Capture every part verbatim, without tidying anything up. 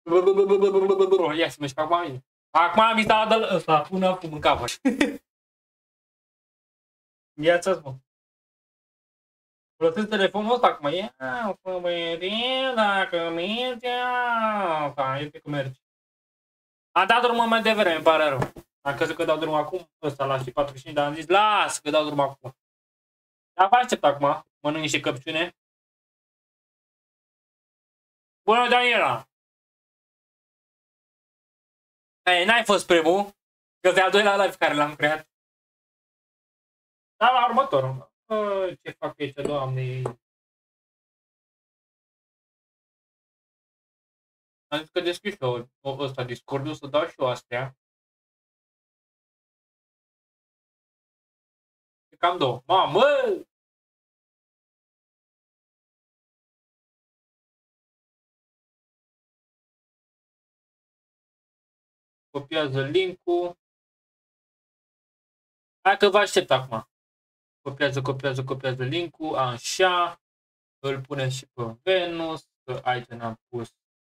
Ia să mergi pe acum. Acum mi s-a dat ăsta, până fum în capăt. Ia-ți-ați, mă. Folosesc telefonul ăsta acum. Ia, fă băierie, dacă merge asta. Este că merge. Am dat drumul mai devreme, îmi pare rău. Am crezut că dau drumul acum, ăsta la și patruzeci și cinci, dar am zis, lasă că dau drumul acum. Dar vă aștept acum, mănânc niște căpșune. Bună, Daniela! Ei, n-ai fost primul, că e al doilea live care l-am creat. Dar la următorul. Bă, ce fac aici, doamne? Am zis că deschis eu ăsta Discord-ul, să dau și eu astea. Cam două. Mamă! Copiază link-ul. Hai că vă aștept acum. Copiază, copiază, copiază link-ul. Așa. Îl punem și pe Venus. Că aici ne-am pus.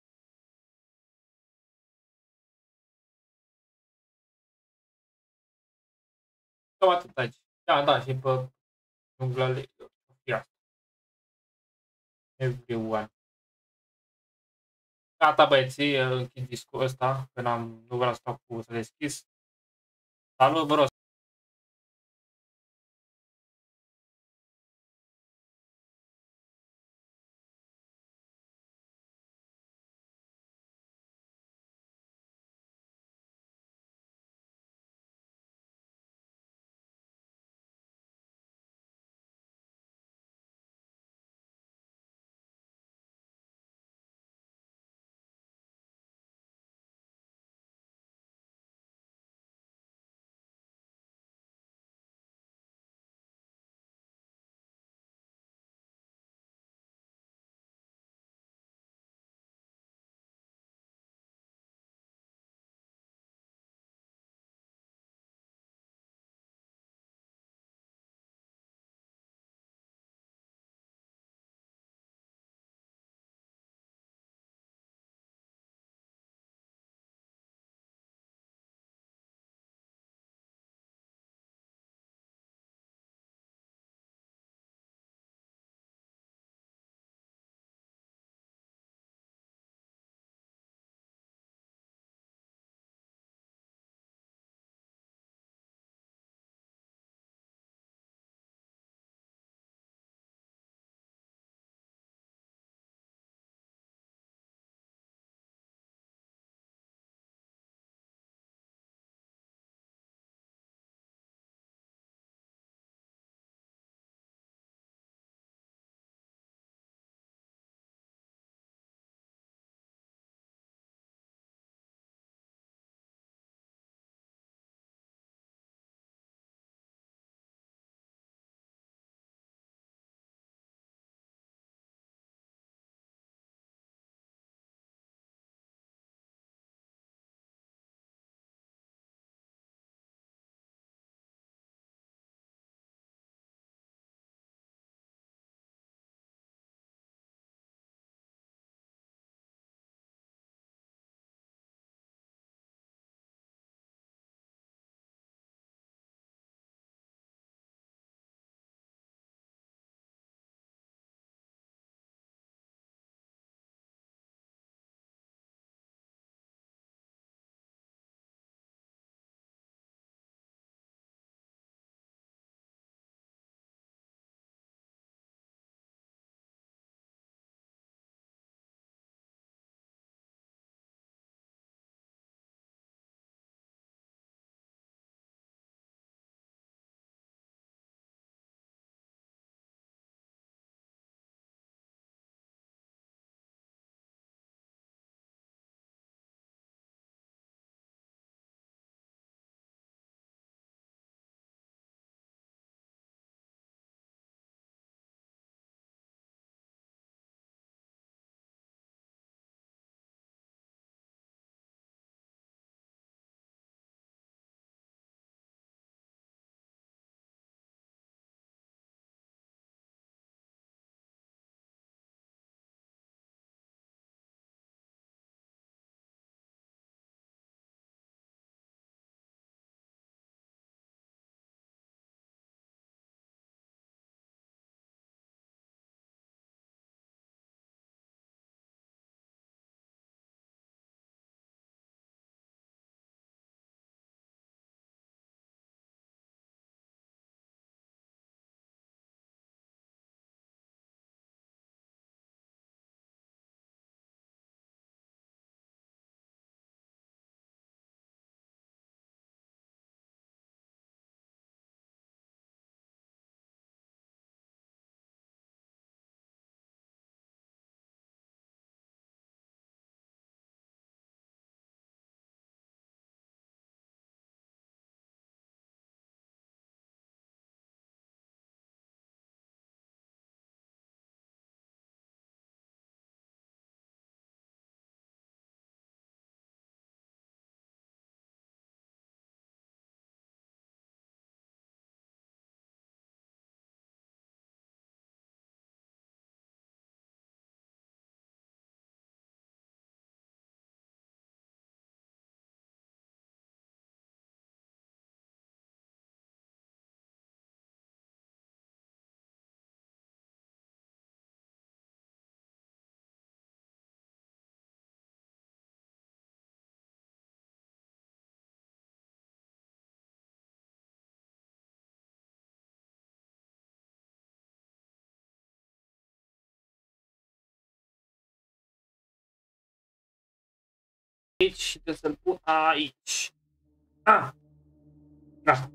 Cam atât aici. Da, da, și pe jungla lui. Ia. Everyone. Gata, băieții, închid discul ăsta, că n-am, nu vreau să stau cu să deschis. Salut, bro! aici și trebuie să-l pun aici. Ah. Da.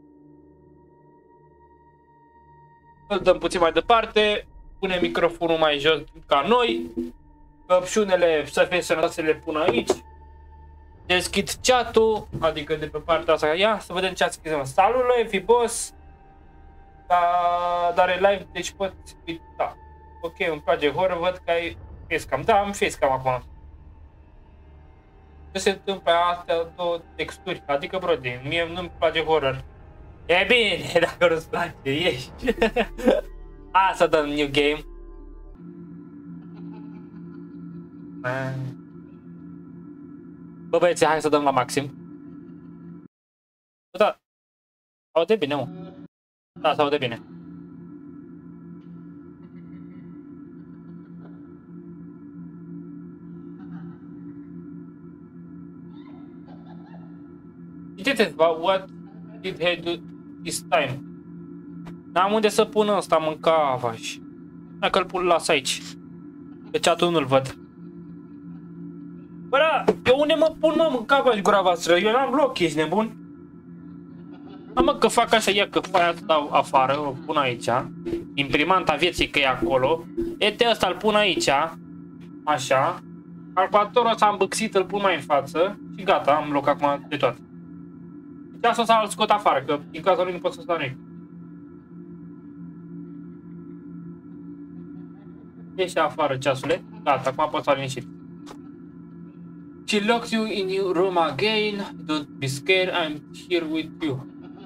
Îl dăm puțin mai departe, punem microfonul mai jos ca noi, căpșunele să fie sănătoase le pun aici, deschid chat-ul, adică de pe partea asta, ia să vedem ce ați scris. Salut, Efi Boss, da, dar e live, deci poți uita. Ok, îmi place horror, văd că ai facecam. Da, am facecam acum. Ce se întâmplă astea două texturi? Adică, bro, de mie nu-mi place horror. E bine, dacă nu-ți place, ieși. A, să dăm new game. Bă, băieți, hai să dăm la maxim. Bă, da. Aude bine, mă. Da, se aude bine. Uite-te, what did he do this time? N-am unde să pun ăsta, mânca avaș. Dacă îl pun, las aici. Pe chat-ul nu-l văd. Bă, da, eu unde mă pun, mă, mânca avaș gura voastră? Eu n-am loc, ești nebun? Da, mă, că fac așa, ia că faia asta afară, o pun aici. Imprimanta vieții că e acolo. Ete ăsta îl pun aici. Așa. Calculatorul ăsta îmbâxit îl pun mai în față. Și gata, am loc acum de toate. Deci asta o să-l scot afară, că din cazul lui nu pot să stau nimic. Ieși afară, ceasule. Gata, acum pot să liniștit. She locks you in your room again. Don't be scared, I'm here with you.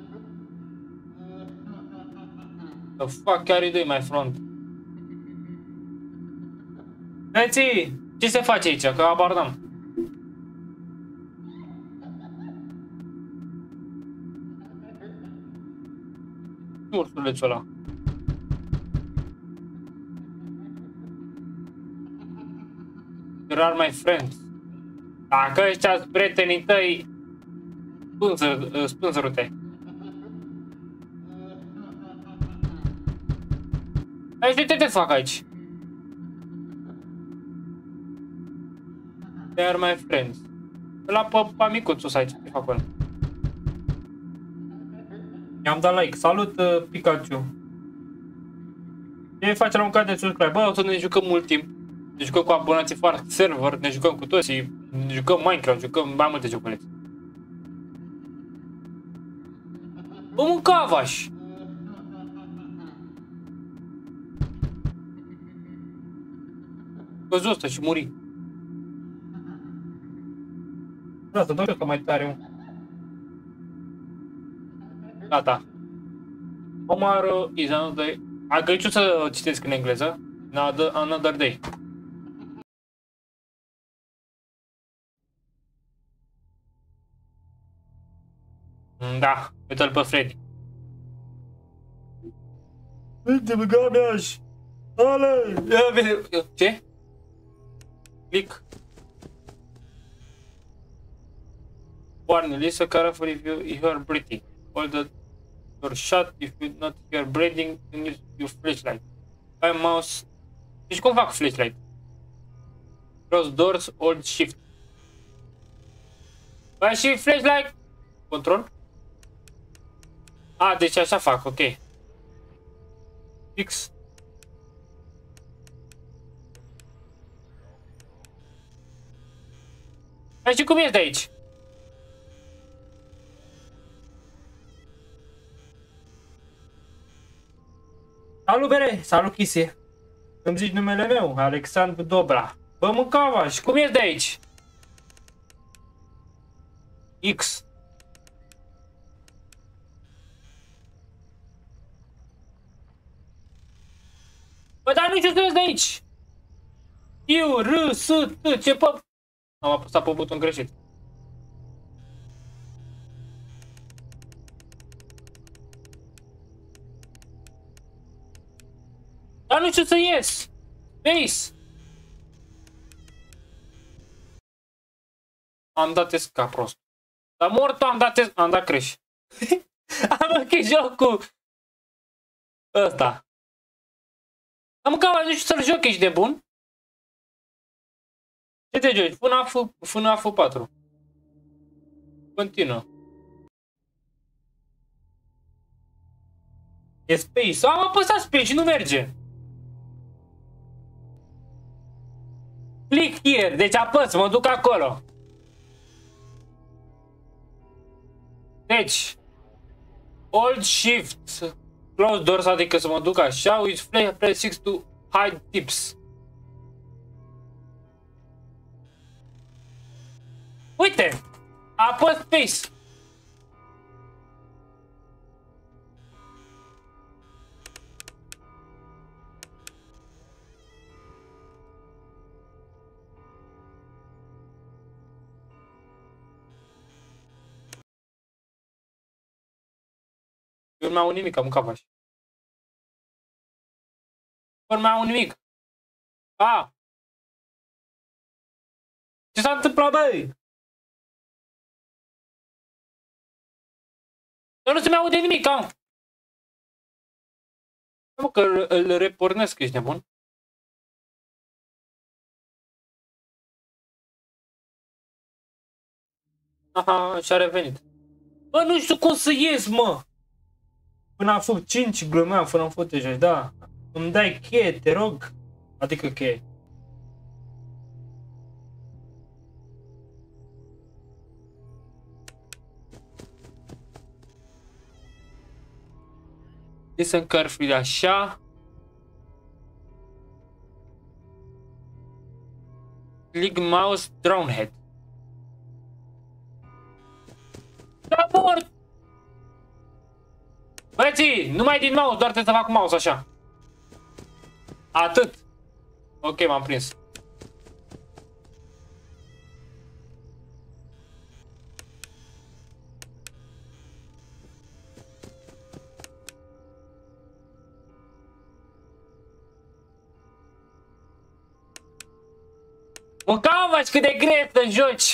The fuck are you doing, my friend? Băieții, ce se face aici? Că abordăm. Ursulețul ăla. Here are my friends. Dacă ăștia-s prietenii tăi, spânzăru-te. Aici ce te fac aici? They are my friends. Ăla pe, pe micuțul ăsta aici, ce fac ăla? I-am dat like. Salut, uh, Pikachu. Ce face la un caz de subscribe? Bă, o să ne jucăm mult timp. Ne jucăm cu abonații foarte server, ne jucăm cu toții, ne jucăm Minecraft, jucăm mai multe joculețe. Bă, mâncavaș! Căzul ăsta și muri. Da, să dau eu că mai tare, mă. Gata. Tomorrow is another... A, că aici o să citesc în engleză. Another, another day. Da, uite-l pe Freddy. Uite-mă, gameaș! Ale! Ia vede! Ce? Click. Warning, listen carefully if you hear breathing. Hold the door shut. If you not hear breathing, then use your flashlight. By mouse. Deci cum fac flashlight? Close doors, hold shift. Bă, și flashlight. Control. A, deci așa fac, ok. X. Bă, și cum ești de aici? Salut, bere! Salut, Chise! Îmi zici numele meu, Alexandru Dobra. Bă, mâncava, și cum ești de aici? X. Bă, dar nu știu să ies de aici! Eu, R, S, T, ce pă... Am apăsat pe buton greșit. Dar nu știu să ies! Space! Am dat esc ca prost. Dar mortul am dat esc... Am dat creș. Am închis jocul! Ăsta. Am mâncat, nu știu să-l joc, ești de bun? Ce te joci? F N A F patru. Continuă. E Space. Am apăsat Space și nu merge. Click here. Deci apăs, mă duc acolo. Deci. Hold shift. Close doors, adică să mă duc așa. With play, play six to hide tips. Uite! Apăs Space. Eu nu mai au nimic, am mâncat pași. Nu mai au nimic. A! Ce s-a întâmplat, băi? Eu nu se mai aude nimic, am. Mă, că îl repornesc, ești nebun. Aha, și-a revenit. Bă, nu știu cum să ies, mă! Până am făcut cinci glumeam, până am făcut deja, da. Îmi dai cheie, te rog. Adică cheie. Listen carefully, așa. Click mouse, drone head. Da, mort! Băieții, numai din mouse, doar trebuie să fac cu mouse așa. Atât. Ok, m-am prins. Mă cavaci cât de greu să joci.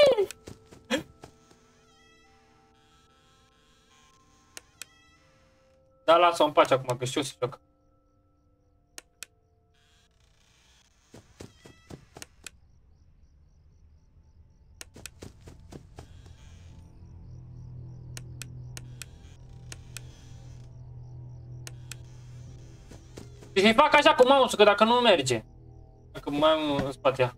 Da, lasă-o în pace acum, că știu să joc. Deci îi fac așa cu mouse-ul, că dacă nu merge. Dacă mai am în spate.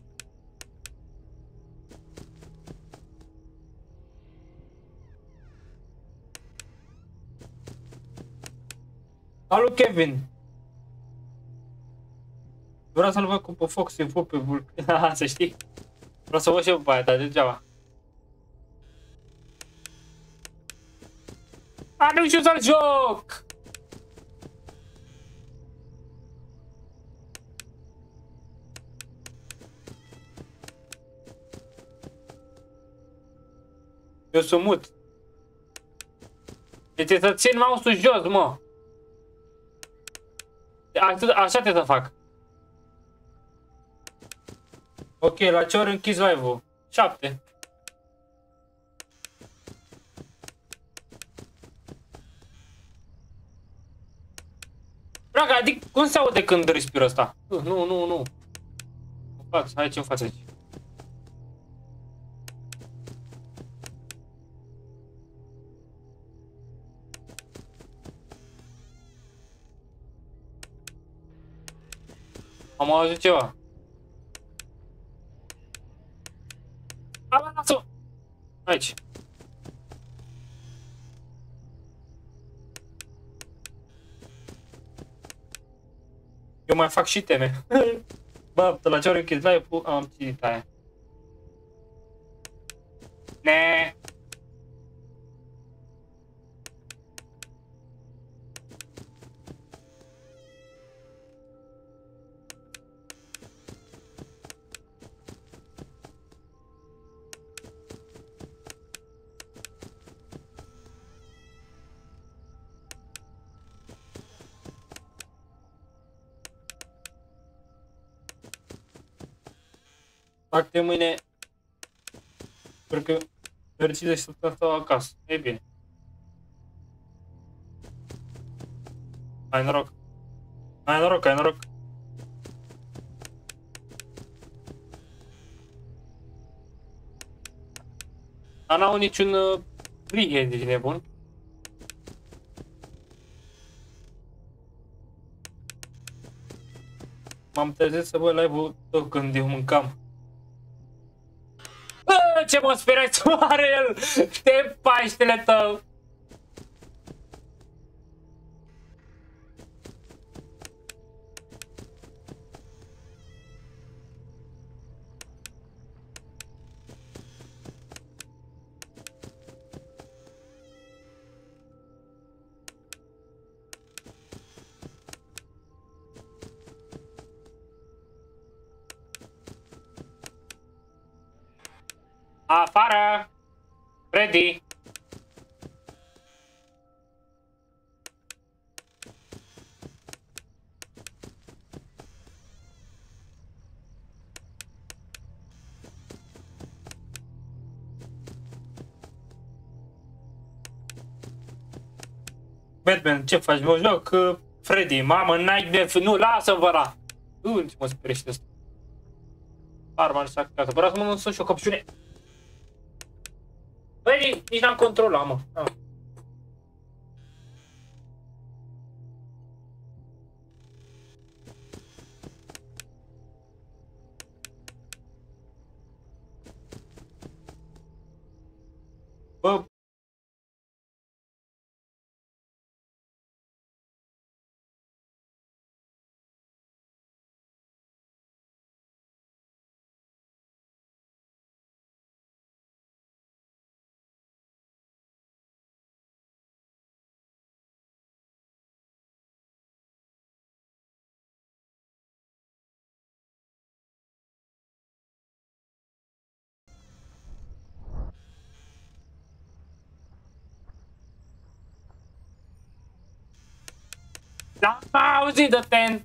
Salut, Kevin! Vreau să-l văd cu pe Fox, îi văd pe Vulcan, să știi. Vreau să văd și eu pe aia, dar degeaba. A, nu știu să-l joc! Eu sunt mut. Deci să țin mouse-ul jos, mă. Așa trebuie să fac. Ok, la ce ori închis live-ul? șapte. Braga, adică cum se aude când respiră ăsta? Uh, nu, nu, nu. În față, aici, în față, aici. Am auzit ceva. A, lasă-o! Aici. Eu mai fac și teme. Bă, de la ce ori închis live-ul, am citit aia. Ne. Fac de mâine. Sper că mergi să stau acasă. E bine. Ai noroc. Ai noroc, ai noroc. Dar n-au niciun uh, prieten de nebun. M-am trezit să văd live-ul tot când eu mâncam. Bă, ce mă sperai să are el! Te paștele tău! Afară! Ready! Batman, ce faci? Mă joc uh, Freddy, mamă, n-ai de... Nu, lasă-vă la! Ui, ce mă sperește ăsta. Arma s-a activat. Vreau să mă lăsă și o căpșune. Băi, nici n-am controlat, mă. Ah. Bă. N-am auzit de ten.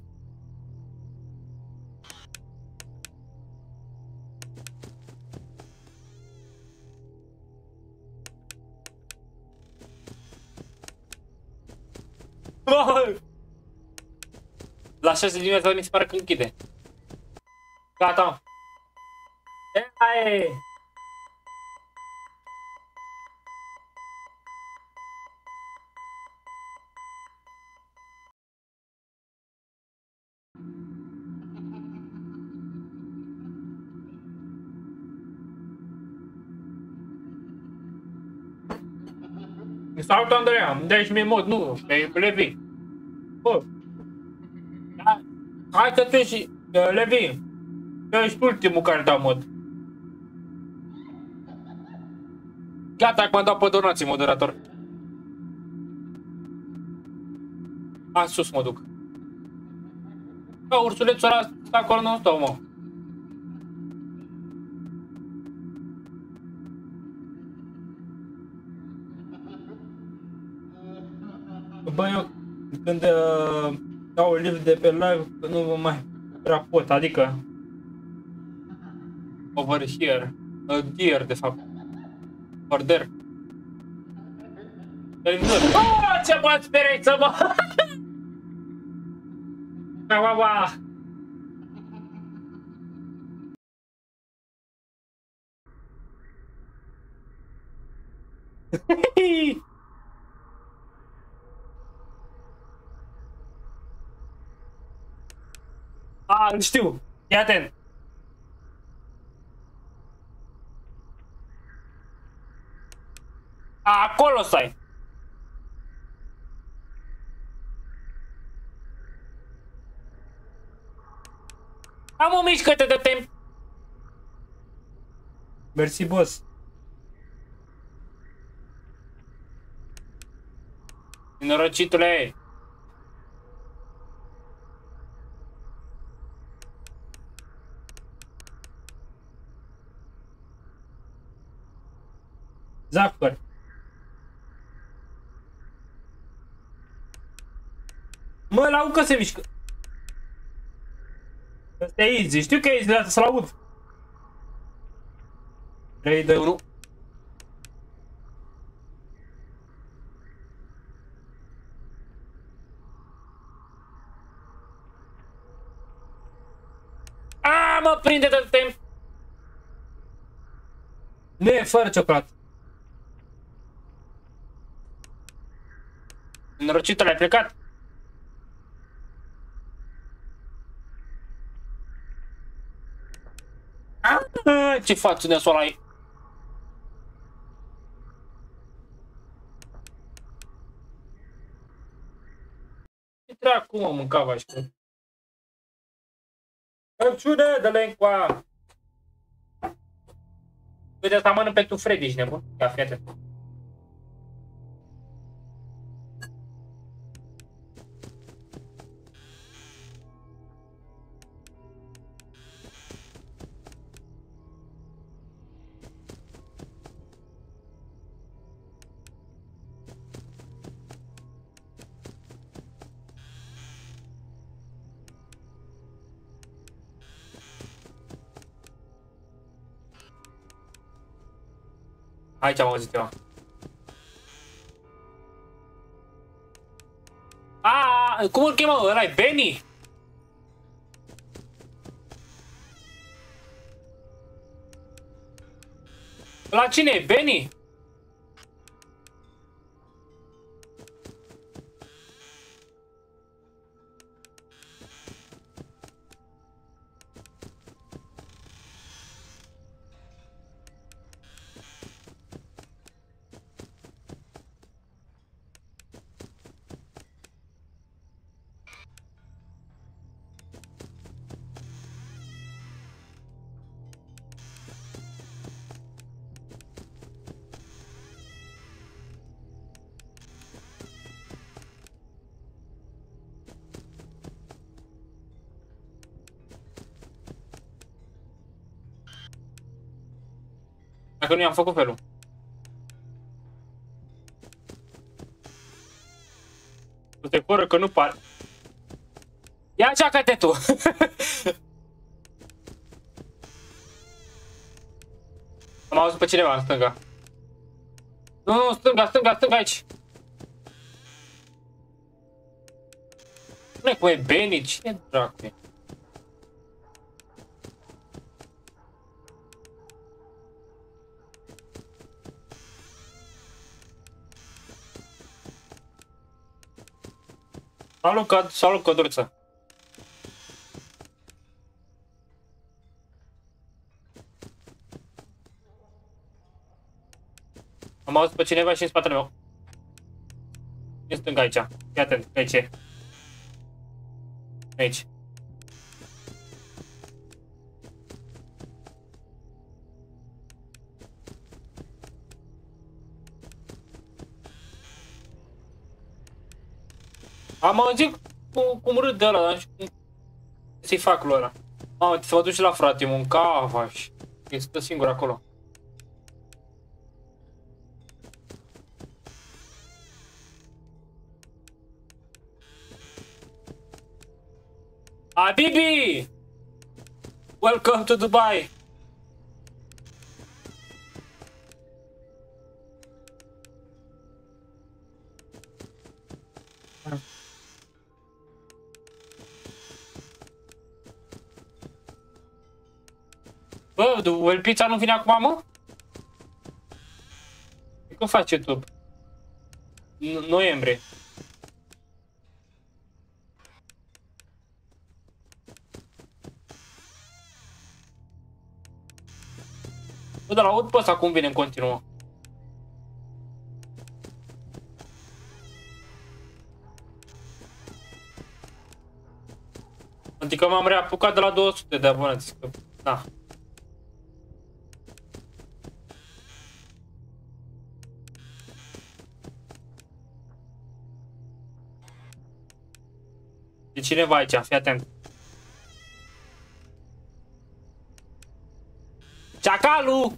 La șase dimineața mi se pare că închide. Gata. Hai! Salut, Andreea, deci mi-e mod, nu, pe Levi. Bă. Hai că tu ești, Levi. Tu ești ultimul care dau mod. Gata, acum dau pe donații, moderator. A, sus mă duc. Bă, ursulețul ăla stă acolo, nu stau, mă. Bă, eu când uh, dau live de pe live, nu mă mai prea pot, adică over here, uh, there, de fapt, over there. Oh, ce mă sperei să mă... Ba, ba, ba. A, îl știu. Fii atent. Acolo stai. Am o mișcă-te de timp. Mersi, boss. Norocitule. Zafăr. Mă, l-aud că se mișcă. Asta e easy. Știu că e easy, dar să-l aud. trei, doi, unu. A, mă prinde de timp. Nu e fără ciocolată. Norocitule, ai plecat? Ah, ce faci de sola ai? Ce dracu mă mâncava și cu... Căciune de lencoa! Uite, asta mănânc pentru Freddy, ești nebun? Ia, fii atent. Aici am auzit eu. A, cum îl chemă? Ăla-i Benny? La cine e? Benny? Dacă nu i-am făcut felul. Tu te coră că nu par. Ia ceacă-te tu! Am auzit pe cineva în stânga. Nu, nu, stânga, stânga, stânga aici. Nu e cum e Benny, cine dracu e? Salut, căd, salut, căduță. Am auzit pe cineva și în spatele meu. E stânga aici. Fii atent, aici e. Aici. Am auzit cum, cum râd de ăla, dar nu știu cum să-i fac lui ăla. Mamă, să mă duci la frate, mă mâncava și e stă singur acolo. Habibi! Welcome to Dubai! Bă, Well Pizza nu vine acum, mă? Cum faci YouTube? Noiembrie. Bă, dar aud pe ăsta cum vine în continuă. Adică m-am reapucat de la două sute de abonați. Da. E cineva aici, fii atent. Ceacalu!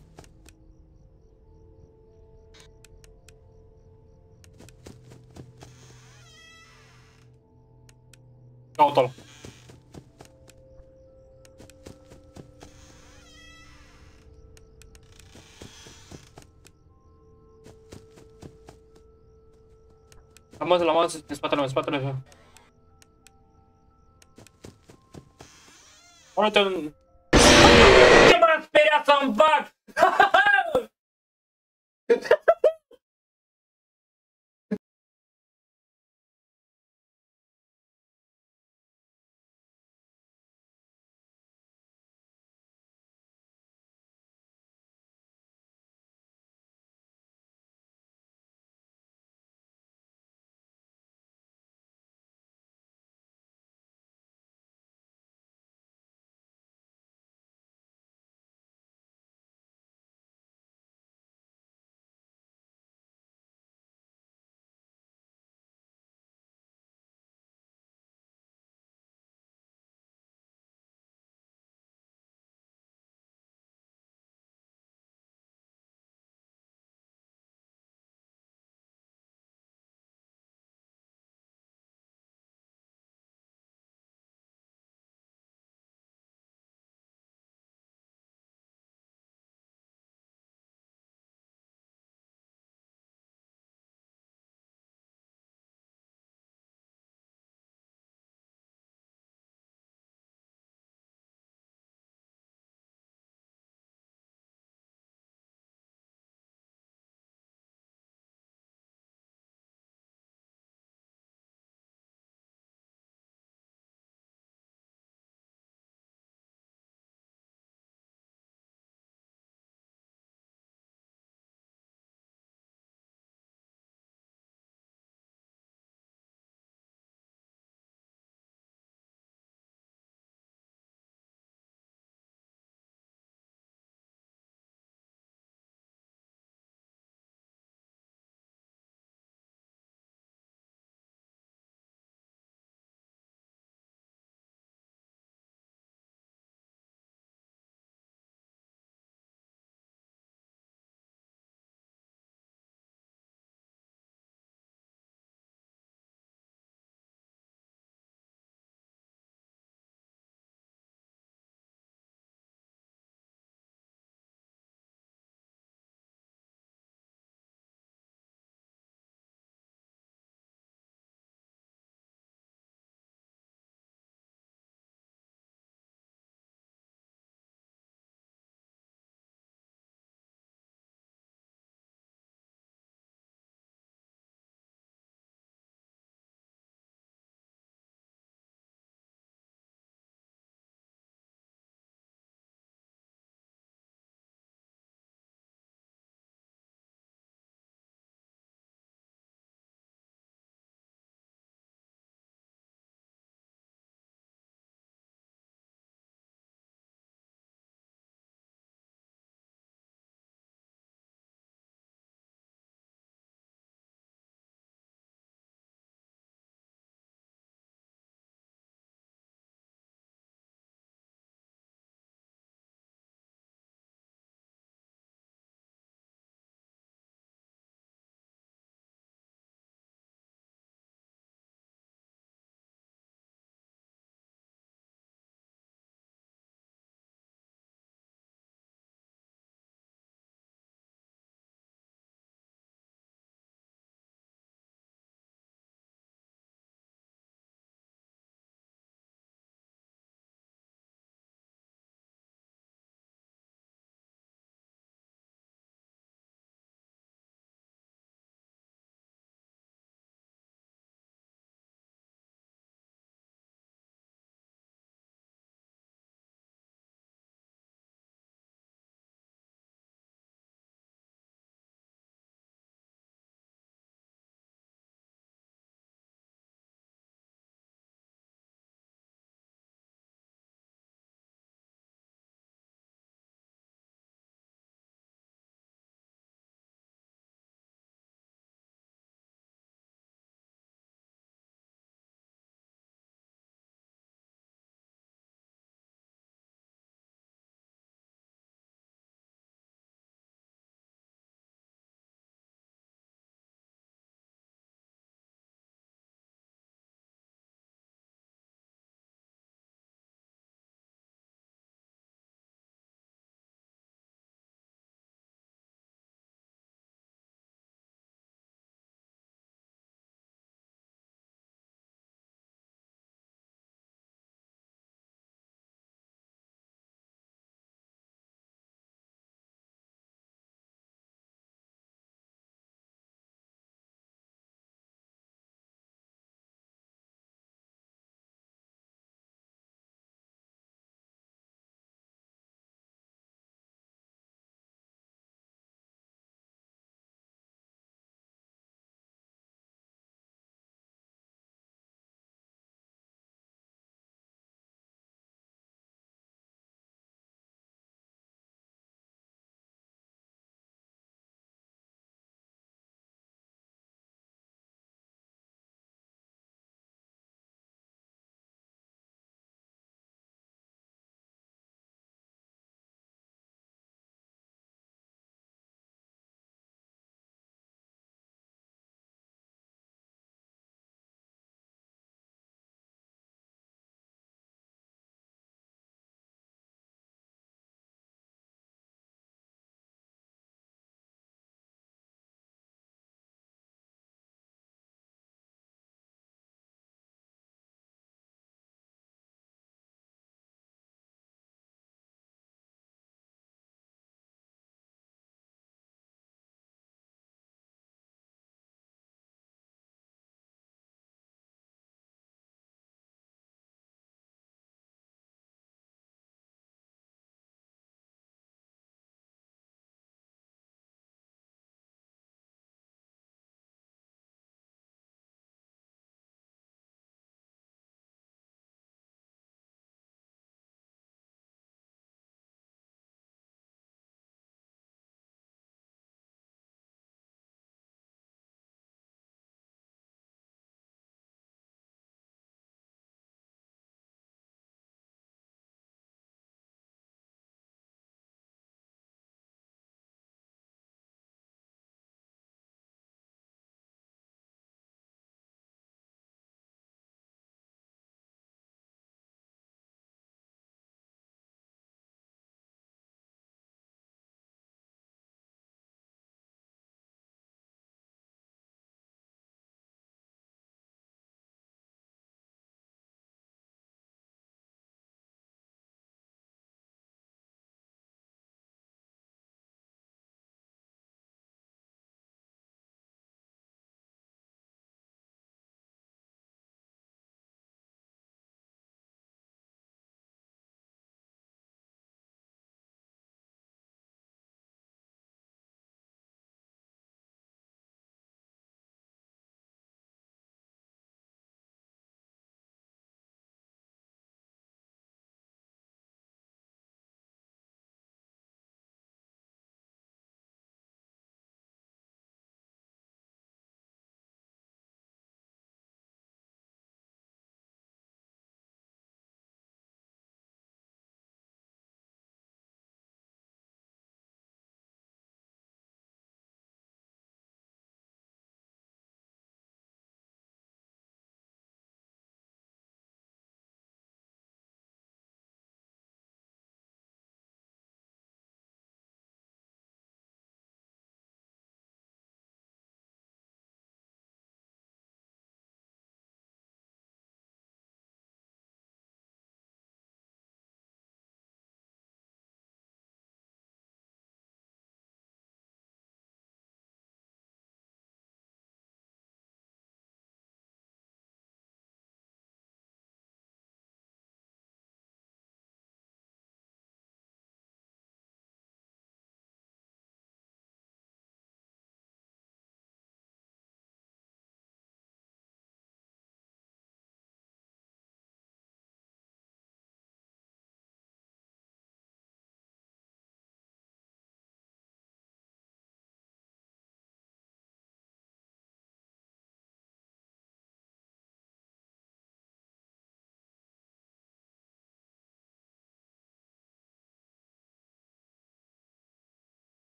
Caută-l. Am văzut, l-am văzut în spatele meu, în spatele meu. Uite-l! Ce m-am speriat să-mi bag!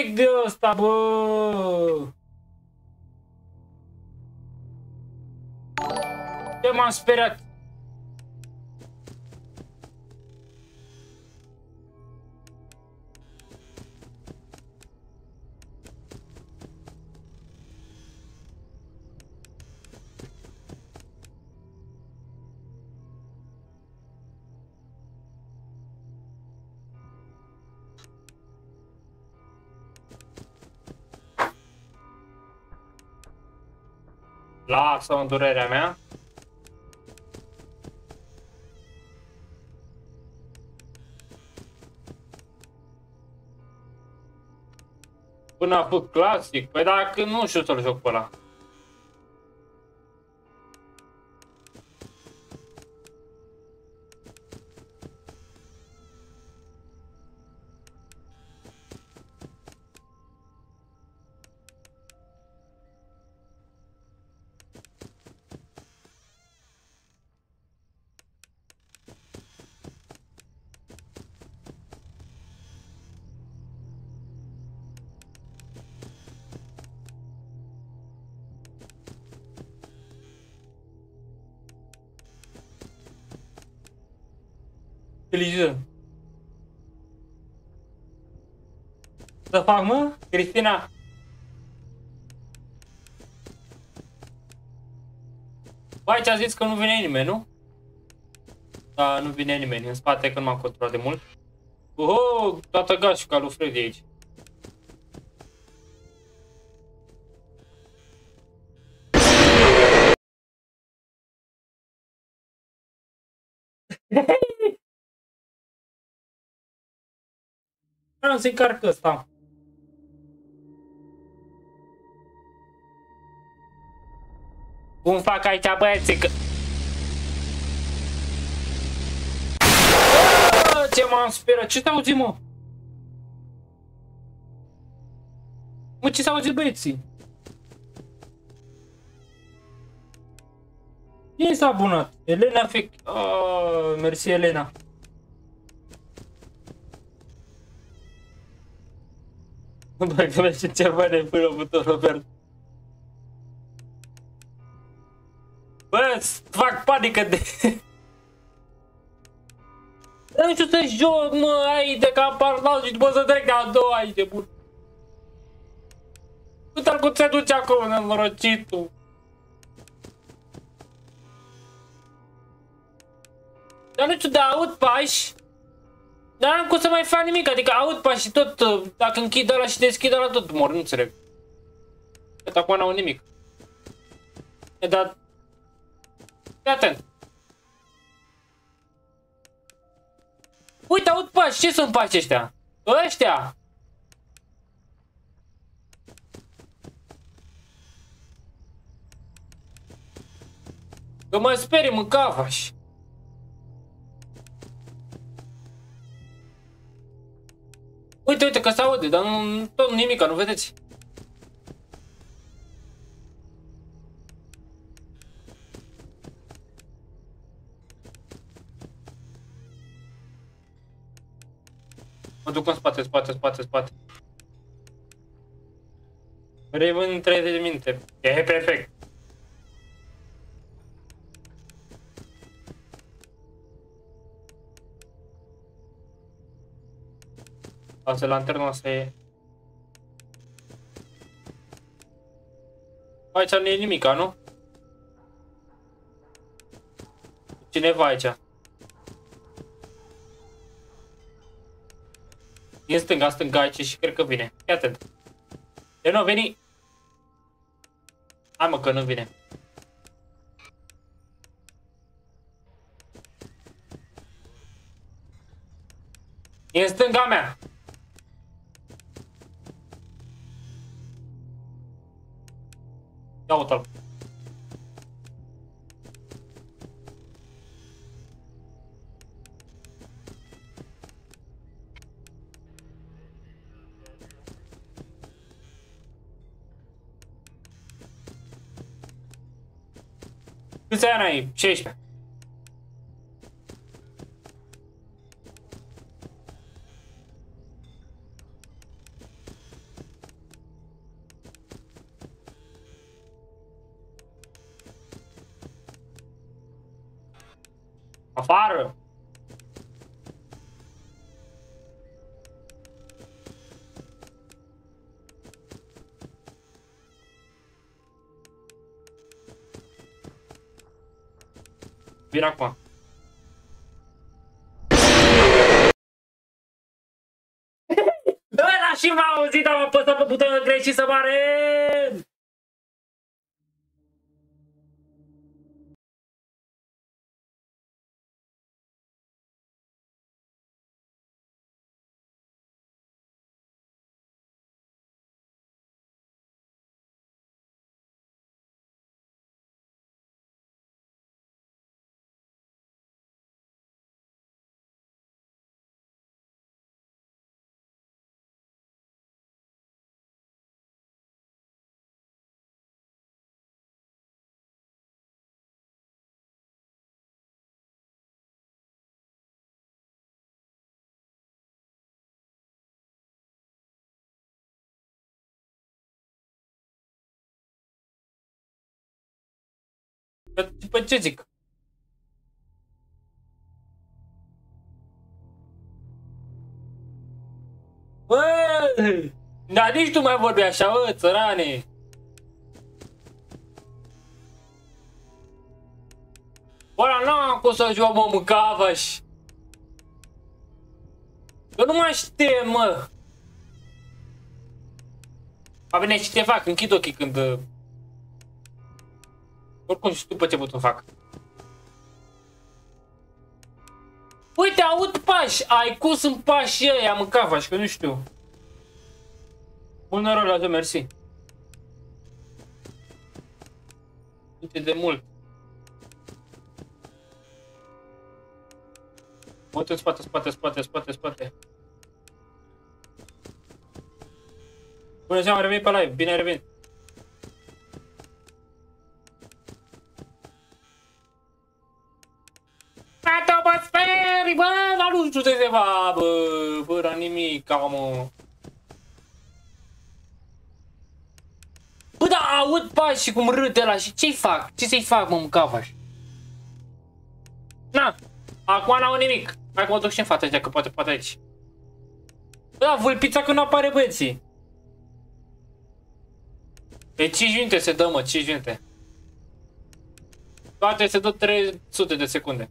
fric de ăsta, bă! Ce m-am speriat? Lasă-mă durerea mea. Până a fost clasic. Păi dacă nu știu să-l joc pe ăla. Feliză. Să fac, mă? Cristina. Bă, aici a zis că nu vine nimeni, nu? Da, nu vine nimeni. În spate, că nu m-am controlat de mult. Oho, toată gașul ca lui Freddy aici. Vreau să-i încarc ăsta. Cum fac aici, băieții, că... Bă, ce m-am speriat? Ce s-a auzit, mă? Mă, ce s-a auzit, băieții? Cine s-a abonat? Elena Fec... Oh, mersi, Elena. Bă, că merge ceva de până putea, Robert. Bă, fac panică de... Nu știu să joc, mă, ai de ca parlau și după să trec de a doua aici de bun. Uite-l cum se duce acolo, nenorocitul. Dar nu știu, dar aud pași. Dar n-am cum să mai fac nimic, adică aud pași și tot, dacă închid ăla și deschid ăla tot mor, nu înțeleg. Că acum n-au nimic. E, dar... Fii atent. Uite, aud pași, ce sunt pași ăștia? Ăștia! Că mă sperie, mă cavași. Uite, uite că se aude, dar nu, tot nimica, nu vedeți? Mă duc în spate, spate, spate, spate. Revin în treizeci de minute. E perfect. Asta lanterna asta e. Aici nu e nimica, nu? Cineva aici. Din stânga, stânga aici și cred că vine. Fii atent. De nu veni. Hai mă că nu vine. E în stânga mea. Ia uite-l. Câți ani ai? șaisprezece. Afară! Vin acum. Ăla și m-a auzit, am apăsat pe butonul greșit să moare! Păi ce zic? Bă! Dar nici tu mai vorbi așa, bă, țărane! Ăla n-am cum să joc, mă, mâncavaș! Eu nu mai știu, mă! A, bine, și te fac, închid ochii când... Oricum știu pe ce buton fac. Uite, aud pași! Ai cum sunt pași ăia, mâncavaș, că nu știu. Mult noroc la zi, mersi. Uite de mult. Mă uit în spate, spate, spate, spate, spate. Bună ziua, am revenit pe live, bine ai revenit. Atmosferii, bă, dar nu știu ce se va, bă, fără nimic, mă. Bă, da, aud pași și cum râde ăla și ce-i fac? Ce să-i fac, mă, mâncavaș? Na, acum n-au nimic. Hai că mă duc și în față, că poate, poate aici. Da, vulpița că nu apare băieții. E cinci minute se dă, mă, cinci minute. Toate se dă trei sute de secunde.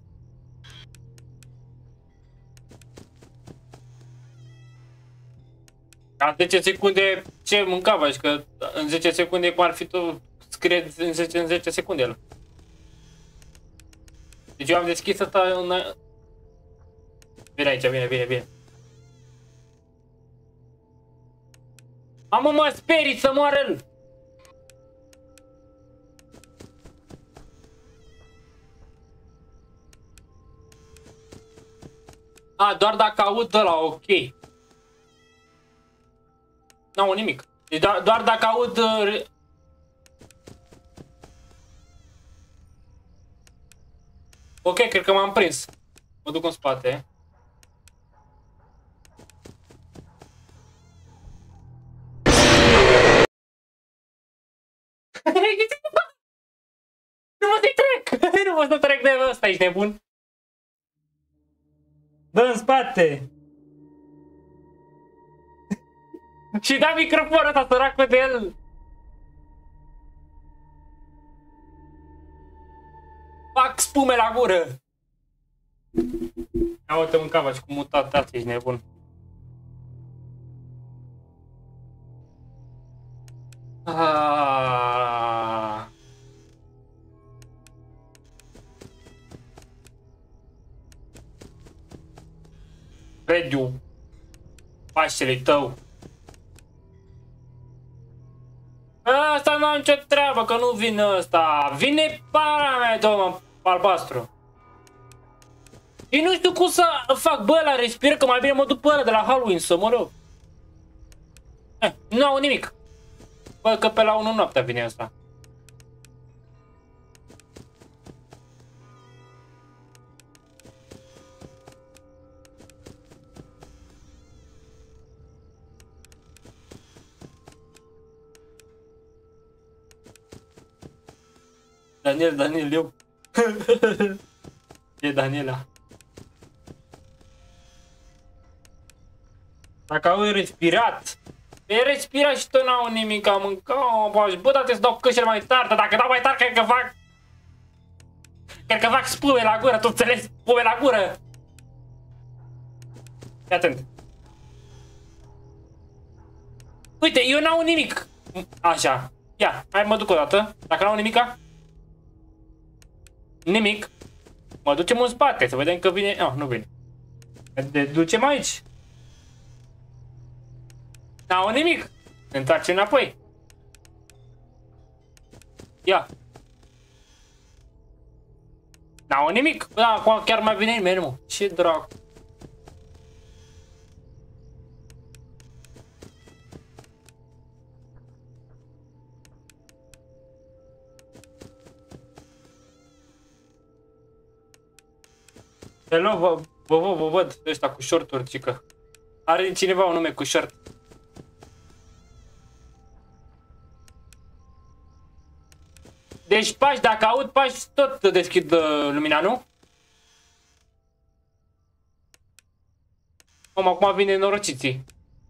Ca zece secunde ce mâncavaș, că în zece secunde cum ar fi tu scrie în zece, în zece secunde el. Deci eu am deschis asta în... Vine aici, vine, vine, vine. Mamă, mă sperii să moară el! A, doar dacă aud ăla, ok. N-au nimic. Deci doar, doar dacă aud... Uh, ok, cred că m-am prins. Mă duc în spate. Nu mă să trec! Nu mă să trec de ăsta, ești nebun? Dă în spate! Și da microfonul ăsta, săracul de el! Fac spume la gură! Ia uite un cavaci cu mutat, asta ești nebun. Aaaa. Rediu, paștele tău. Asta nu am nicio treabă, că nu vine ăsta. Vine para mea, domnul albastru. Și nu știu cum să fac, bă, la respiră, că mai bine mă duc pe ăla de la Halloween să mă rog. Eh, nu au nimic. Bă, că pe la unu noaptea vine asta. Daniel, Daniel, eu. E Daniela. Dacă au respirat. E respirat și tot n-au nimic, am mâncat. Bă, dar te dau căștile mai tare, dar dacă dau mai tare, cred că fac... Cred că fac spume la gură, tu înțelegi? Spume la gură! Fii atent. Uite, eu n-au nimic. Așa. Ia, hai mă duc o dată. Dacă n-au nimica. Nimic. Mă ducem în spate, să vedem că vine... Oh, nu vine. Ne ducem aici. N-au nimic. Ne întoarcem înapoi. Ia. N-au nimic. Da, acum chiar mai vine nimeni, mă. Ce dracu. Hello, vă, vă, vă, vă văd ăștia cu shorturi, cică. Are cineva un nume cu short? Deci pași, dacă aud pași, tot deschid uh, lumina, nu? Om, acum vine norociții.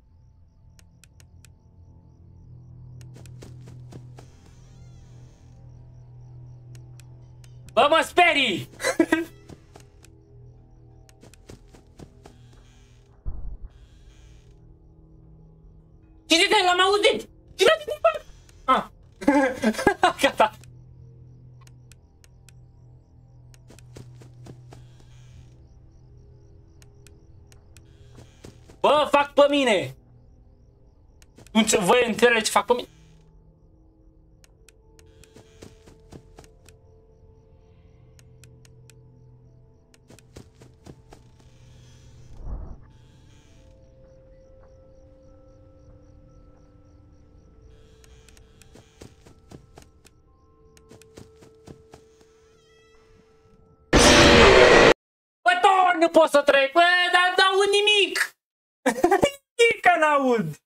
Bă, mă sperii! Cine te l-am auzit? Cine te l-am Ah. Gata. Bă, fac pe mine! Nu ce voi înțelege ce fac pe mine? Bă, tot nu pot să trec! Bă, dar n-aud nimic! Nimic că n-aud!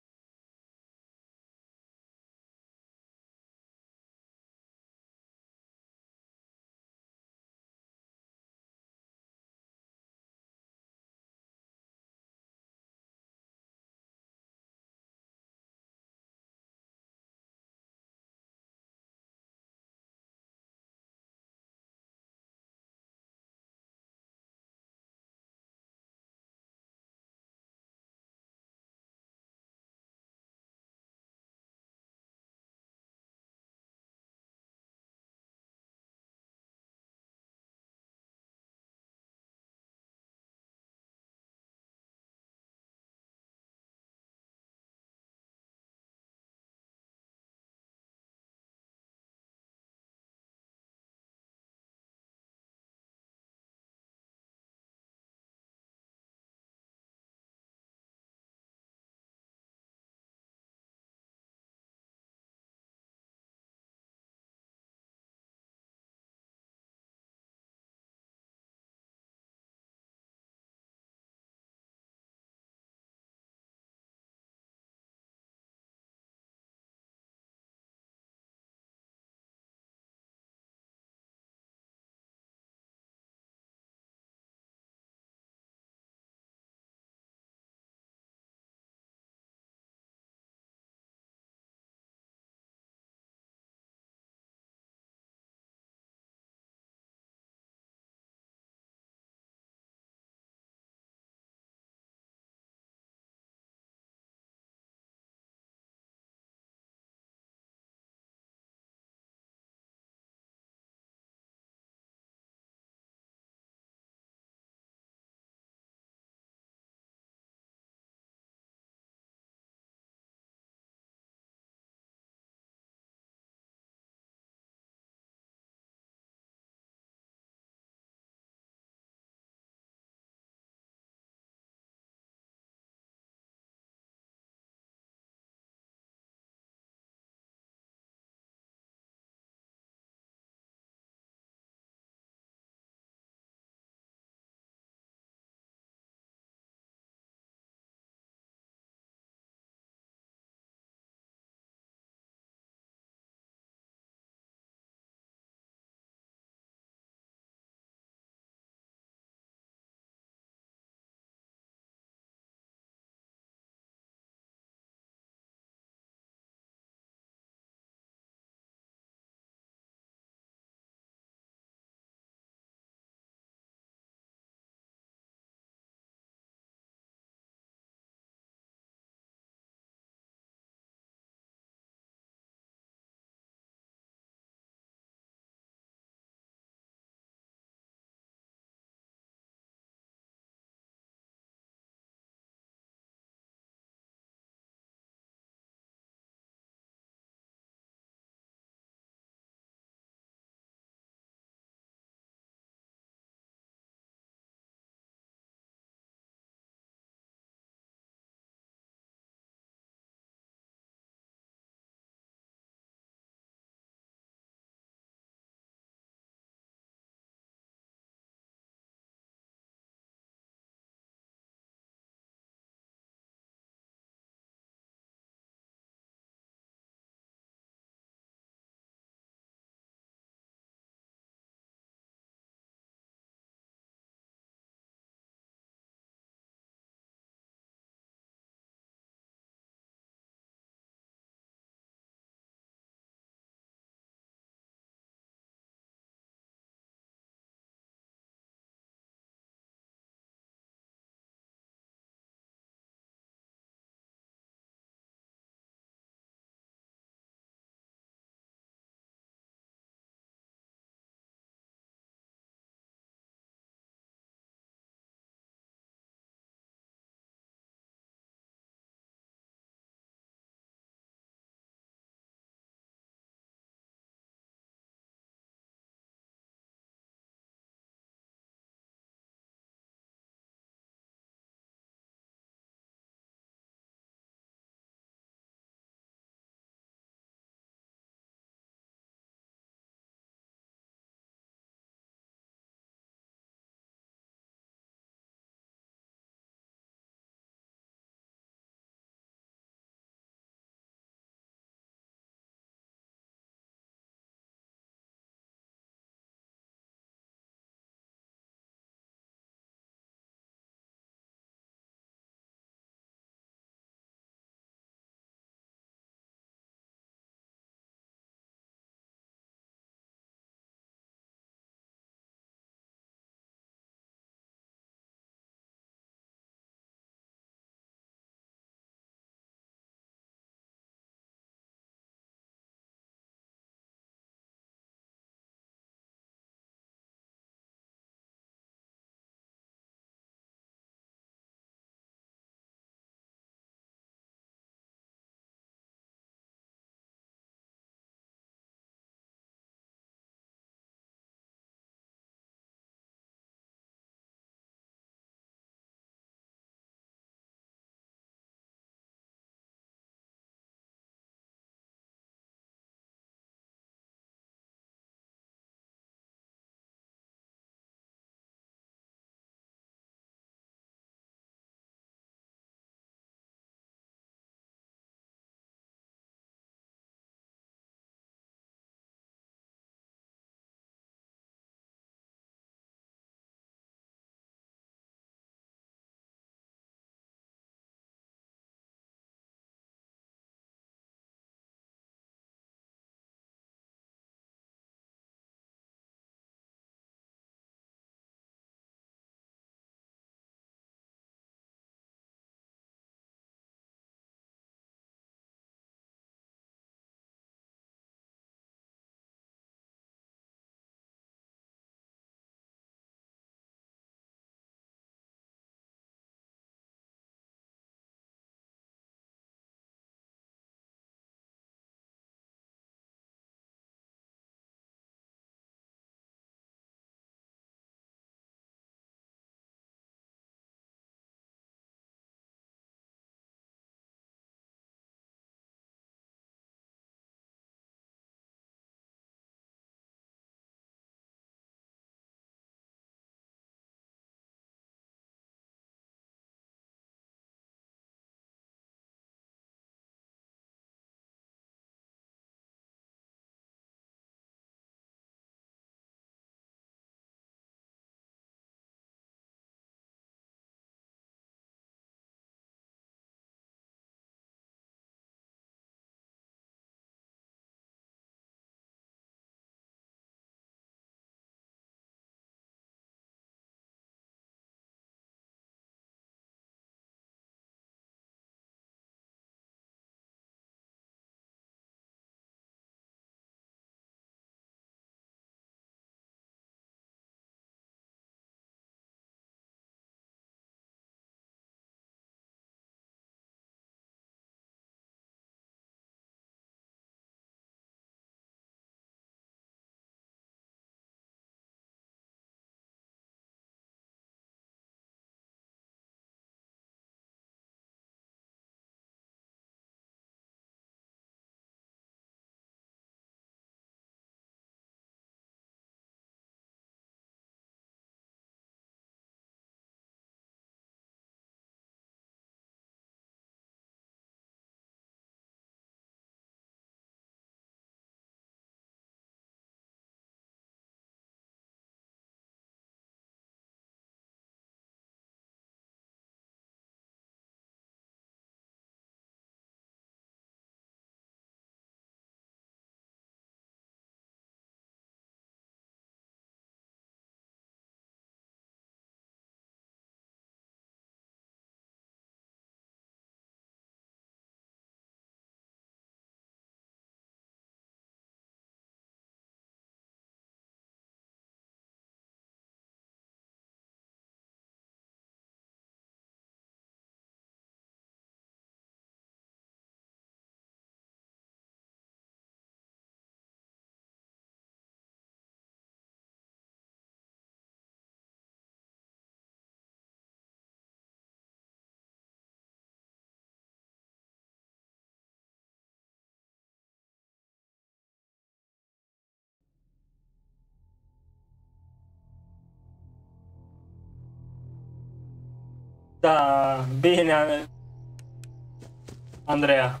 Da, bine, Andreea.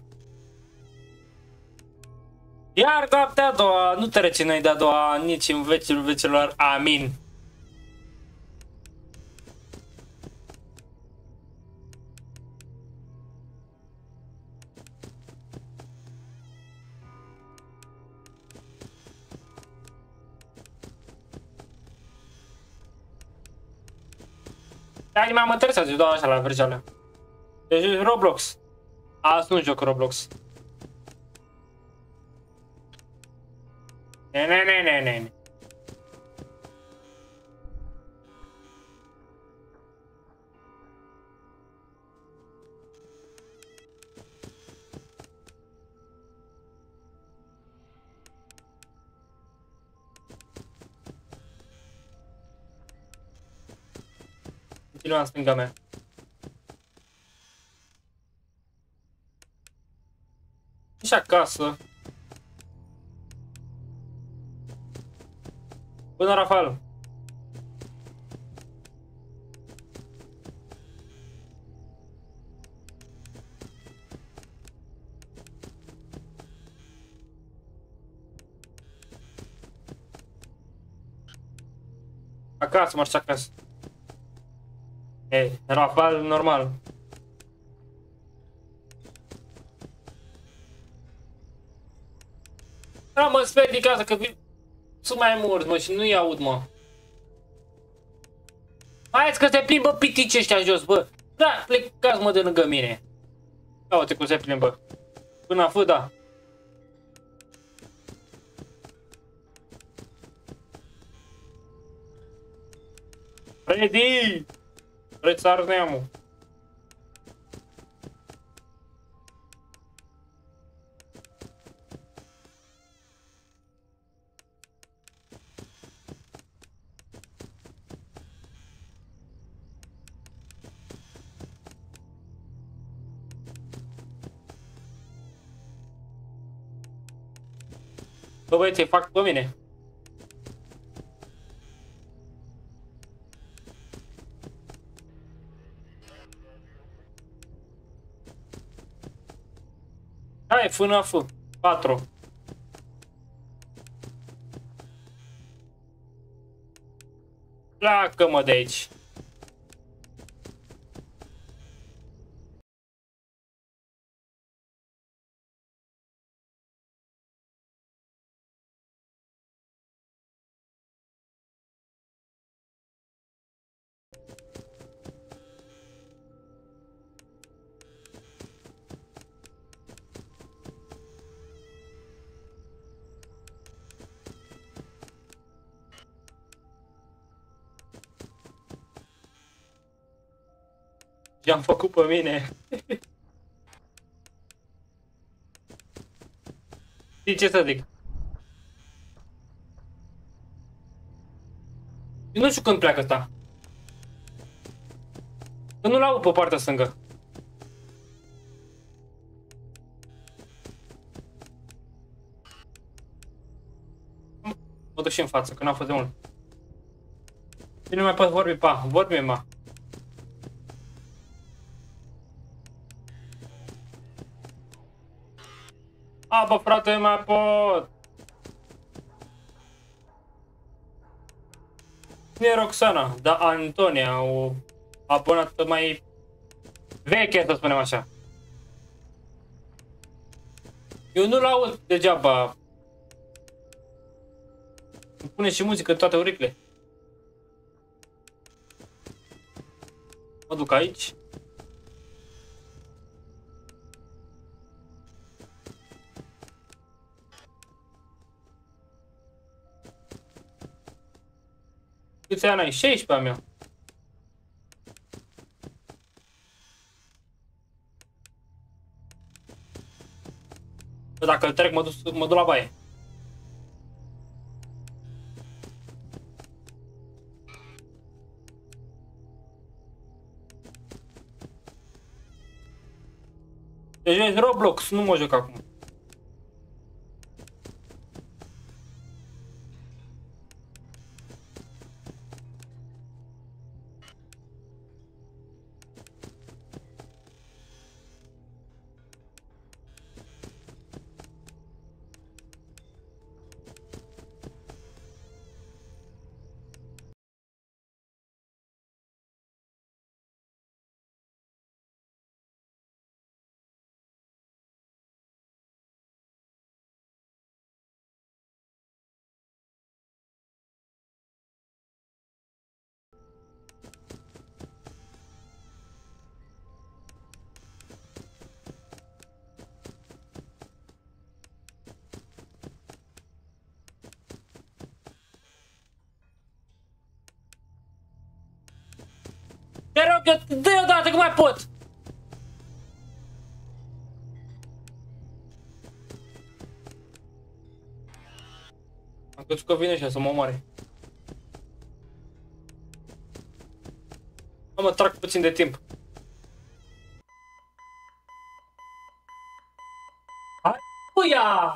Iar noaptea a doua, nu te reține de a doua, nici în vecilor vecilor, amin. Dar m-am interesat să dau așa la vergeală. Deci Roblox. Azi nu joc Roblox. Ne, ne, ne, ne, ne. Continuă în stânga mea. Și acasă. Bună, Rafael. Acasă, marș acasă. Ei, Rafael, normal. Da, mă, sper din casă că sunt mai mulți, mă, și nu-i aud, mă. Hai că se plimbă pitici ăștia jos, bă. Da, plecați, mă, de lângă mine. Ia uite cum se plimbă. Până a fă, da. Freddy! Rețar neamul. Bă, băieți, fac pe mine. Hai, fână, fă. patru. Pleacă-mă de aici. I-am făcut pe mine. Știi ce să zic? Eu nu știu când pleacă ăsta. Că nu-l aud pe partea stângă. Mă duc și în față, că n-a fost de mult. Nu mai pot vorbi, pa, vorbi, ma. A, bă, frate, mai pot. Nu e Roxana, dar Antonia, o abonată mai veche, să spunem așa. Eu nu-l aud degeaba. Îmi pune și muzică în toate urechile. Mă duc aici. Câți ani ai? șaisprezece a mea. Dacă îl trec, mă duc, mă duc la baie. Deci Roblox, nu mă joc acum. dă-i odată că mai pot! Am crezut că vine și să mă omoare. Mă, mă trag puțin de timp. Hai, uia!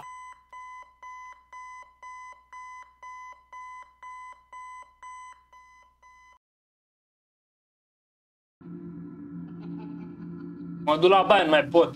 Mă duc la baie, nu mai pot.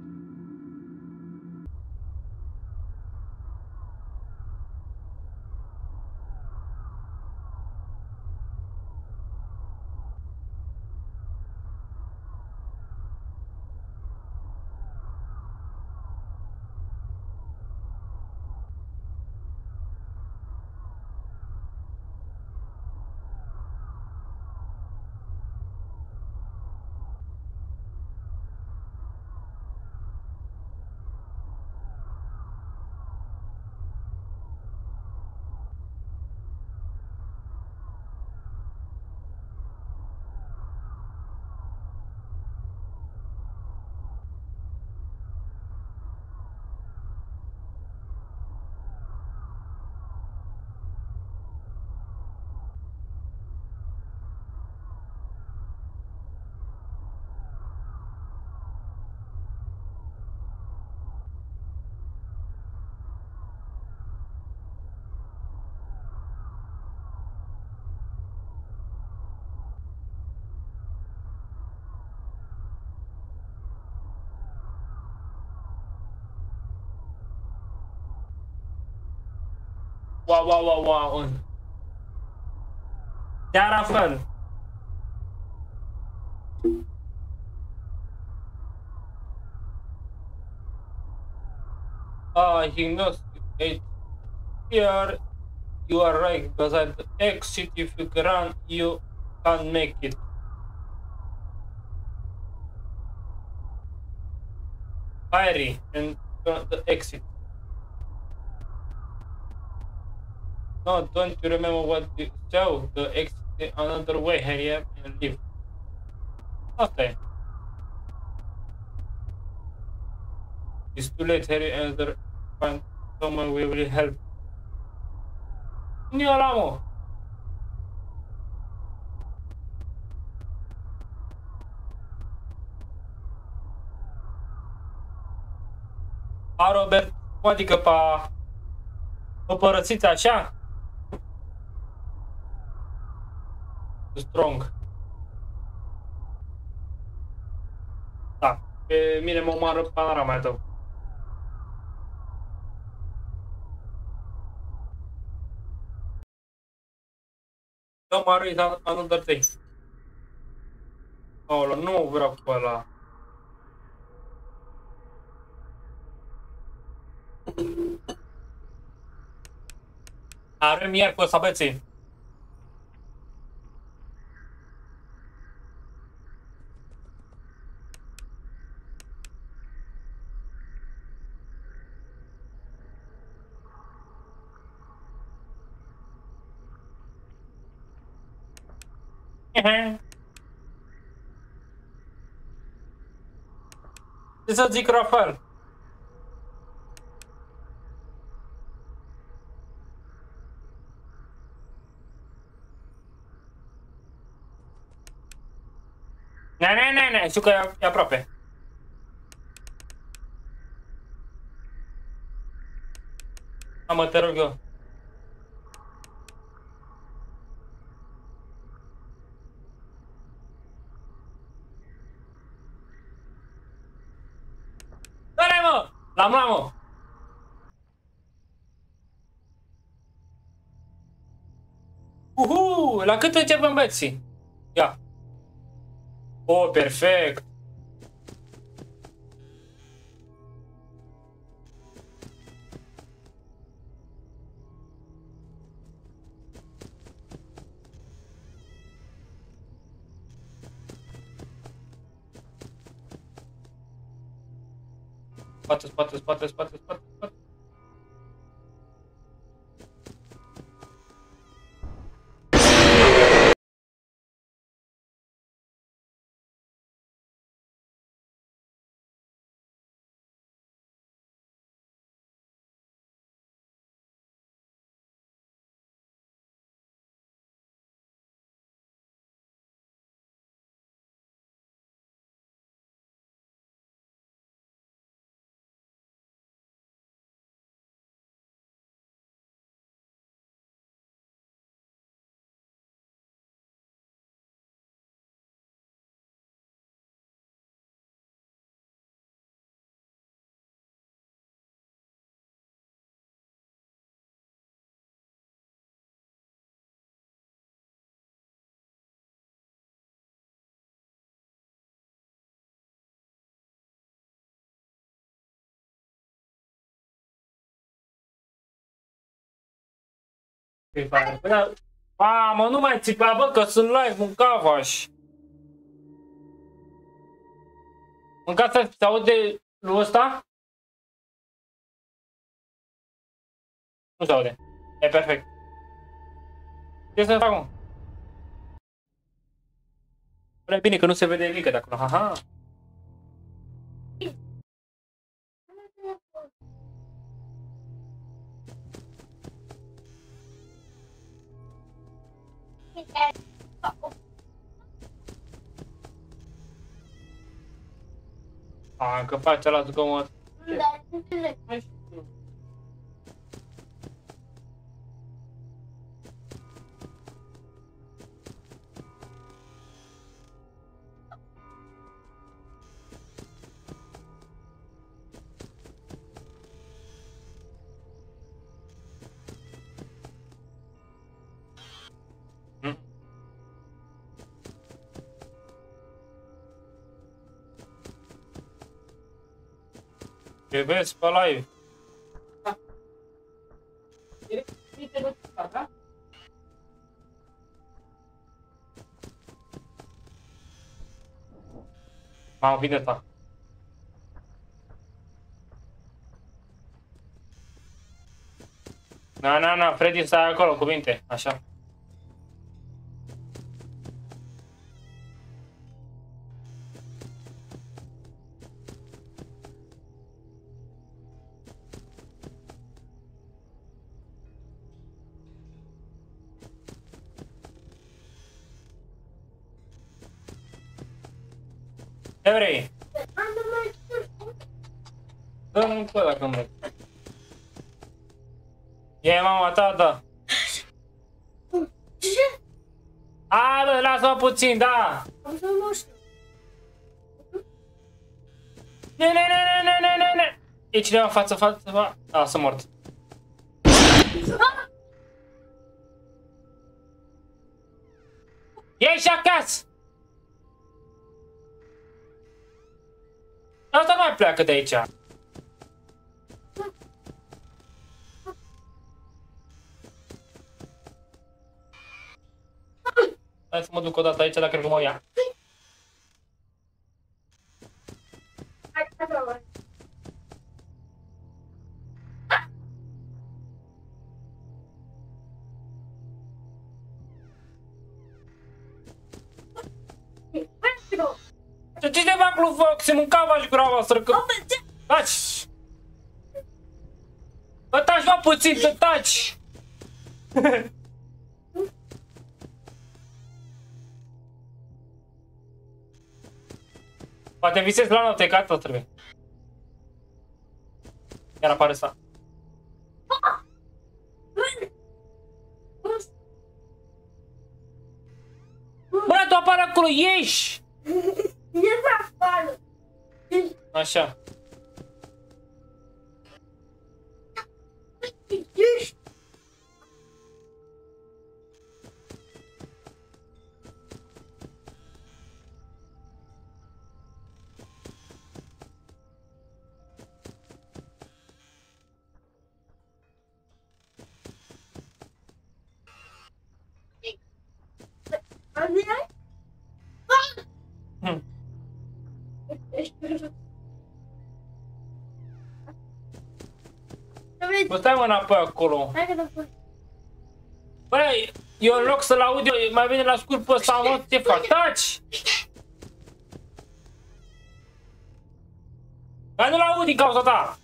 Wow, wow, wow, wow. Chiar Rafael. Ah, he knows it. Here you are right, because at the exit, if you run, you can't make it. Fiery and uh, the exit. No, don't you remember what you saw? The exit another way, hurry up and leave. Okay. It's too late, hurry another find someone we will help. Nu ăla, mă. A, Robert, cum adică pa... Vă părăsiți așa? Strong. Da, pe mine mă omoară panorama tău. Eu mă arăt another day. Aolo, nu vreau cu ăla. Avem iar cu ăsta, băieții. Ce să zic, Rafael? Ne, ne, ne, ne, știu că e, e aproape. Mă, te rog eu. Dă-le, mă! L-am luat, mă! Uhu! La cât începem, băieții? Ia. Oh, perfect! Spate, spate, spate, spate, spate, spate. Free Fire. Păi, mamă, nu mai țipa, bă, că sunt live, mâncavaș. Mâncați să se aude lui ăsta? Nu se aude. E perfect. Ce să fac, mă? Prea bine că nu se vede nimic de acolo. Aha. A, că face ăla zgomot. Da, înțeleg. Te vezi pe live. Da. Da? Mamă, vine asta. Na, na, na, Freddy stai acolo, cuvinte, așa. Ce vrei? Dă-mi pe dacă vrei. E mama ta, da. Ce? A, bă, lasă-mă puțin, da. Am să nu știu. Ne, ne, ne, ne, ne, ne, ne, ne. E cineva față, față, față. A, sunt mort. Ieși acasă! Asta nu mai pleacă de aici. Hai să mă duc o dată aici, dar cred că mă ia. Hai, hai, hai. Ce ce fac lui Fox? Se mâncava și gura voastră că... Taci! Bă, taci, mă, puțin, să taci! Poate visezi la noapte, că atât trebuie. Iar apare asta. Bă, tu apare acolo, ieși! Ies afară. Așa. Ești. Azi? Hm. Bă, stai mă înapoi acolo. Hai că dă-mi. Băi, eu în loc să-l aud, eu mai bine la scurt pe ăsta, mă, ce fac? Taci! Dar nu-l aud din cauza ta!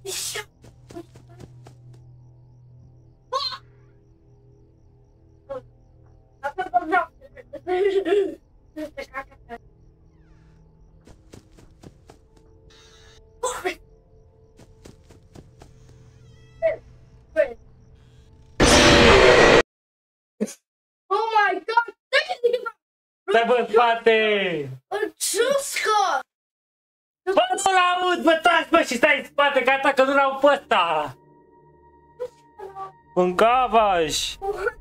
Oh my god! Stai bă, în spate! Ciuscă! Bă, nu-l aud, bă, taci, bă, și stai în spate, gata, că nu-l aud pe ăsta! În gavaș!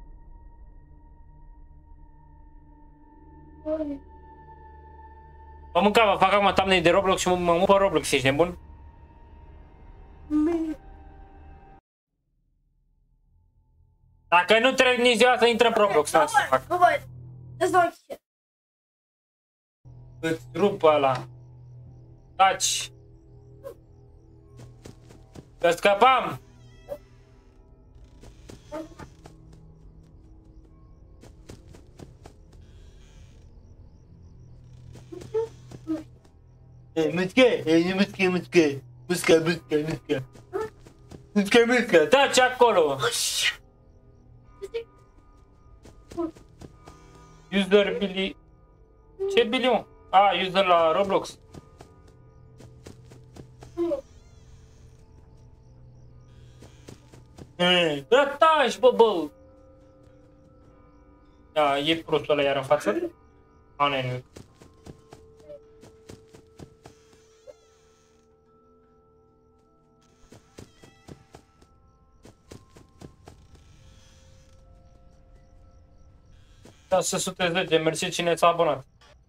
Mă mâncava, fac acum thumbnail de Roblox și mă mă pe Roblox, ești nebun? Dacă nu trec nici ziua să intră în Roblox, Go să fac. away. Go away. There's no here. Îți rup ăla. Taci. Că scăpam. Mușcă, mușcă, mușcă. Mușcă, mușcă, mușcă. Mușcă, mușcă. Taci acolo. User Billy. Ce Billy, mă? A, user la Roblox. Da, taci, bă, bă. Da, e prostul ăla iar în față? A, nu e nimic. șase sute zece, mersi cine s-a abonat.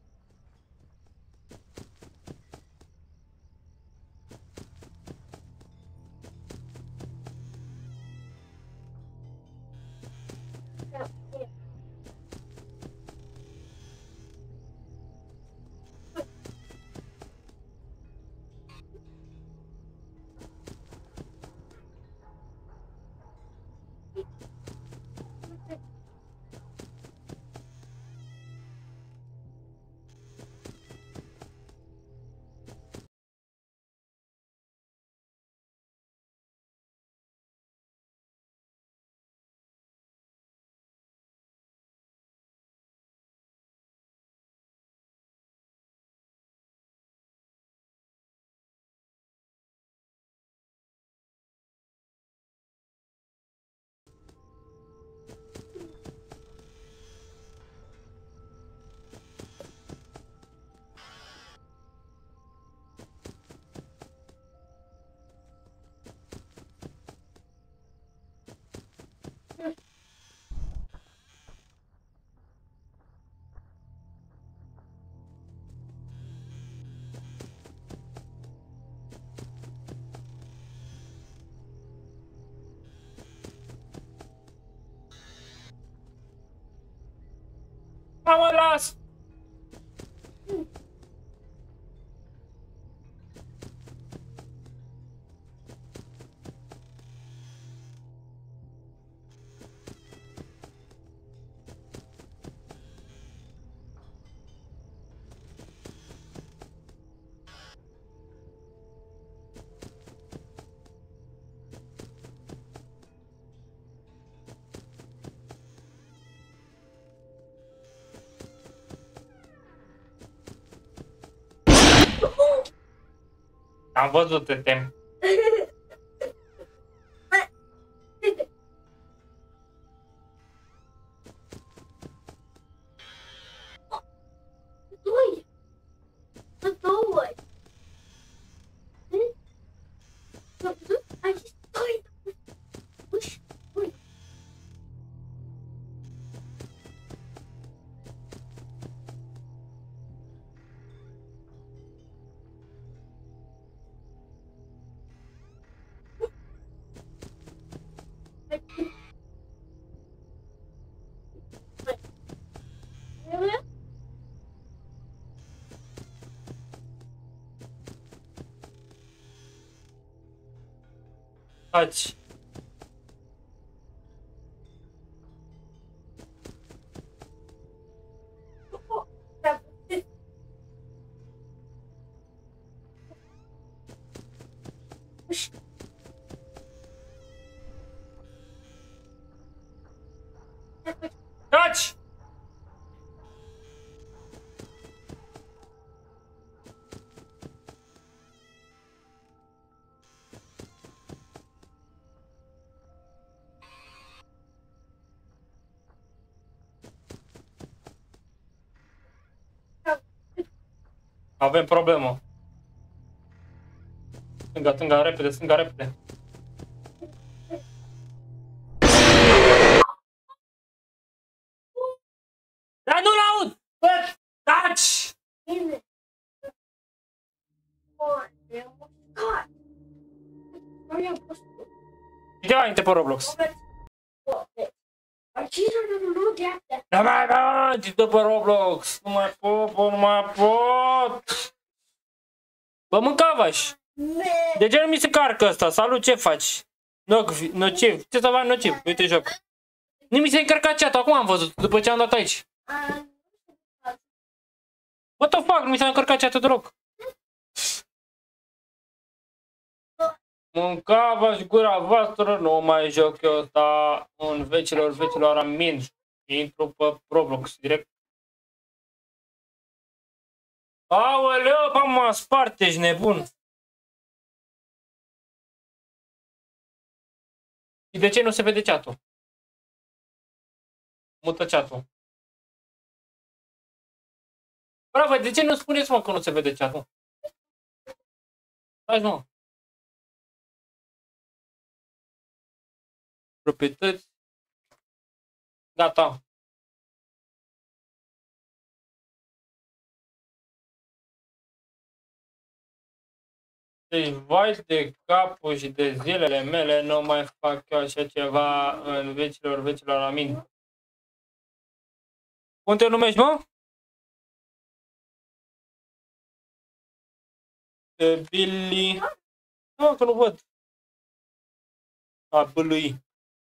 Mă las! Am văzut, te tem. Doi. Doi. Aici doi. Uși. Ui. Taci. Uși. Taci! Avem problemă. Stânga, stânga, repede, stânga, repede. Dar nu-l aud! Bă, taci! Bine. Bun, e mușcat. Nu i-am pus. Uite înainte pe Roblox. Moment. Bun, deci. Nu mai pot! După Roblox! Nu mai pot, bă, nu mai pot! Bă, mâncava-și! De ce nu mi se carcă ăsta? Salut, ce faci? Nociv. Ce să fac nociv? Uite joc. Nu mi se încărca chat-ul, acum am văzut, după ce am dat aici. What the fuck? Nu mi s-a încărcat chat-ul deloc. Mâncava-și gura voastră, nu mai joc eu ăsta în vecilor vecilor amin. Intru pe Roblox direct. Aoleu, bă, mă spart, ești nebun. Și de ce nu se vede chat-ul? Mută chat-ul. Bravo, de ce nu spuneți, mă, că nu se vede chat-ul? Stai, mă. Proprietăți. Gata. Deci, vai de capul și de zilele mele, nu mai fac eu așa ceva în vecilor vecilor amin. Cum te numești, mă? Billy. Nu, că nu văd. A, Billy.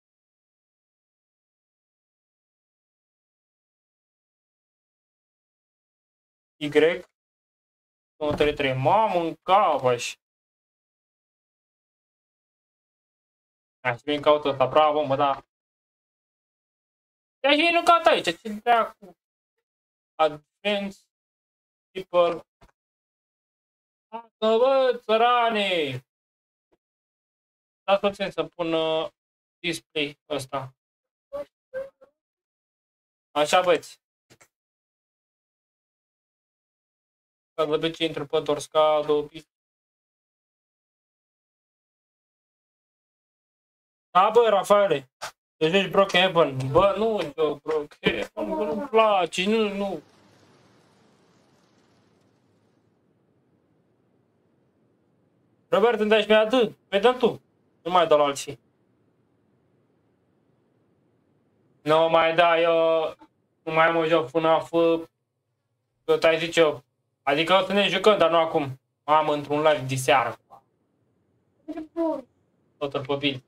Y. unu, trei, trei. Mamă, în cavaș. Hai, să vin caut ăsta. Bravo, mă, da. Ia și vin, nu caut aici. Ce dracu? Advanced people. Asta, bă, țărane! Dați puțin să pun uh, display ăsta. Așa, băieți. Ca de obicei intru pe Dorsca, de obicei. Da, bă, Rafaele. Deci ești Brookhaven. Bă, nu, eu Brookhaven, bă, nu-mi place, nu, nu. Robert, îmi dai și mie atât. Păi dă tu. Nu mai dau la alții. Nu mai da, eu nu mai mă joc până a fă, tot ai zice eu. Adică o să ne jucăm, dar nu acum. Am într-un live de seară. Tot pe bil.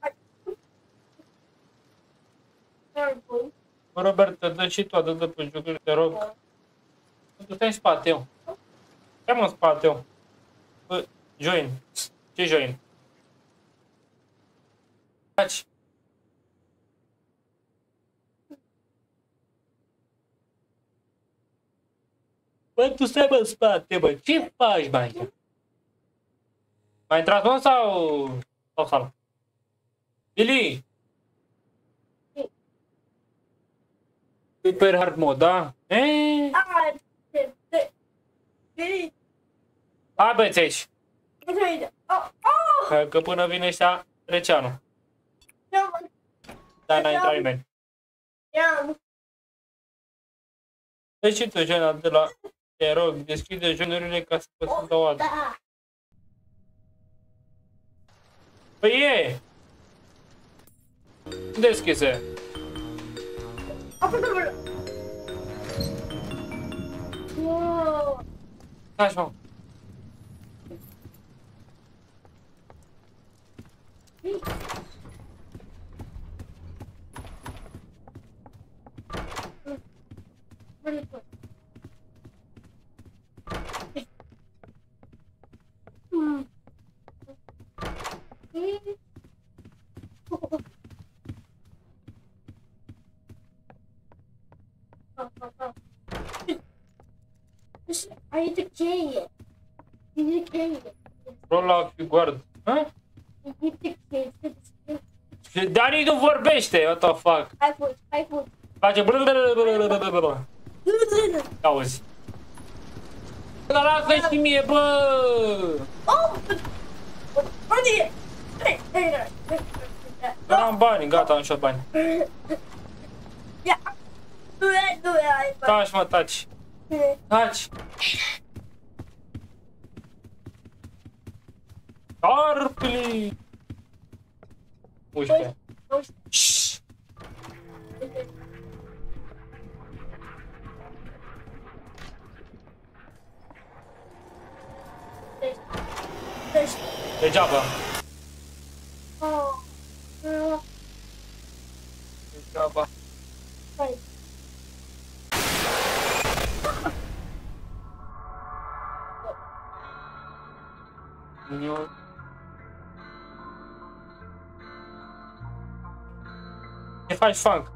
Robert, dă și tu, dă pe jucări, te rog. Tu stai în spate, eu. Stai mă în spate, eu. Bă, join. Ce join? Faci? Bă, tu stai mă în spate, bă. Ce faci, bă, aici? Mai intrat, mă, sau... sau sală? Billy! Super hard mode, da? Eee? Hai, băieți aici. Că până vine ăștia, trece anul. Dar n-a intrat nimeni. Deci și tu, Joana, de la... Te rog, deschide joinurile ca să poți să dau altă. Păi e! Deschise. Taci, mă. I need to carry it. You need to carry it. Roll off you guard. Hă? You need to carry it. Dani nu vorbește, what the fuck? Hai foot, hai foot. Face blablabla. Auzi. Dar lasă și mie, bă! Oh! Unde e? Dar am bani, gata, am și bani. Ia! Nu e, nu e, Taci, mă, taci. Taci. Carpili! unsprezece. Shhh. Degeaba. Oh. Uh, Degeaba. Hai. Nu. Ce faci, Funk?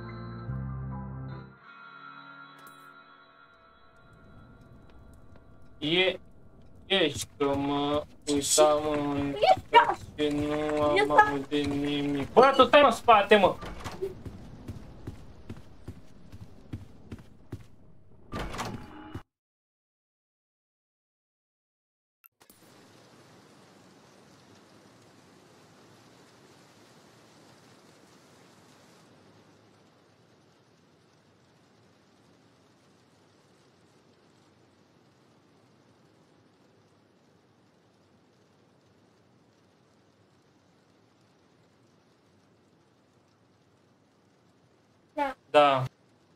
E... Ești că mă uitam în... Și nu am auzit nimic. Bă, tu stai în spate, mă! Da. Da.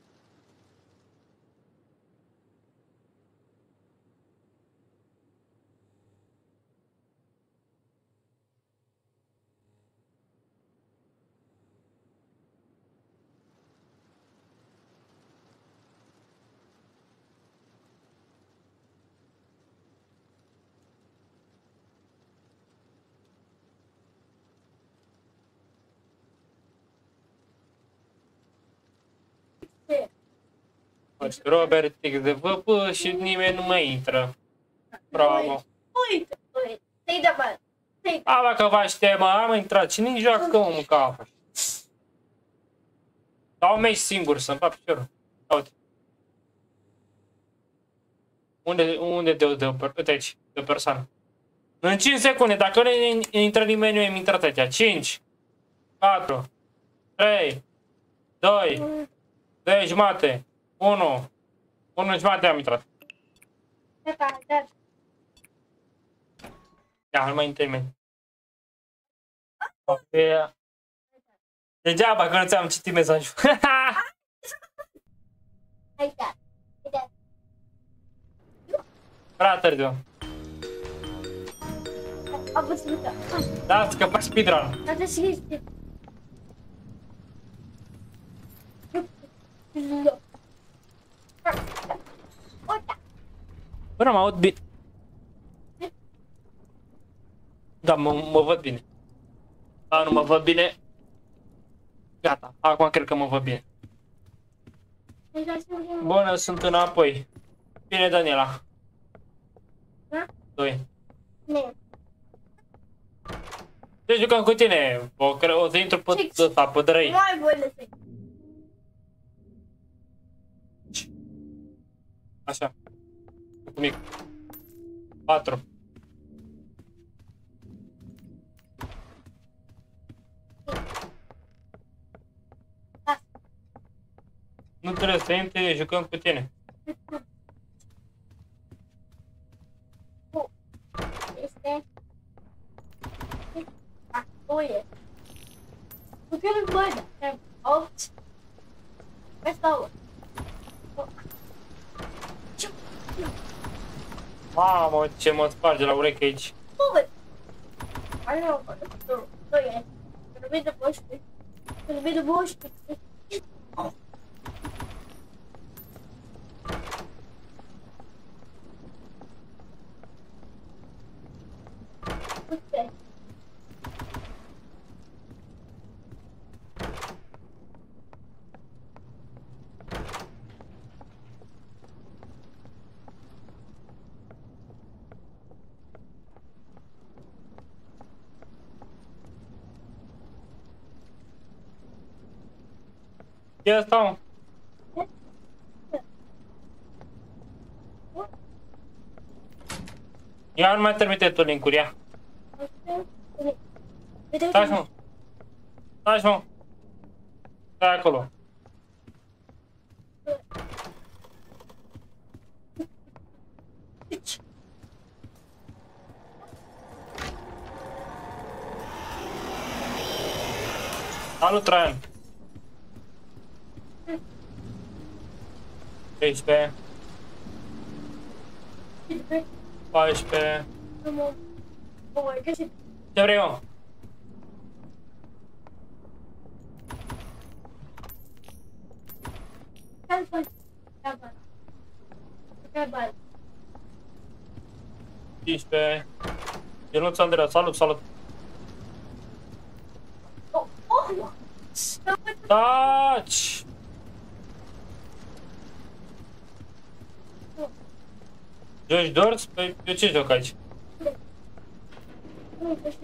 Ce? Faci Robert X de V P și nimeni nu mai intră. Bravo. Uite, uite. Să-i dă bani. Să-i dă. A, că vă aștept, mă, am intrat. Cine-i joacă, mă, mânca? Dau meci singur să-mi fac piciorul. Uite. Unde, unde de, de, uite aici, de persoană. În cinci secunde, dacă nu intră nimeni, eu îmi intrat aici. cinci, patru, trei, doi, doi jumate, unu, unu jumate am intrat. Gata, gata. Ia, nu mai intră nimeni. Okay. Degeaba că nu ți-am citit mesajul. Hai, da. Hai, da. Prea târziu. Am văzut că. Da, scăpa speedrun. Dar să este. Uita. Bă, mă aud bine. Da, mă, mă văd bine. Da, nu mă văd bine. Gata, acum cred că mă văd bine. Bună, sunt înapoi. Bine, Daniela. Da? Doi. Ne. Ce jucăm cu tine? O, cre o să intru pe Six. ăsta, pe drăi. Nu ai voie de să. Așa. Cu mic. Patru. Nu trebuie să intri, jucăm cu tine. Este. Acolo. Nu trebuie bani. opt. Vezi două. Mamă, ce mă sparge la ureche aici. Bun. Hai, nu, nu, nu e. Să nu vede boști. Să nu vede boști. Uite. Ce asta, mă? Ia nu mai trimite tu link-uri, ia. Stai, mă. Stai, mă. Stai acolo. Salut, Traian. treisprezece. paisprezece. O voi găsi. Ce vrei, mă? Hai, hai. Ia bani. Ia bani. cincisprezece. Ionuț Andreea, salut, salut. Oh, oh! Taci! Joci Doors? Păi, eu ce joc aici? Nu, găsi.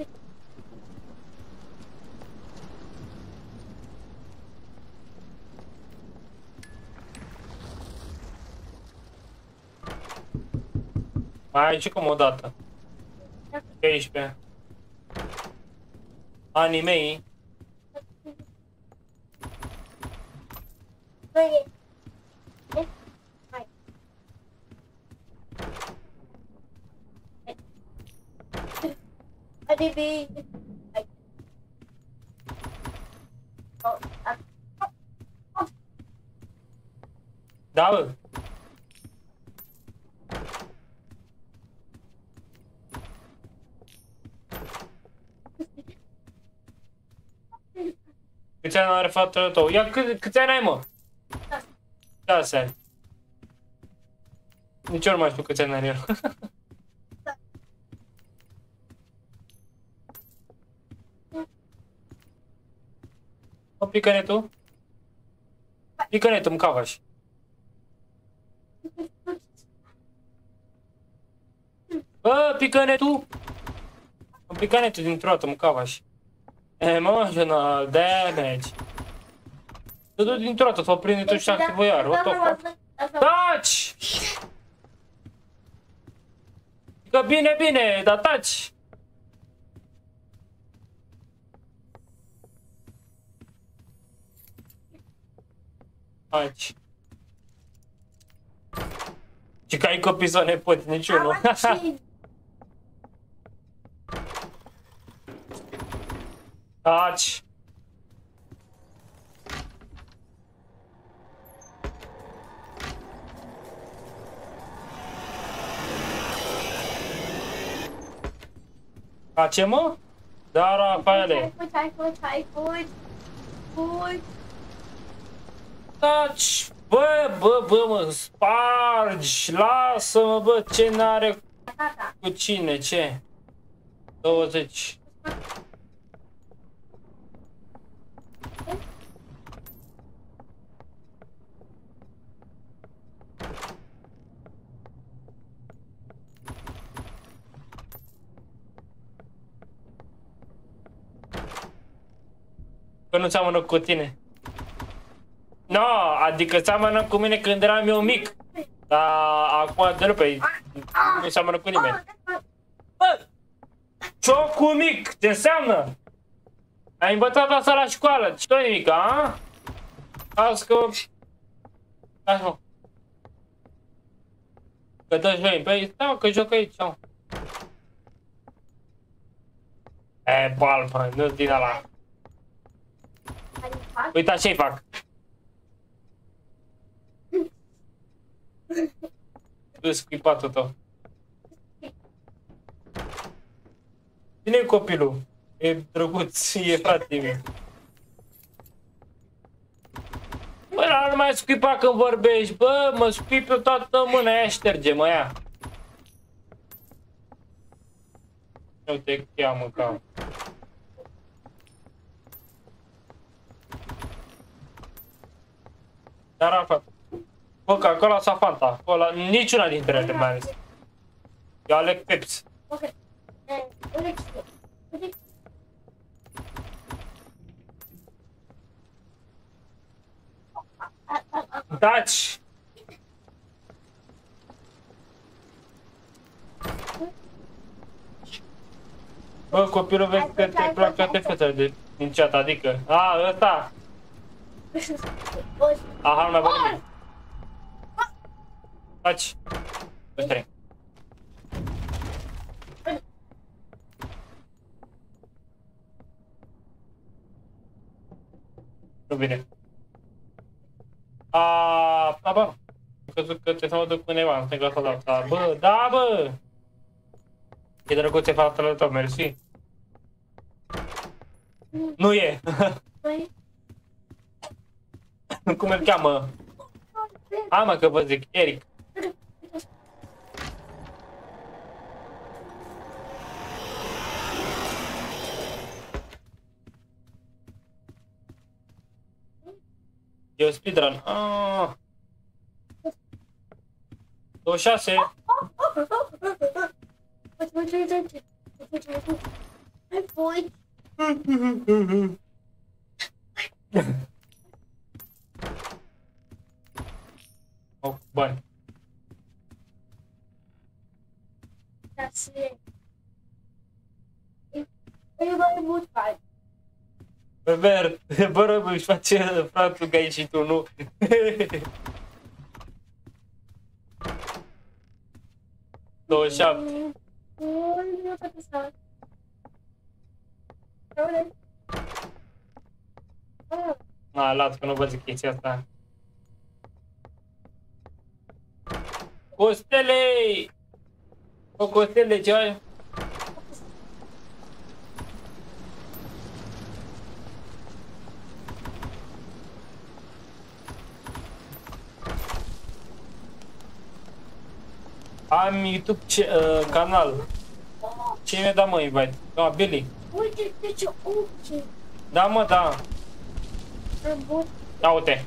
Mai ai și cum o dată. treisprezece. Animei. Băi. Hai. Hadi bine. Hai. Oh, oh. Da, bă. Câți ani are fratele tău? Ia, cât, câți ani ai, mă? Șase ani. Nici eu nu mai știu câți ani are el. O, pică-ne tu? Pică-ne tu, mcavaș. Bă, pică-ne tu! Am pică-ne tu dintr-o dată, mcavaș. Emotional damage. Tu du dintr-o dată, s-o prinde tu și activă iar. What the fuck? Taci! Că bine, bine, dar taci! Taci. Și că ai copii sau nepoți, niciunul. Taci! Face, mă? Da, Rafaele. Hai, fugi, hai, fugi, hai, fugi. Fugi. Taci! Bă, bă, bă, mă, spargi! Lasă-mă, bă, ce n-are Gata. cu cine, ce? douăzeci. Că nu seamănă cu tine. No, adică seamănă cu mine când eram eu mic. Dar acum de pe nu seamănă cu nimeni. Bă! Ciocul mic, ce înseamnă? Ai învățat asta la școală, ce nimic, a? Azi că... Hai, mă. Că dă join, păi, da, că joc aici, mă. E, balbă, nu din ala. Uita ce-i fac. Du-ți scuipatul tău. Cine e copilul? E drăguț, e frate meu. Bă, dar nu mai scuipa când vorbești, bă, mă scuip pe toată mâna, aia șterge-mă, ia. Eu te cheamă, ca. Dar Rafa, Coca-Cola sau Fanta? Cola, niciuna dintre ele mai ales. Eu aleg Pepsi. Ok. Eh, Alex. Taci! Bă, copilul vezi că te plac toate fetele de, din chat, adică... A, ăsta! Aha, nu mai văd nimic. Taci! Ăștia. Nu vine. A, da, bă. Am crezut că trebuie să mă duc cu undeva, nu știu că să dau. Bă, da, bă! E drăguț, e fratele tău, mersi. Nu e. Păi, Cum îl cheamă? Hai mă că vă zic, Eric. E o speedrun. Ah. douăzeci și șase. Hai, voi. Oh, bani. Da, se... Eu mai mult bani. Beber, bă rog, își face fratul că ai și tu, nu? douăzeci și șapte. Ui, nu s-a păsat. A, las că nu vă zic chestia asta. Costele! O costele, ce ai? Am YouTube ce, uh, canal. Cine mi-a dat mă invite? Da, Billy. Uite, de ce uite. Da mă, da. Bun. Da, uite.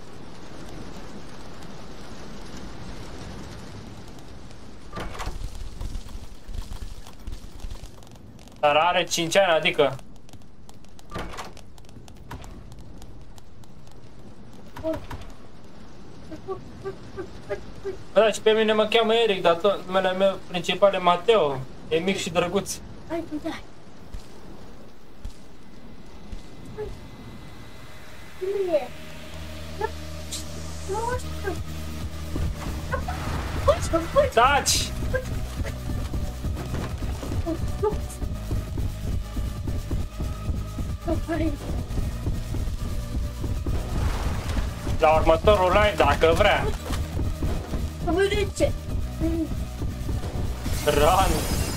Dar are cinci ani, adică. Bă, da, și pe mine mă cheamă Eric, dar tot numele meu principal e Mateo. E mic și drăguț. Hai, dai. Nu e. Nu știu. Uite, uite. Taci! La următorul live, dacă vrea. Uite. Run!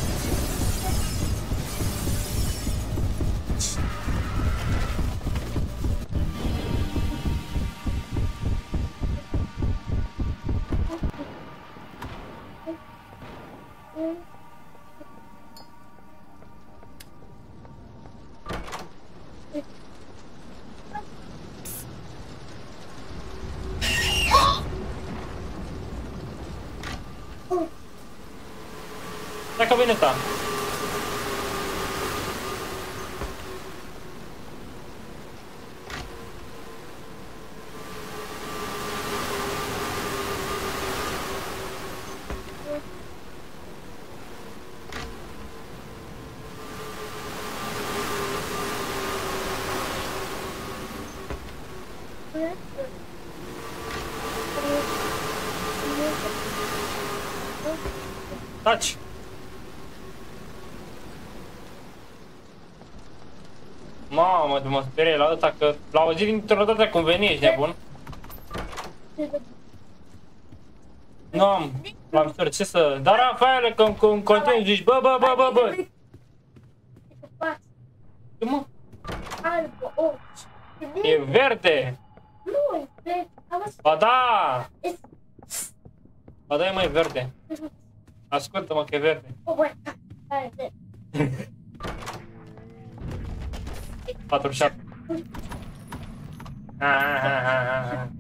Dacă vine ta. Taci! Mamă, mă sperie la ăsta că l-au auzit dintr-o dată cum veni, ești nebun? Nu am, l-am stărit, ce să... Dar Rafaele, că în continuu zici, bă, bă, bă, bă, bă! Ce mă? Albă, ochi. E verde! Nu, e verde. Ba da! Ba da, e mai verde. Ascultă-mă că e verde. Oh, băi, hai, hai. patruzeci și șapte. Ah, ah, ah, ah.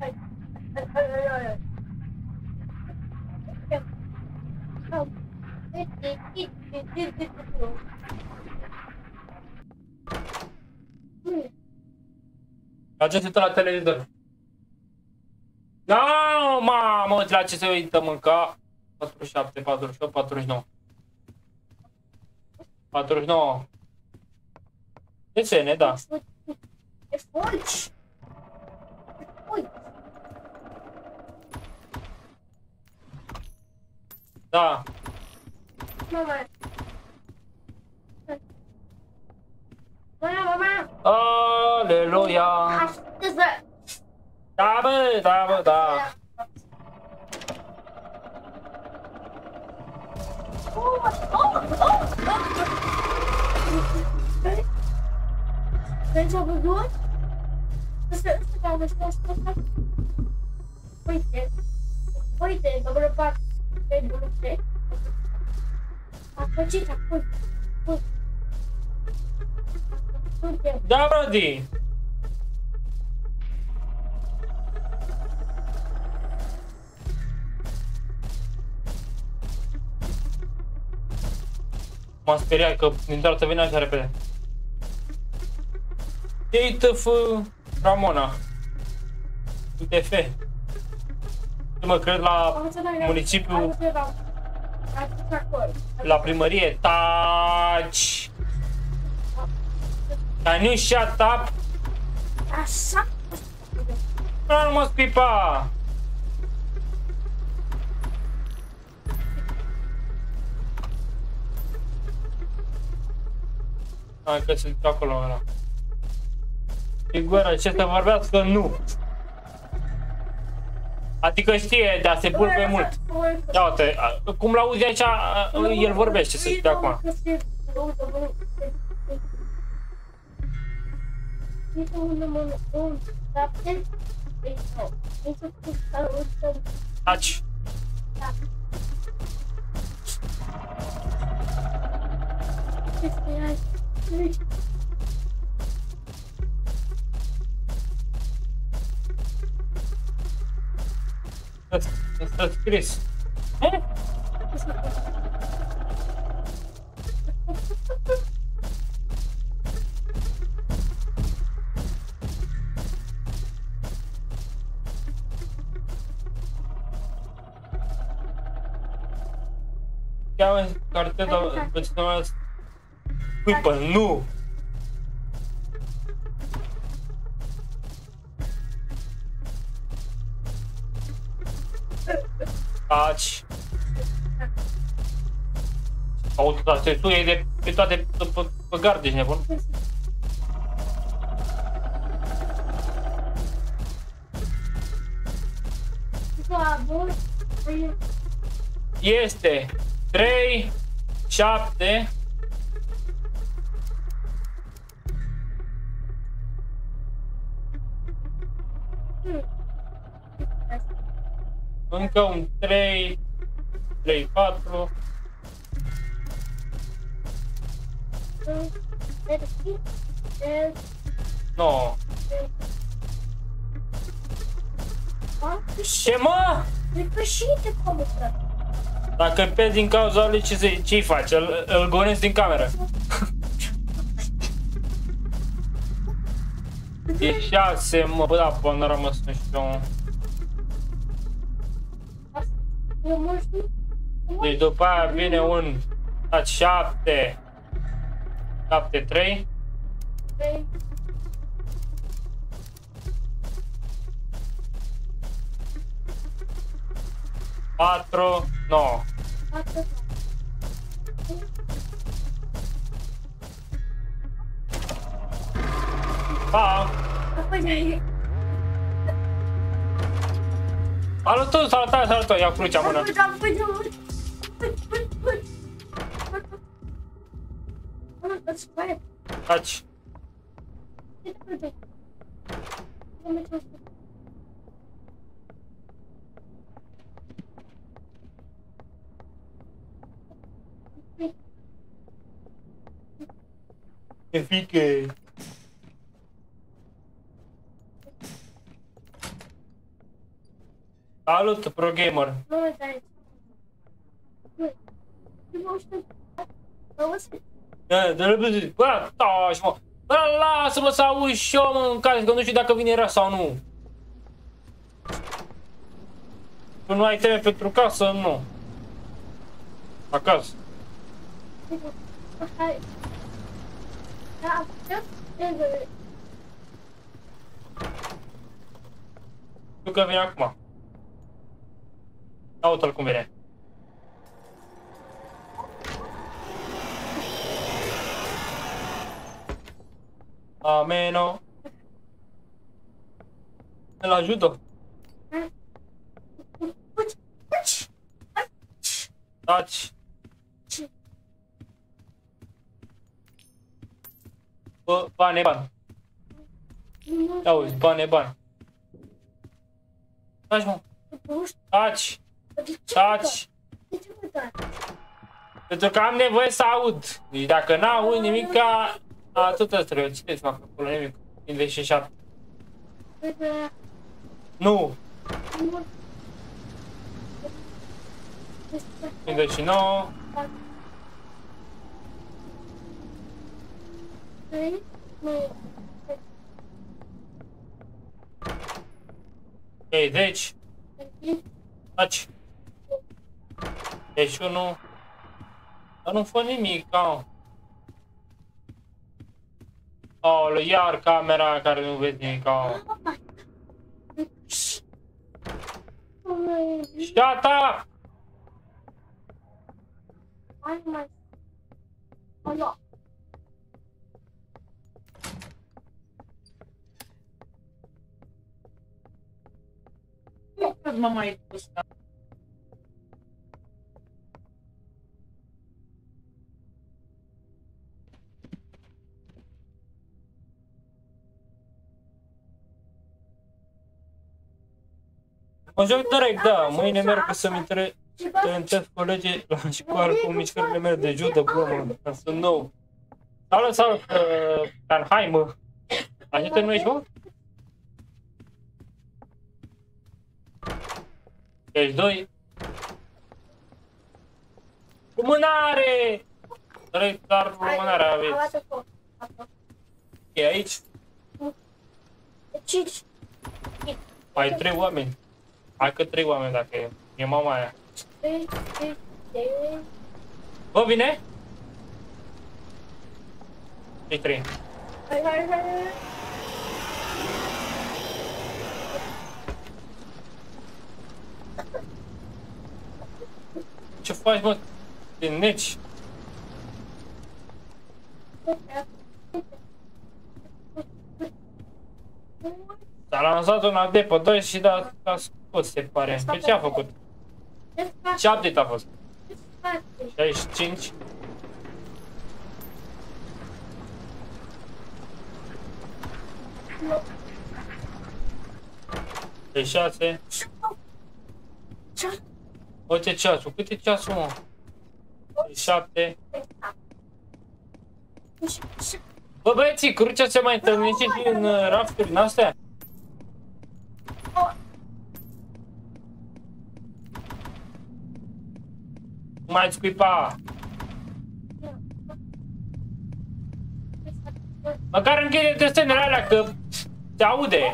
Agenți la televizor. No, mamă, la ce se uită mânca? patruzeci și șapte, patruzeci și opt, patruzeci și nouă. patruzeci și nouă. Desene, da. E fulgi. Ui. Da. Mama. Mama, mama. Aleluia. Aștează. Da, bă, da, bă, da. Vezi ce a văzut? Ăsta, ăsta care a văzut asta, asta? Uite, uite, double pat, pe double trei. A făcit, a făcut, făcut. Uite, Da, Brody! M-am speriat că din toată vine așa repede. Ei, tăf, Ramona. U T F. Nu mă cred la municipiu, la primărie. Taci! Can you shut up? așa. Nu mă spipa! Hai că sunt acolo ăla. E gura, ce să vorbească? Nu. Adică știe, dar se pulpe mult. Ia uite, cum l-auzi aici, el vorbește, să știi acum. Taci. Ăsta scris. Eh? Cheamă cartela, bățină Cuipă, nu! Taci! Autotasetul e de pe toate pe, pe gard, ești nebun? Este trei, șapte. Încă un trei, trei, patru. No. Ce mă? Dacă îl pierzi din cauza lui, ce ce-i faci? Îl, îl gonezi din cameră. E șase, mă, bă, da, până n-a rămas nu știu. Deci după aia vine un șapte, șapte, trei. patru, nouă. Pa! Salutul, salutare, salutare, ia crucea mână. Taci. E fiche. Salut, pro gamer. Da, da, bă, taci, mă. Bă, lasă-mă să auzi și eu, mă, în care, că nu știu dacă vine rea sau nu. Tu nu ai teme pentru casă? Nu. Acasă. Știu că vine acum. Ia uite-l cum vine. Ameno. Îl ajută. Taci. Bani, bani. Auzi, bani, bani. Taci, mă. Taci. Taci. Pentru că am nevoie să aud. Deci dacă n-aud nimica, atâta trebuie. Ce te fac acolo? Nimic. cincizeci și șapte. Nu. cincizeci și nouă. treizeci. Taci. treizeci și unu. Dar nu fă nimic, au. Aoleu, iar camera care nu vezi nimic, au. Shut up! Nu cred mă mai pus. Mă joc direct, da. Mâine merg să-mi întâlnesc colegii la școală cu mișcările mele de judo, bă, mă. Sunt nou. Salut, salut, Canhai, mă. Așa te numești, bă? treizeci și doi. Lumânare! Direct, dar lumânare aveți. E aici? cinci. Mai trei oameni. Hai că trei oameni dacă e. E mama aia. Bă, vine? E trei. Hai, hai, hai. Ce faci, mă? Te neci? S-a lansat un update pe doi și da, a scos, se pare. Pe ce a făcut? Ce update a fost? șaizeci și cinci. șaizeci și șase. Uite ceasul. Cât e ceasul, mă? șaizeci și șapte. Bă, băieții, crucea se mai întâlnește și în uh, rafturi din astea? Nu mai scuipa. Măcar închide desenele alea, că se aude.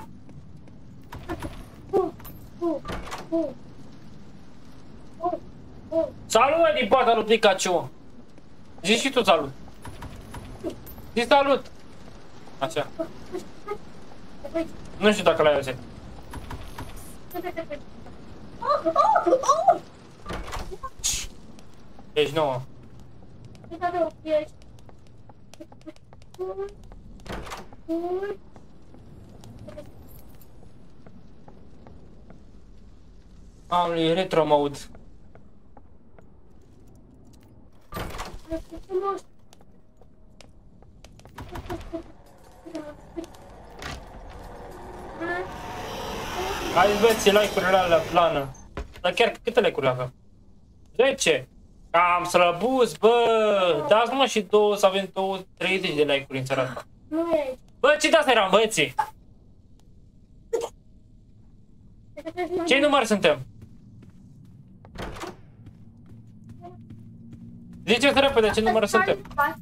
Salut, mă, din partea lui Pikachu. Zici și tu salut. Zici salut. Așa. Nu știu dacă l-ai auzit. Ești nouă. Am lui retro mode. Hai, băieți, like-urile alea plană. Dar chiar câte like-uri avem? zece. Cam slăbus, bă. Dați mă și două, să avem două, treizeci de like-uri în seara asta. Bă, ce de-asta eram, băieții? Ce număr suntem? Ziceți repede ce număr suntem.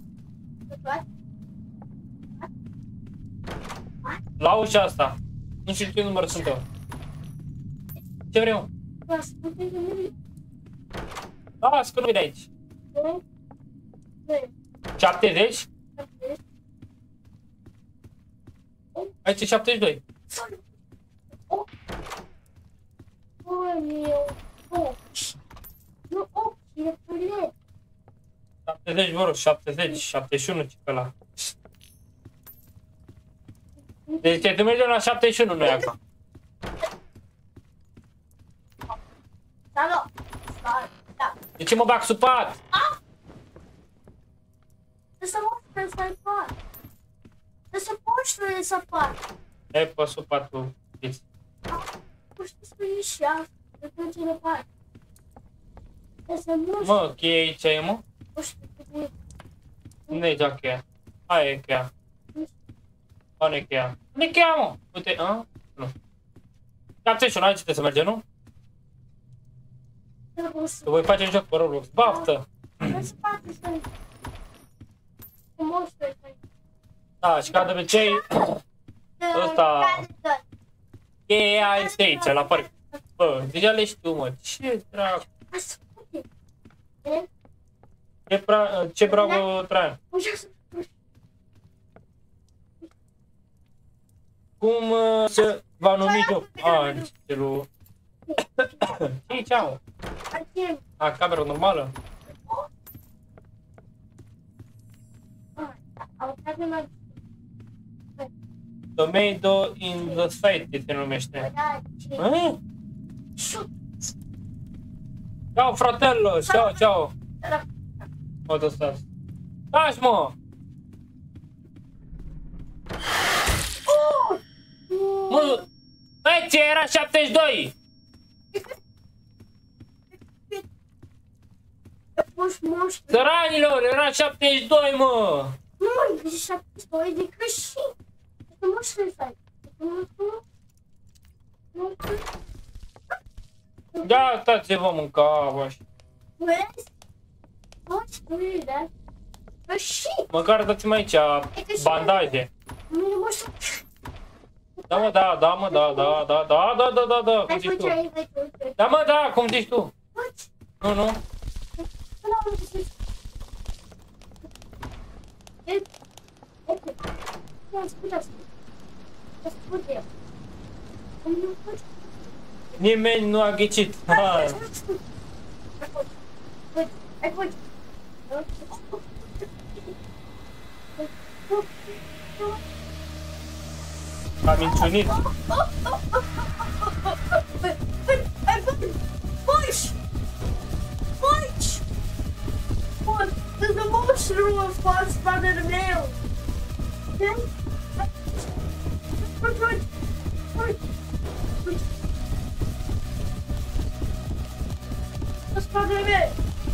La ușa asta. Nu știu ce număr suntem. Ce vrem? Da, scrie de aici. șaptezeci? Aici e șaptezeci și doi. șaptezeci, vă rog, șaptezeci, șaptezeci și unu, ce pe ăla. Deci te mergem la șaptezeci și unu noi acum. Salut! De ce mă bag sub pat? Să mă spun să-i fac. să poți să faci. E pe supatul. Poți să ieși și asta. Să plânge de parte. Să nu Mă, cheia aici e, mă? știu. Unde e cea cheia? Aia e cheia. Unde e cheia? Unde e cheia, mă? Uite, a? Nu. Capțe și un aici trebuie să merge, nu? Să voi face joc pe Roblox. Baftă! Nu se poate să... Frumos să faci. Da, și ca de obicei, ăsta... cheia este aici, la parc. Bă, deja le știu, mă. Ce dracu? Ce, pra... ce bravo, Traian? Cum uh, se va numi joc? A, celul... Ce-i ceau? A, cameră normală? Tomato in the site se numește. Eh? Ciao, fratello! Ciao, ciao! Mă, dă stas. Taci, mă! Mă! Băi, ce era șaptezeci și doi? Săranilor, era șaptezeci și doi, mă! Nu, e șaptezeci și doi de creștin. Nu mă știu să ai. Da, stați, vă mânca, așa. Vezi? Nu știu, da? Creștin. Măcar dați-mi aici bandaje. Nu mă știu. Da, mă, da, da, mă, da, da, da, da, da, da, da, da, cum zici tu? Da, mă, da, cum zici tu? Nu, nu. Nimeni nu a ghicit. Hai. Am minciunit. Push! Push! Push! There's a monster of fun spotted in the mail. Okay? Push! Push! Push! Push! Let's go to it.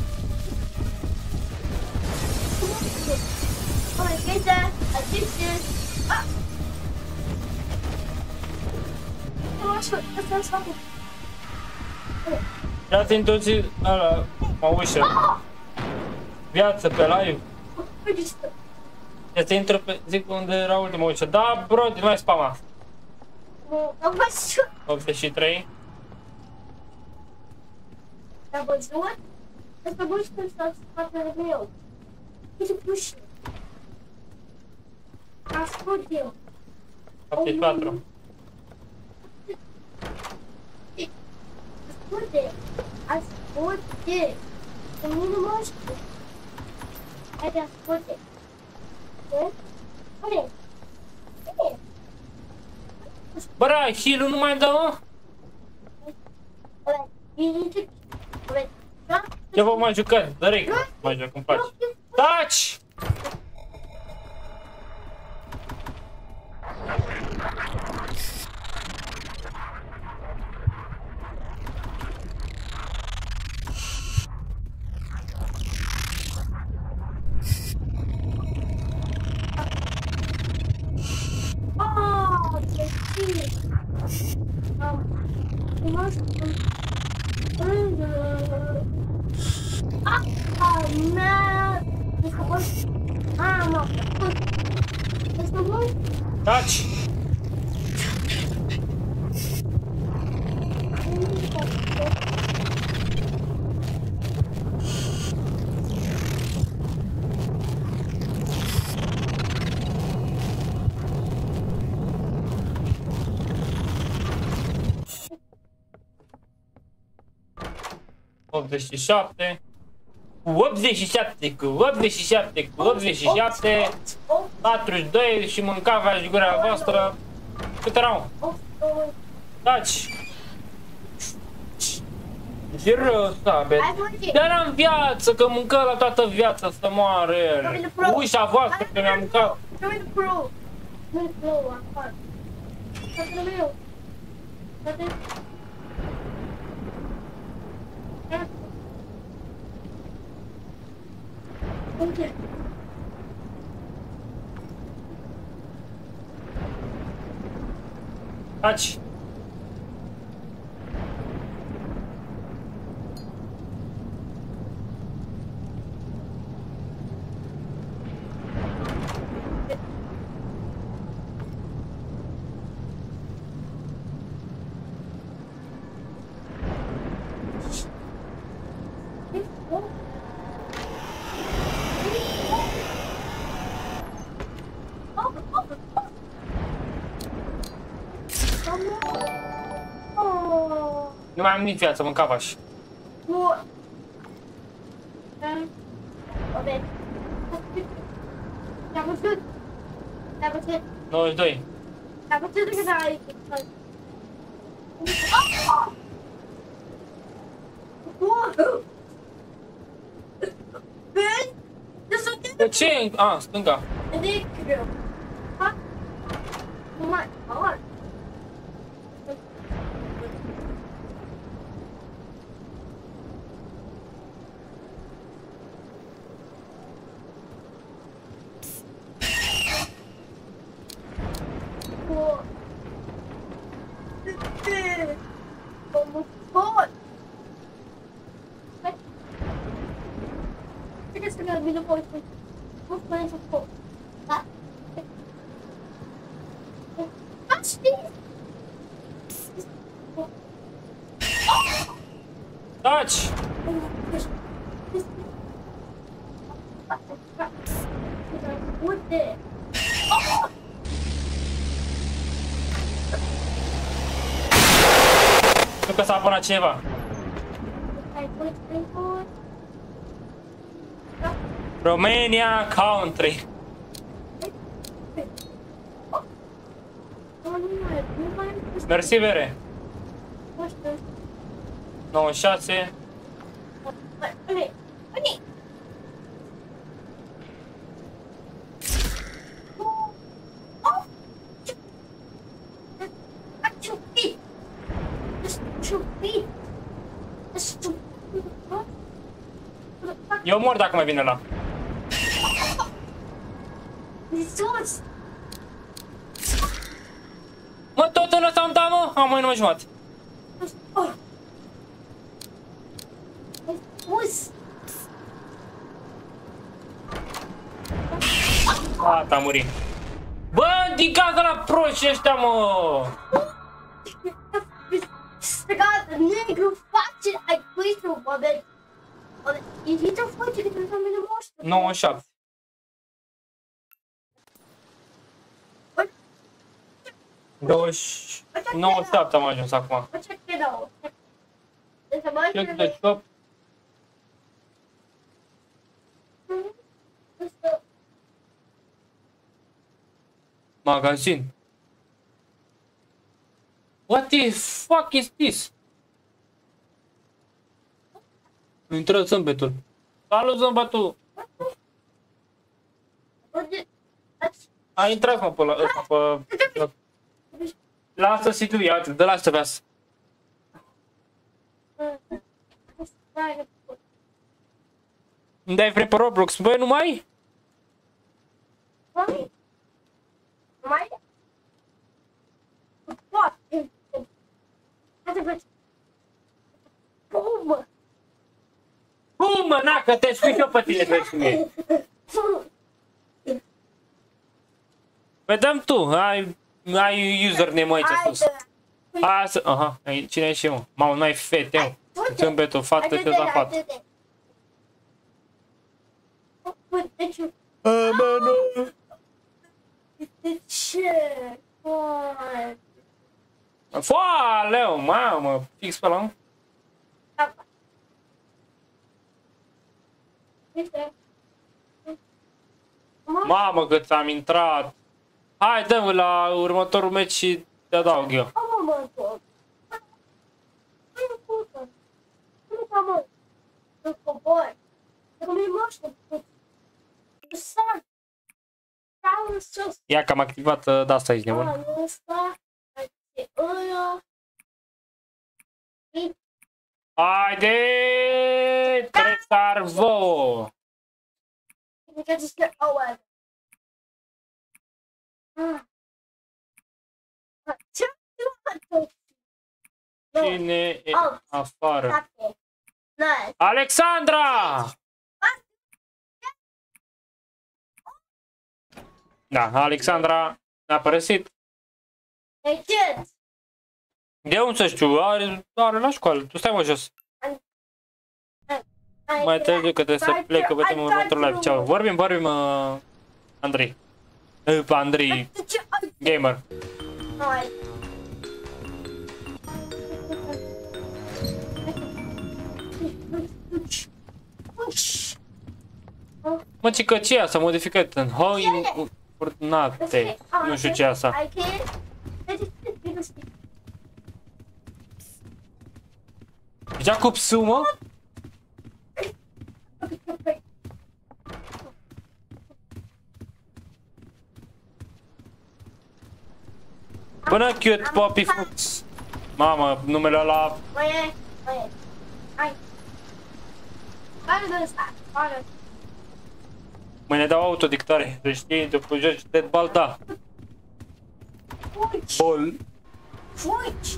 Oh, I get that. I did this. Ah! Ia-ți intuiți ăla, mă ușă. Viață pe live. Ia-ți intră pe, zic unde era ultima ușă. Da, bro, nu mai spama. optzeci și trei. Am văzut? Asta bun știu să spatele meu. Ce puși? Ascult eu. optzeci și patru. Asculte, asculte, că nu mă știu. Hai de asculte. Ce? Pune, pune. Bă, heal-ul nu mai dă, mă? Ăla, vine, ăla, da? Ce vă mai jucați? Dă-i, mai joc, îmi place. Taci! Taci! optzeci și șapte. Cu optzeci și șapte, cu optzeci și șapte, cu optzeci și șapte, patruzeci și doi și mâncava și gura voastră. Cât erau? Taci! E rău ăsta, be. Dar am viață, că mâncă la toată viața, să moară el. Ușa voastră, că mi-a mâncat. Nu-i plouă afară. Tatăl meu. Tatăl... Unde? Taci! Nu mai am nici viață, mâncava-și. Nu. Obe. Te-am văzut. Te-am văzut. nouăzeci și doi. Te-am văzut că n-ai... Vezi? De să De ce? A, stânga. de greu. Ha? Nu mai... Aolea. Taci! Uite! Nu că s-a apărat cineva. Ai pus timpul? Romania Country. Nu mai, nu mai am pus Mersi, Vere. timpul. nouăzeci și șase. Băi, băi, ciupit! Ciupit! Ciupit! Eu mor dacă mai vine la. Iisus! Mă, tot în ăsta îmi da, mă? Am mai numai jumătate. Iisus! Gata, a murit. Bă, din cauza la proști ăștia, mă! Stregat negru face ai pus-o, băbe. E vită face că trebuie să mine moștă. nouăzeci și șapte. douăzeci... nouăzeci și șapte am ajuns acum. Bă, ce te dau? Deci să mai Check the shop. Magazin. What the fuck is this? Intră zâmbetul. Salut, zâmbetul! A intrat, mă, pe la... Pe... Lasă și tu, ia-te, dă la să veasă. Îmi dai vrei pe Roblox? Băi, nu mai? Mai? Mai? Poate. Hai să vezi. Bumă! Cum, mă, na, că te spui eu pe tine, vezi cum e. Păi dăm tu, ai, ai username aici sus. Hai să... Aha, cine e și eu? Mamă, n-ai fete, mă. Zâmbetul, fată, te da fată. De ce? Foai. Foaleu, mamă, fix pe la... Mamă, cât am intrat. Hai, dă-mi la următorul meci și te adaug eu. Am mă tot. Nu pot. Nu am. Nu cobor. Că mi moștă. Sar. Sar în sus. Ia că am activat uh, de asta aici, nebun. Anul ăsta, e ăla. Haide! Tresarvo! Because it's the oh well. Ce Cine e afară? Nice. Alexandra! Da, Alexandra a părăsit. Hey kids. De unde să știu? Are, are la școală. Tu stai mă jos. Mai târziu că trebuie să plec, că vedem următorul live. Ceau. Vorbim, vorbim, uh, Andrei. Uh, Andrei. Gamer. Mă, cică, ce e asta? Modificat în hoi ordonate. Nu știu ce e asta. Jacob Sumo? Bună, cute Poppy Fox. Mamă, numele ăla... Mâine dau autodictare, să știi, te fugești de balda. Bol. Fugi!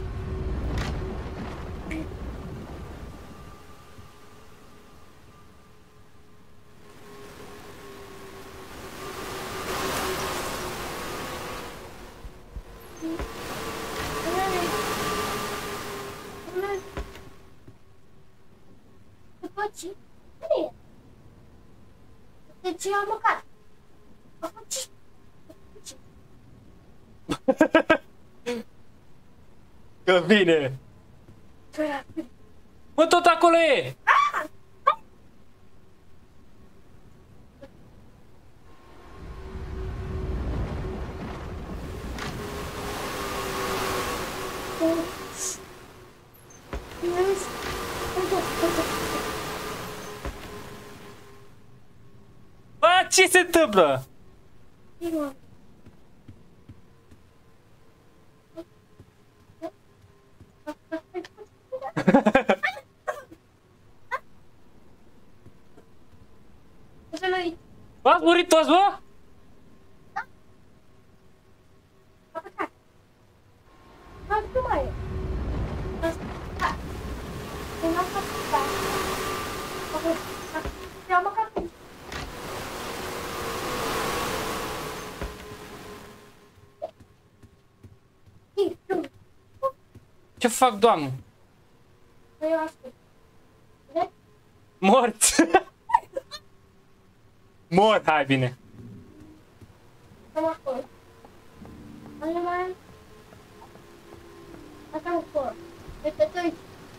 De ce am mâncat? Că vine! Mă, tot acolo e! Bă, ce se întâmplă? V-ați murit toți, bă? Ce fac, doamnă? Morți! Mor, hai bine. Stăm acolo. Unde mai? Asta e acolo. Uite-te aici.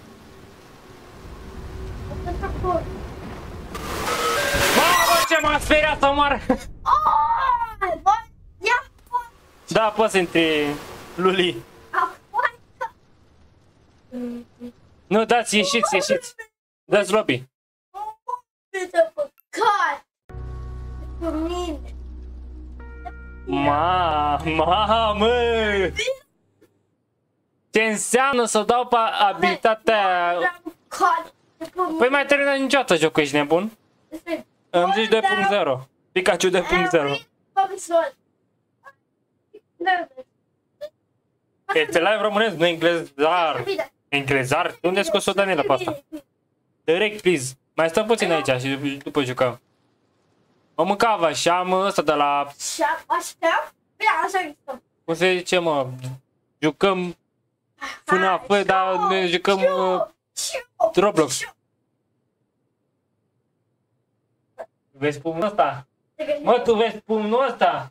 Asta e acolo. Mamă, ce m-a speriat să moară! Oh, bă, ia foacă! Da, poți să intri, Luli. A foacă! Nu, dați, ieșiți, ieșiți. Dați lobby. Uite, păcat! Cu mine. Ma, mamă! Ce înseamnă să dau pe abilitatea... Păi mai terminat niciodată jocul, ești nebun? Îmi zici doi punct zero. Pikachu doi punct zero. Este live românesc, nu englezar. Englezar? Unde ai scos-o Daniela pe asta? Direct, please. Mai stăm puțin aici și după jucăm. O mâncava și am ăsta de la... Așa? Bine, așa stăm. Cum se zice, mă? Jucăm... F N A F, dar ne jucăm... Uh, Roblox. Vezi pumnul ăsta? Mă, tu vezi pumnul ăsta?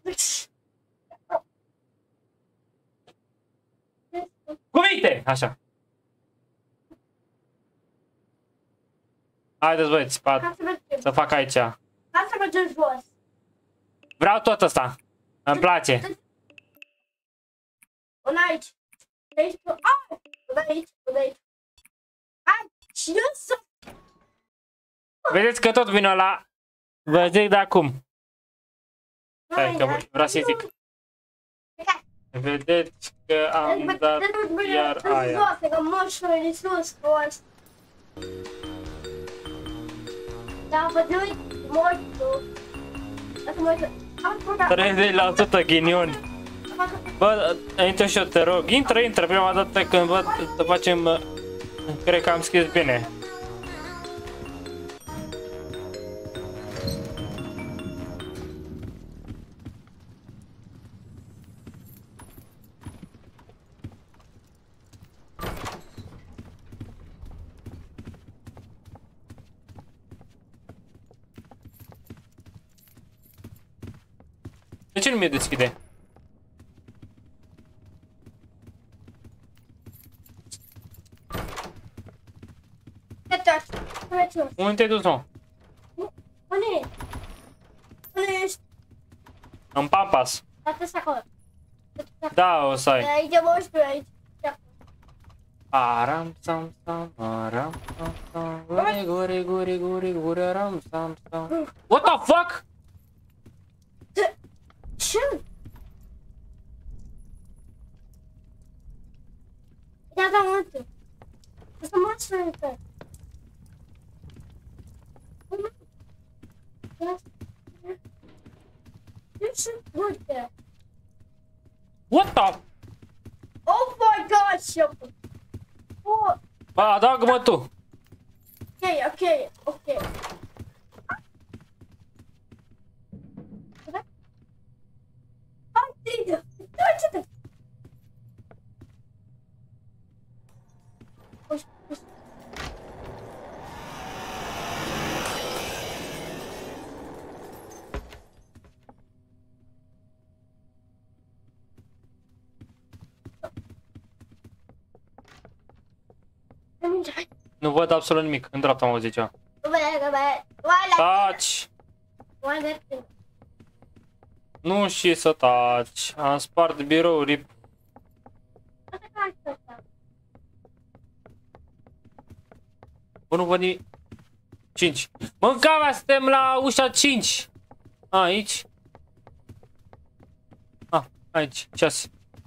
Cuvinte! Așa. Haideți, băieți, pat. Să fac aici. Hai să mergem jos. Vreau tot ăsta. Îmi place. Până aici. De aici, până aici, până aici. Hai, și eu să... Vedeți că tot vine la... Vă zic de acum. Stai că vreau să zic. Vedeți că am dat iar aia. Sus, că moșul e sus, prost. Da, văzut moșul. Asta moșul. treizeci la sută ghinion. Bă, intră și eu, te rog. Intră, intră. Prima dată când văd să facem... Cred că am scris bine. De ce nu mi-e deschide? Unde te-ai dus, mă? Unde e? Unde ești? În Pampas. Tată, să acolo. Da, o să ai. Aici, moșul, aici. Aram sam sam, aram sam sam, guri guri guri guri guri aram sam sam. What the fuck? Ce? Ia da multă. O să mă sună. What the? Oh my god, Shepard. Oh, Bă, adaugă-mă tu. ok, ok, ok. Hai, tigă! Duce-te! Puși, puși. Nu văd absolut nimic. În dreapta mă zicea. Taci! Nu și să taci. Am spart biroul, rip. Bă, nu văd nimic. cinci. Mâncava, suntem la ușa cinci. A, aici. A, aici. șase.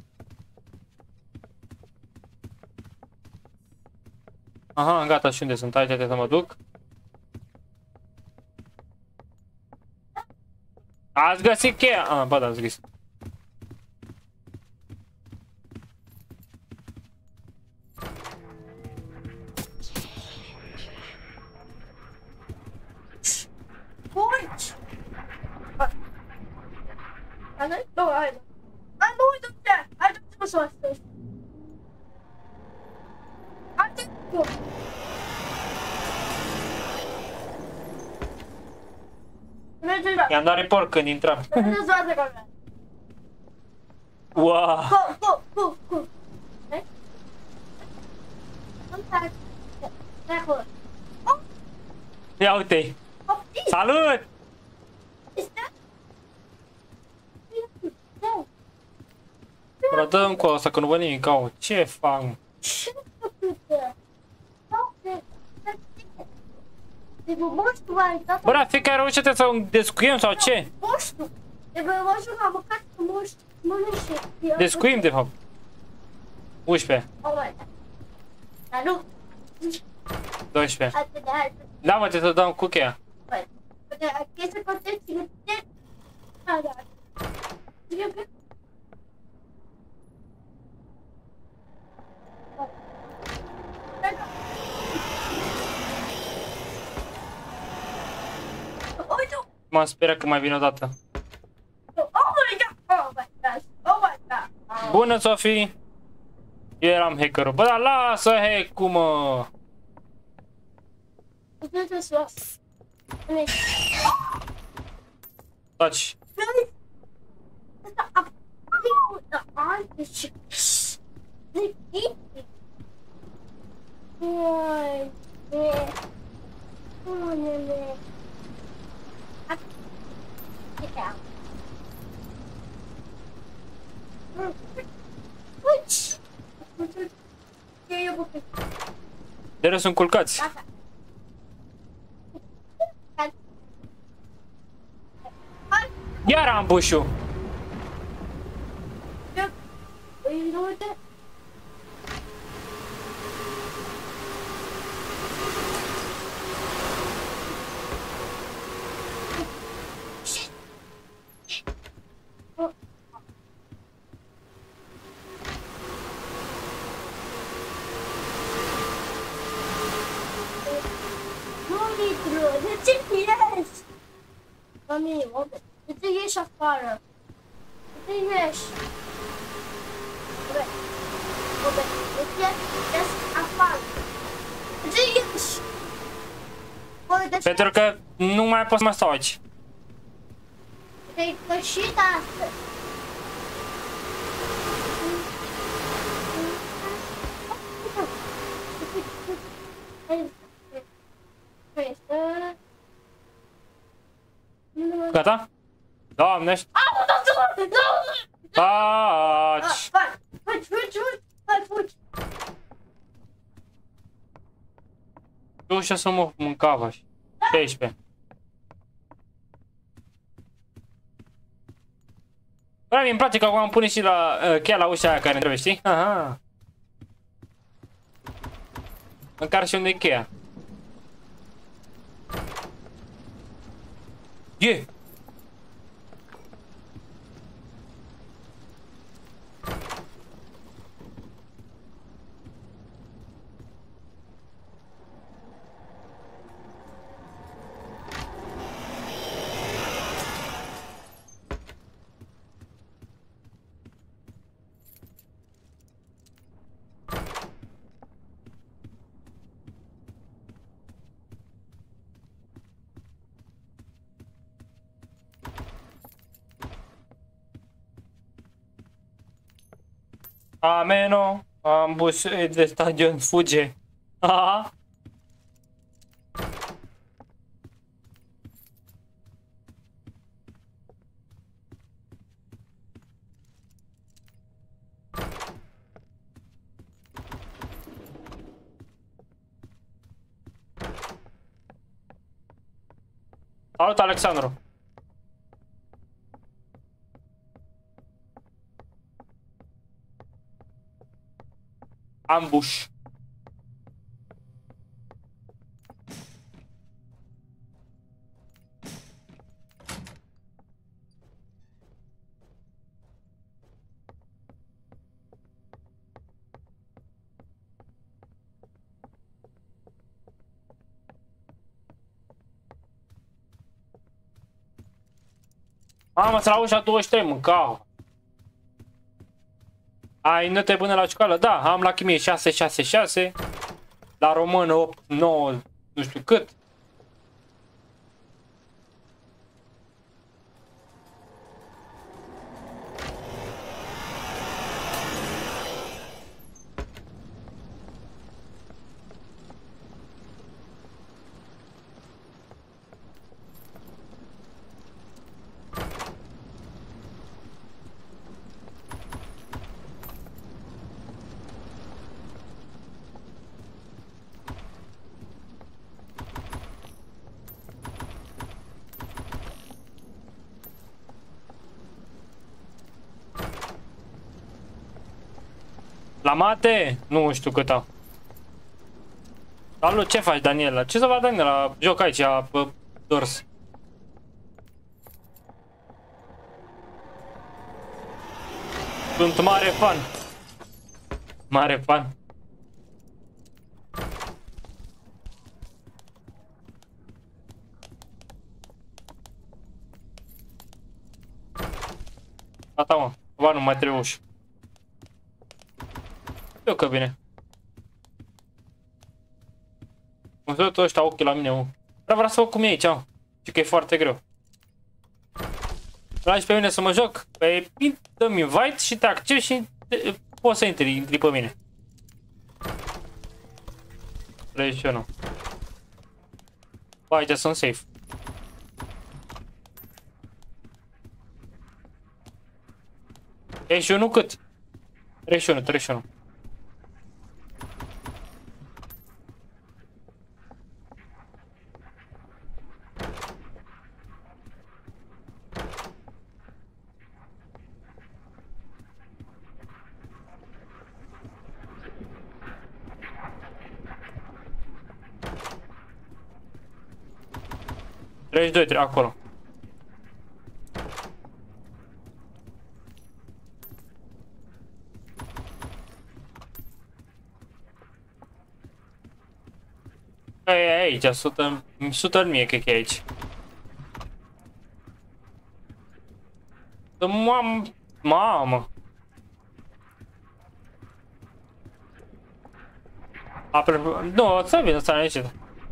Aha, gata, și unde sunt? Aici trebuie să mă duc. Ați găsit cheia? Ah, bă, da, ați găsit. Porci! Hai, nu, hai. Hai, nu, uite-te! Hai, du-te să astăzi. Hai, du-te! I-am dat report când intram. Wow! Go, go, go, go! Ia uite-i! Salut! Bă, dă-mi cu asta că nu văd nimic. Au, ce fac? Bă, la fiecare ușă trebuie să o descuiem sau ce? Descuim, de fapt. unsprezece. doisprezece. Da, mă, trebuie să dau cu cheia. M-am speriat că mai vine o dată. Bună, Sofie! Eu eram hackerul. Bă, dar lasă hack-ul, mă! Taci! De rest sunt culcați. Iar ambușul. Păi, nu uite. Nu, Nitro, de ce ieși? Mami, de ce ieși afară? De ce ieși? Bă, bă, de ce ieși afară? De ce ieși? Bă, de ce? Pentru că nu mai pot să mă stau aici. Te-ai pășit astăzi. Gata? Doamne, Taci! taci! Fugi, fugi, fugi, fugi! Tu și să mă mâncava și șaisprezece. Bă, mi-mi place că acum am pune și la uh, cheia la ușa aia care ne trebuie, știi? Aha. Măcar și unde e cheia. Yeah. Ameno, ambus de stadion fuge. Aha. Salut, Alexandru. Ambush. Mamă, să la ușa douăzeci și trei, mâncau. Ai note până la școală? Da, am la chimie șase șase șase. La română opt nouă, nu știu cât. La mate? Nu știu cât au. Salut, ce faci, Daniela? Ce să fac, Daniela? Joc aici, pe dors. Sunt mare fan. Mare fan. Gata, mă. Ba, nu mai trebuie ușă. Eu că bine. Cum să tot ăștia ochii la mine, mă. Dar vreau să văd cum e aici, mă. Și că e foarte greu. Lași pe mine să mă joc? Păi, dă-mi invite și te accept și te, poți să intri, intri pe mine. Vrei și eu nu. Bă, aici sunt safe. treizeci și unu cât? treizeci și unu, treizeci și unu. treizeci și doi, acolo. E aici, sută, sută în mie, cred că e aici. Mamă, mamă. Apre... Nu, să vină, să ieșit.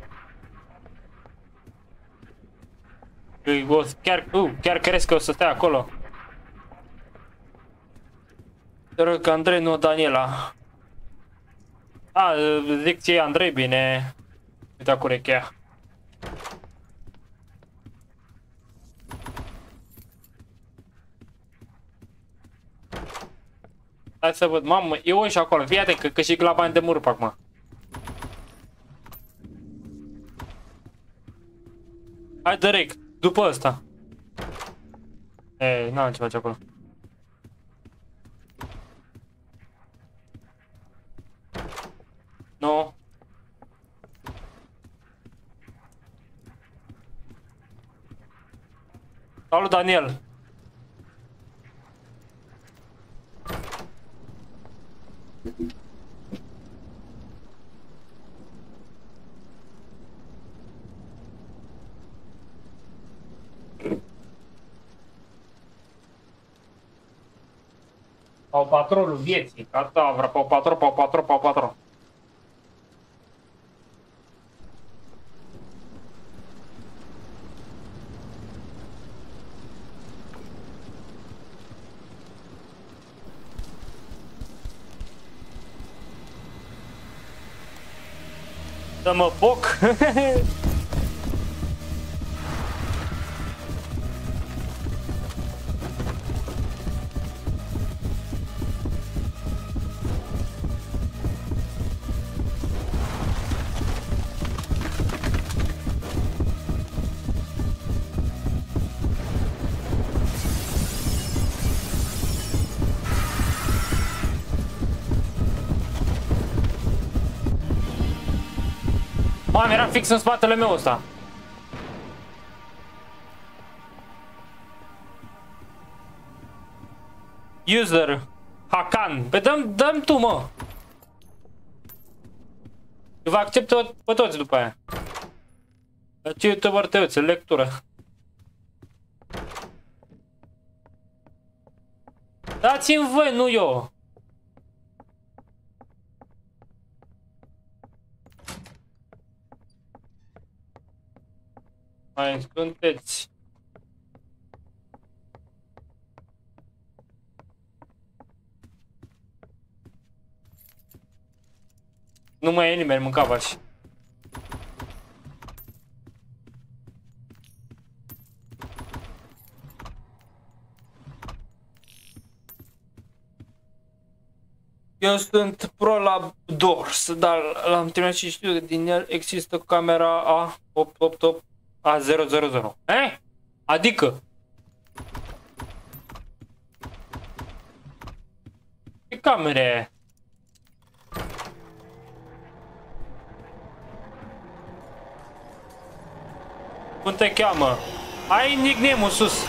Chiar, uh, chiar crezi că o să stai acolo? Te rog că Andrei, nu Daniela. A, zic ție Andrei, bine. Uita cu urechea. Hai să văd, mamă, e o și acolo, fii atent că, că și la bani de mură pe acum. Hai direct, după ăsta. Ei, n-am ce face acolo. Nu. Salut, Daniel. Pau patrolul vieții, cadavra, pau patrol, pau patrol, pau patrol. Să mă foc. Mamă, era fix în spatele meu ăsta. User Hakan. Păi dăm, dăm tu, mă. Vă acceptă pe toți după aia. Dar ce youtuber te uiți? Lectură. Dați-mi voi, nu eu. Mai sunteți. Nu mai e nimeni, mâncava și. Eu sunt pro la Doors, dar l-am terminat și știu că din el există camera A opt opt opt A zero zero zero. Eh? Adică? Ce camere e? Cum te cheamă? Ai nickname-ul sus.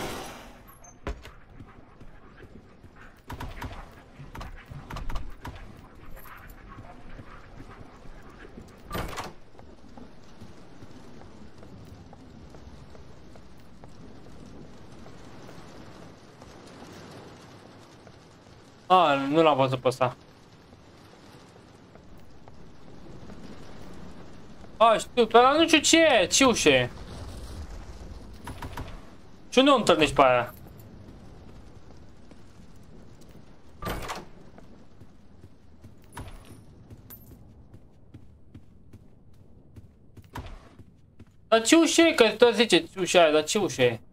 Ah, nu l-am văzut pe ăsta. Ah, știu, pe ăla nu știu ce e, ce ușă e. Și unde o întâlnești pe aia? Dar ce ușă e? Că tot zice ușa aia, dar ce ușă e?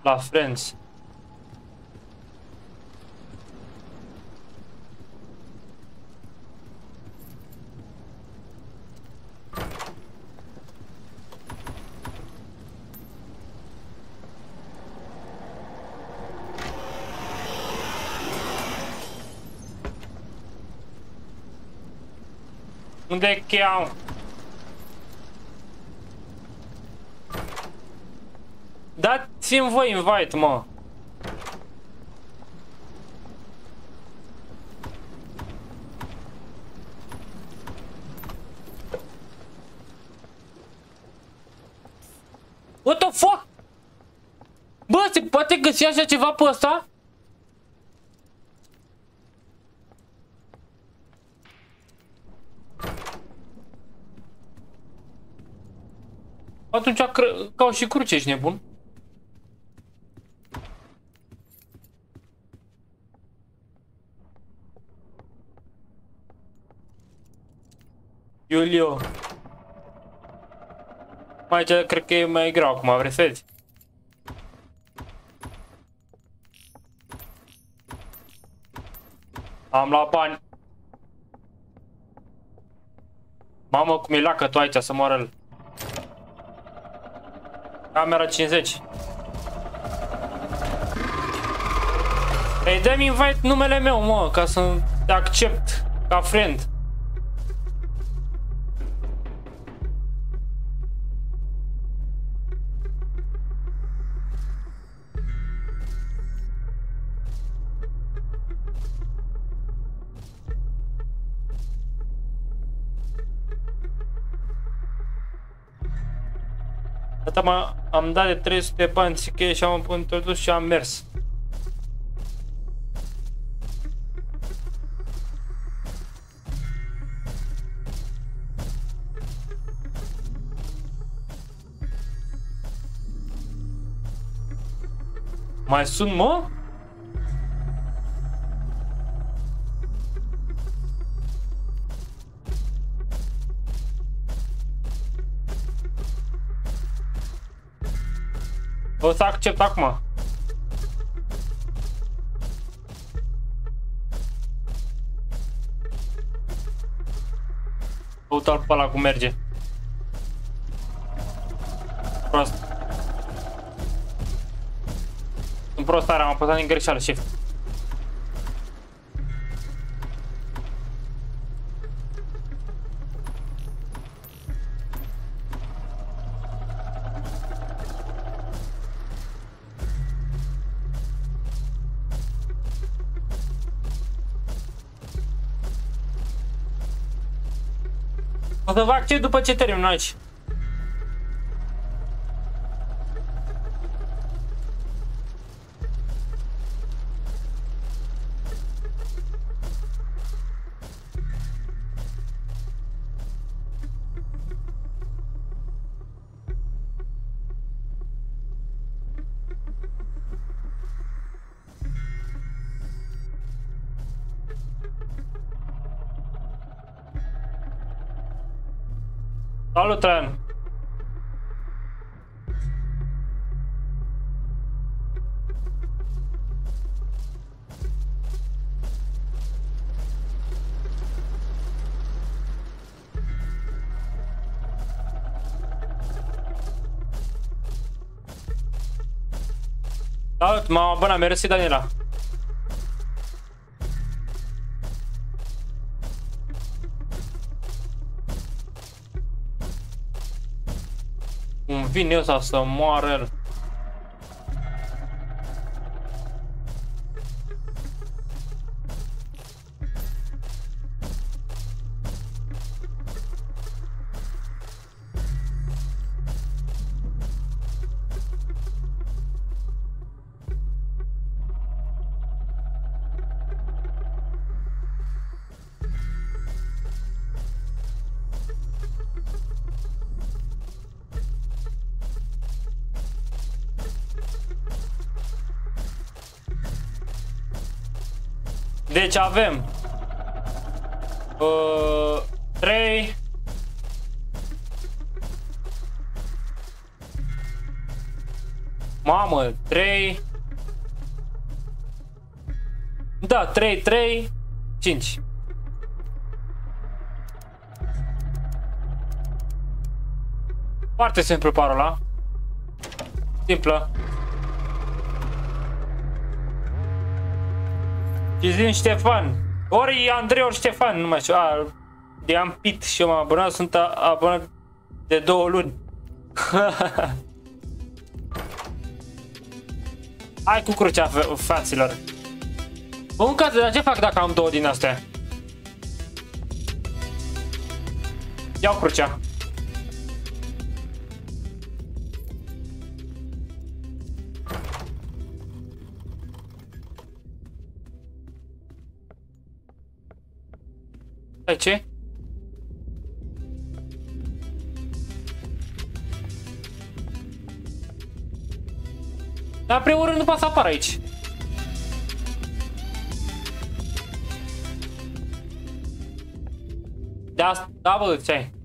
La Friends. Unde e cheia? Dați-mi voi invite, mă. What the fuck? Bă, se poate găsi așa ceva pe ăsta? Atunci cau și cruce, ești nebun? Iulio. Aici cred că e mai greu acum, vrei să vezi? Am luat bani. Mamă, cum e lacă tu aici să moară el. Camera cincizeci. Ei, dă-mi invite numele meu, mă, ca să te accept ca friend. Atâta am dat de trei sute de bani cheie și am introdus și am mers. Mai sunt, mă? O să accept acum. Uite-l pe ăla cum merge. Prost. Sunt prost tare, am apăsat din greșeală, shift. O să vă accept după ce termin aici. Salut, Traian! Salut, m-am abonat, mersi, Daniela! Cum vine ăsta să moară el. Deci avem uh, trei Mamă, trei. Da, trei, trei, cinci. Foarte simplu parola. Simplă. Și zi Ștefan. Ori Andrei, ori Ștefan, nu mai știu. A, de am pit și eu m-am abonat, sunt abonat de două luni. Hai cu crucea, fraților. Bă, în caz, dar ce fac dacă am două din astea? Iau crucea. Hai, ce? Dar, în primul rând, nu poate să apară aici. De asta, da, bă, ce ai?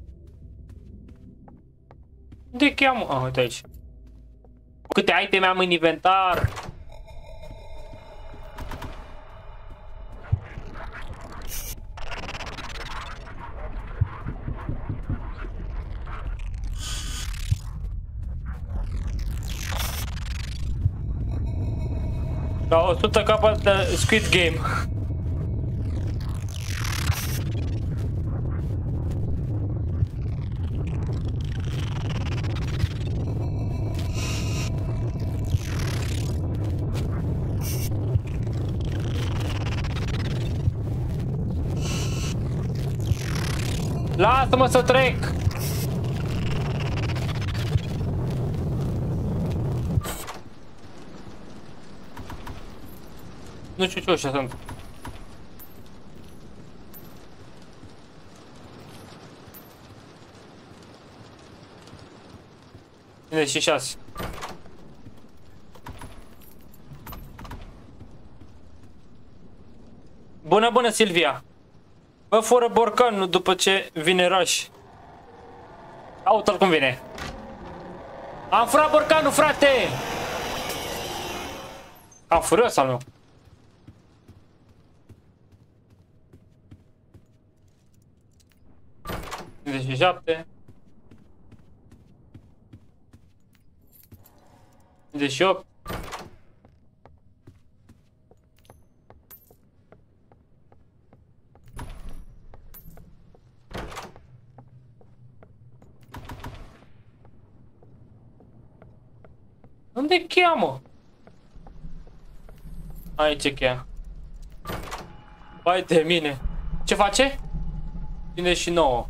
De cheamă? Ah, uite aici. Câte iteme am în inventar? La o sută capăt de Squid Game. Lasă-mă să trec! Nu știu ce așa sunt. cincizeci și șase. Bună, bună, Silvia! Bă, fără borcanul după ce vine Rush. Aută-l cum vine. Am furat borcanul, frate! Am furios al meu. cincizeci și șapte. cincizeci și opt. Unde cheamă? Aici e cheia. Vai de mine. Ce face? cincizeci și nouă.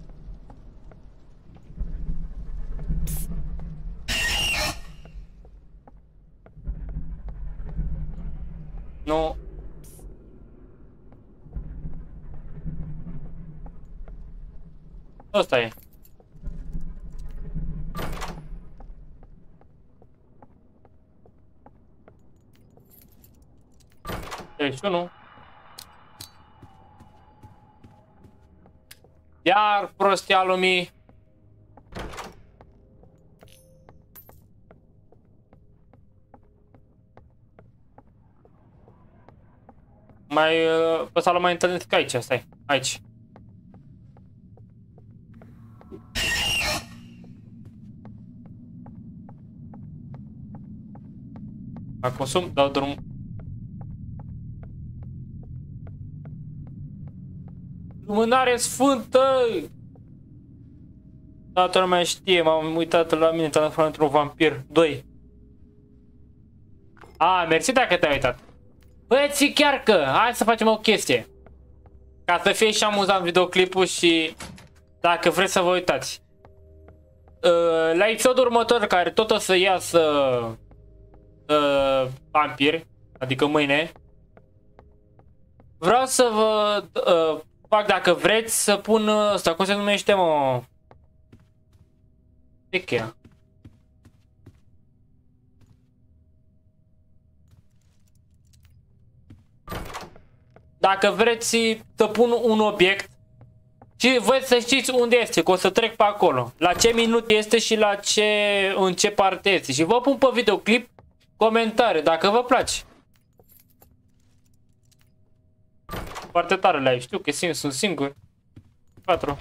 Nu. Ăsta e. treizeci și unu. Iar prostia lumii. Mai pe sală mai întâlnesc că aici, stai, aici. Mai consum, dau drum. Lumânare sfântă! Toată lumea știe, m-am uitat la mine, te-am transformat într-un vampir. doi. A, mersi dacă te-ai uitat. Băieți, chiar că, hai să facem o chestie. Ca să fie și amuzant videoclipul și dacă vreți să vă uitați. La episodul următor, care tot o să iasă uh, vampir, adică mâine, vreau să vă uh, fac, dacă vreți, să pun ăsta, cum se numește, mă? Ce cheia? Dacă vreți să pun un obiect Și voi să știți unde este, că o să trec pe acolo. La ce minut este și la ce, în ce parte este. Și vă pun pe videoclip comentarii, dacă vă place. Foarte tare live, știu că sunt singur. patru.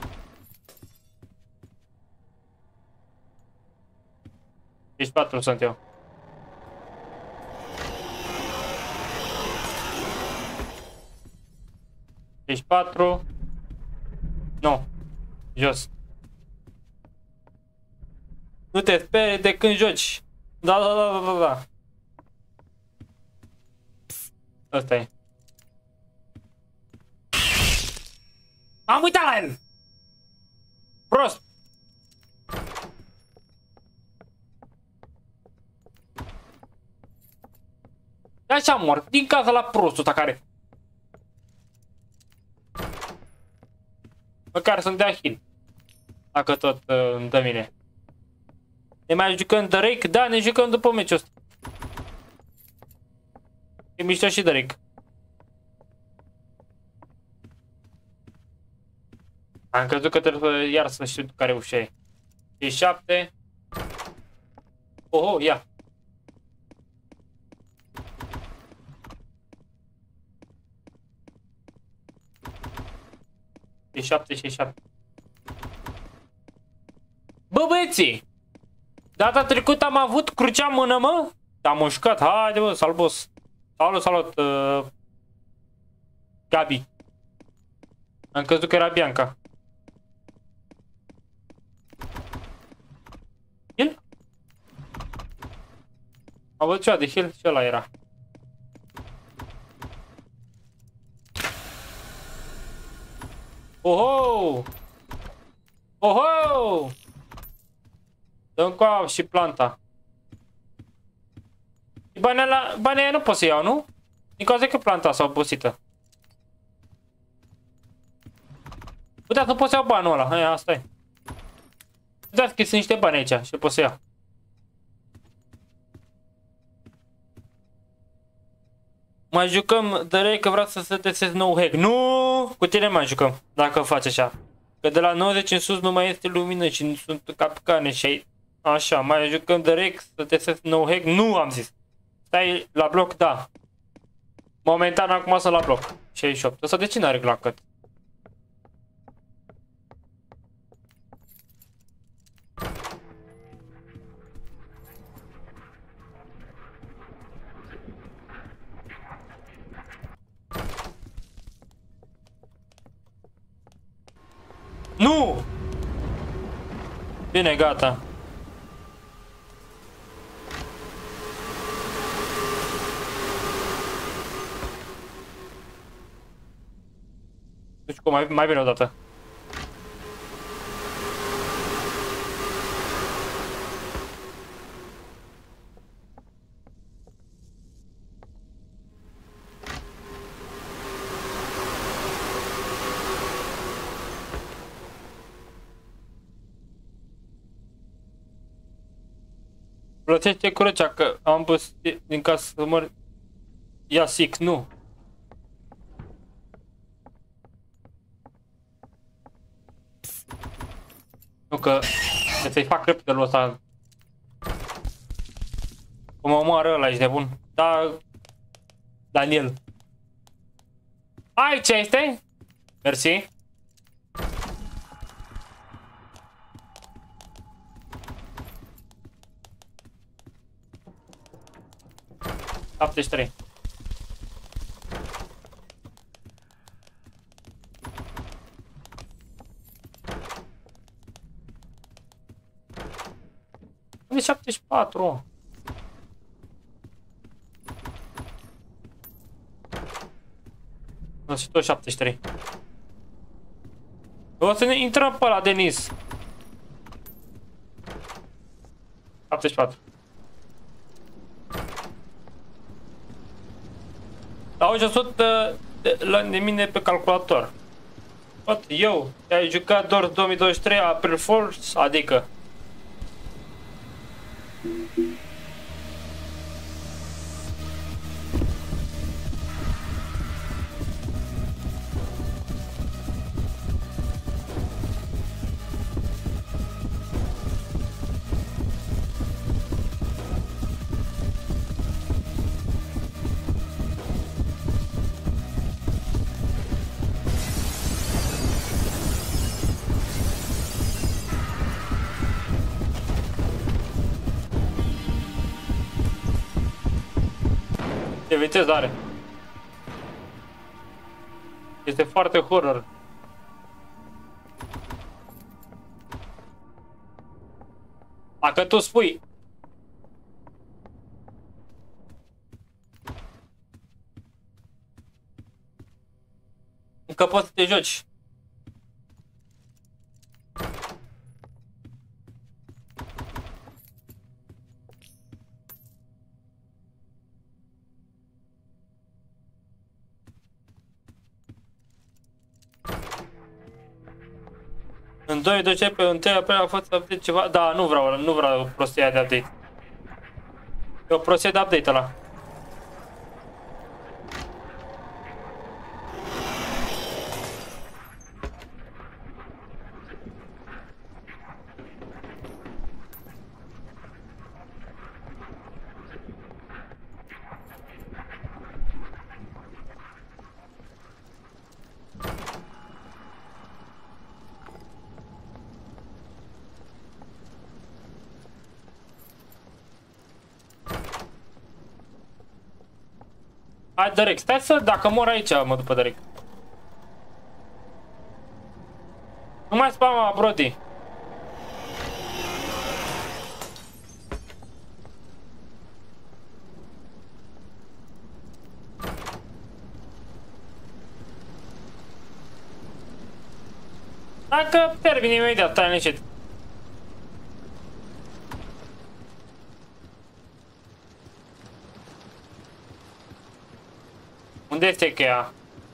Deci patru sunt eu. Deci patru. Nu. Jos. Nu te speri de când joci. Da, da, da, da, da. Asta e. Am uitat la el! Prost! E așa mort, din casa la prostul ăsta care... Măcar sunt de Achil. Dacă tot uh, îmi dă mine. Ne mai jucăm Drake? Da, ne jucăm după meciul ăsta. E mișto și Drake. Am crezut că trebuie iar să știu care ușa e. E șapte. Oho, ia. E șapte și șapte. Bă, băieții! Data trecută am avut crucea în mână, mă? Te-am mușcat. Haide, bă, salut, boss. Salut, salut. Uh... Gabi. Am crezut că era Bianca. Heal? Am văzut ceva de heal și ăla era. Oho! Oho! Dă-mi coa și planta. Banii ăla, banii aia nu pot să iau, nu? Din cauza că planta s-a obosită. Uitați, nu pot să iau banul ăla. Hai, asta e. Uitați că sunt niște bani aici și pot să iau. Mai jucăm de că vreau să se testez nou hack. Nu! Cu tine mai jucăm, dacă faci așa. Că de la nouăzeci în sus nu mai este lumină și nu sunt capcane și ai... Așa, mai jucăm de rec să testez nou hack. Nu, am zis. Stai la bloc, da. Momentan acum sunt la bloc. șaizeci și opt. Ăsta de ce n-are glacăt? Nu! Bine, gata. Nu știu cum, mai, mai bine o dată. Plătește crucea că am pus din casă să mor. Ia sic, nu. Nu că să-i fac repede-l ăsta. Cum mă moară ăla, ești nebun. Da, Daniel. Aici este? Mersi. șaptezeci și trei. Unde șaptezeci și patru? Nu, și tot șaptezeci și trei. O să ne intrăm pe ăla, Denis. șaptezeci și patru. Auzi, o sută de, de, de mine pe calculator. What? Eu, ai jucat doar două mii douăzeci și trei April Fool's, adică. viteză are. Este foarte horror. Dacă tu spui că poți să te joci. În doi duce pe întâi apoi a fost update ceva. Da, nu vreau, nu vreau prostia de update. E o prostie de update ăla. Hai, Derek, stai să, dacă mor aici, mă după Derek. Nu mai spama, Brody. Dacă termin imediat, stai liniștit. Unde este cheia?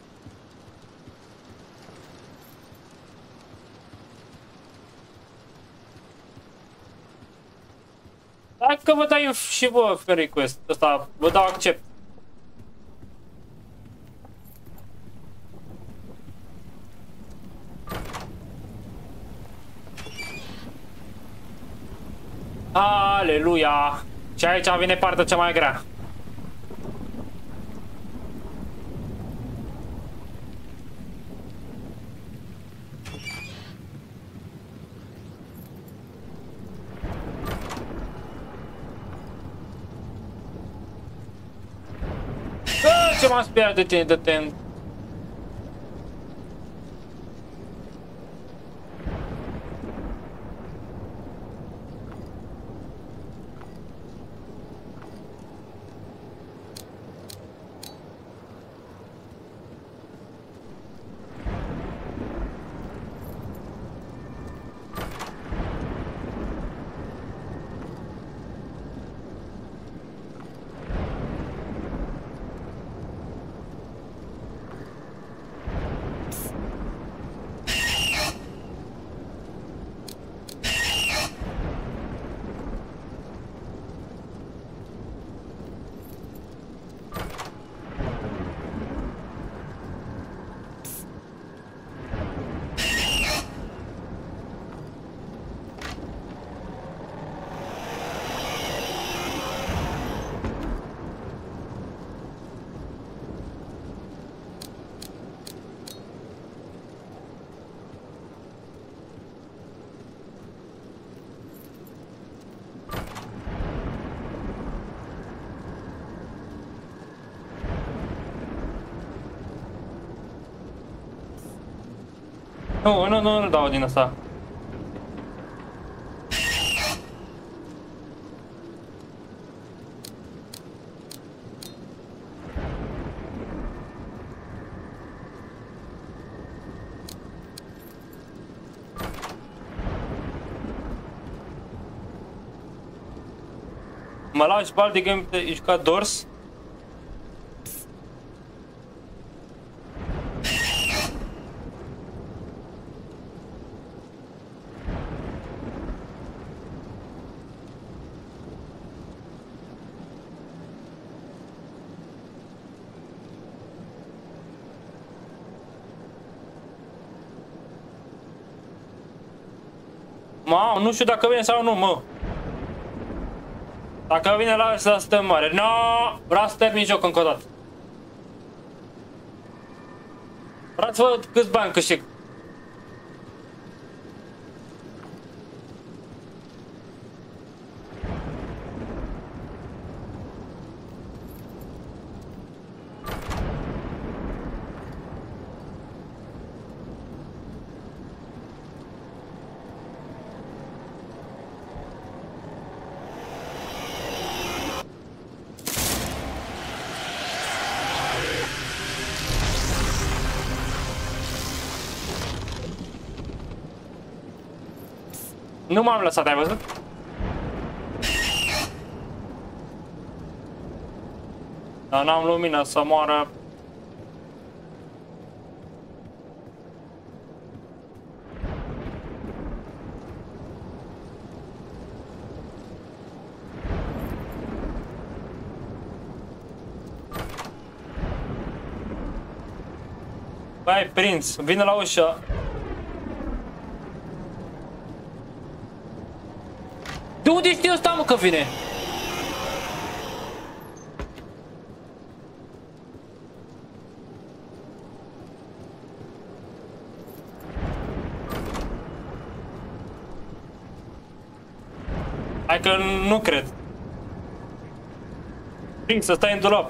Dacă vă dai și vă request ăsta, vă dau accept. Aleluia! Și aici vine partea cea mai grea. Ce m-am speriat de tine, de tine. Nu, nu, nu, nu dau din asta. Mă lași bal de game de jucat Doors? Mă, nu știu dacă vine sau nu, mă. Dacă vine la să stăm mare. No, vreau să termin joc încă o dată. Vreau să văd câți bani câștig. Nu m-am lăsat, ai văzut? Dar n-am lumină să moară. Băi, prins, vine la ușă. De unde știu ăsta, mă, că vine? Hai că nu cred. Prins, să stai în dulap.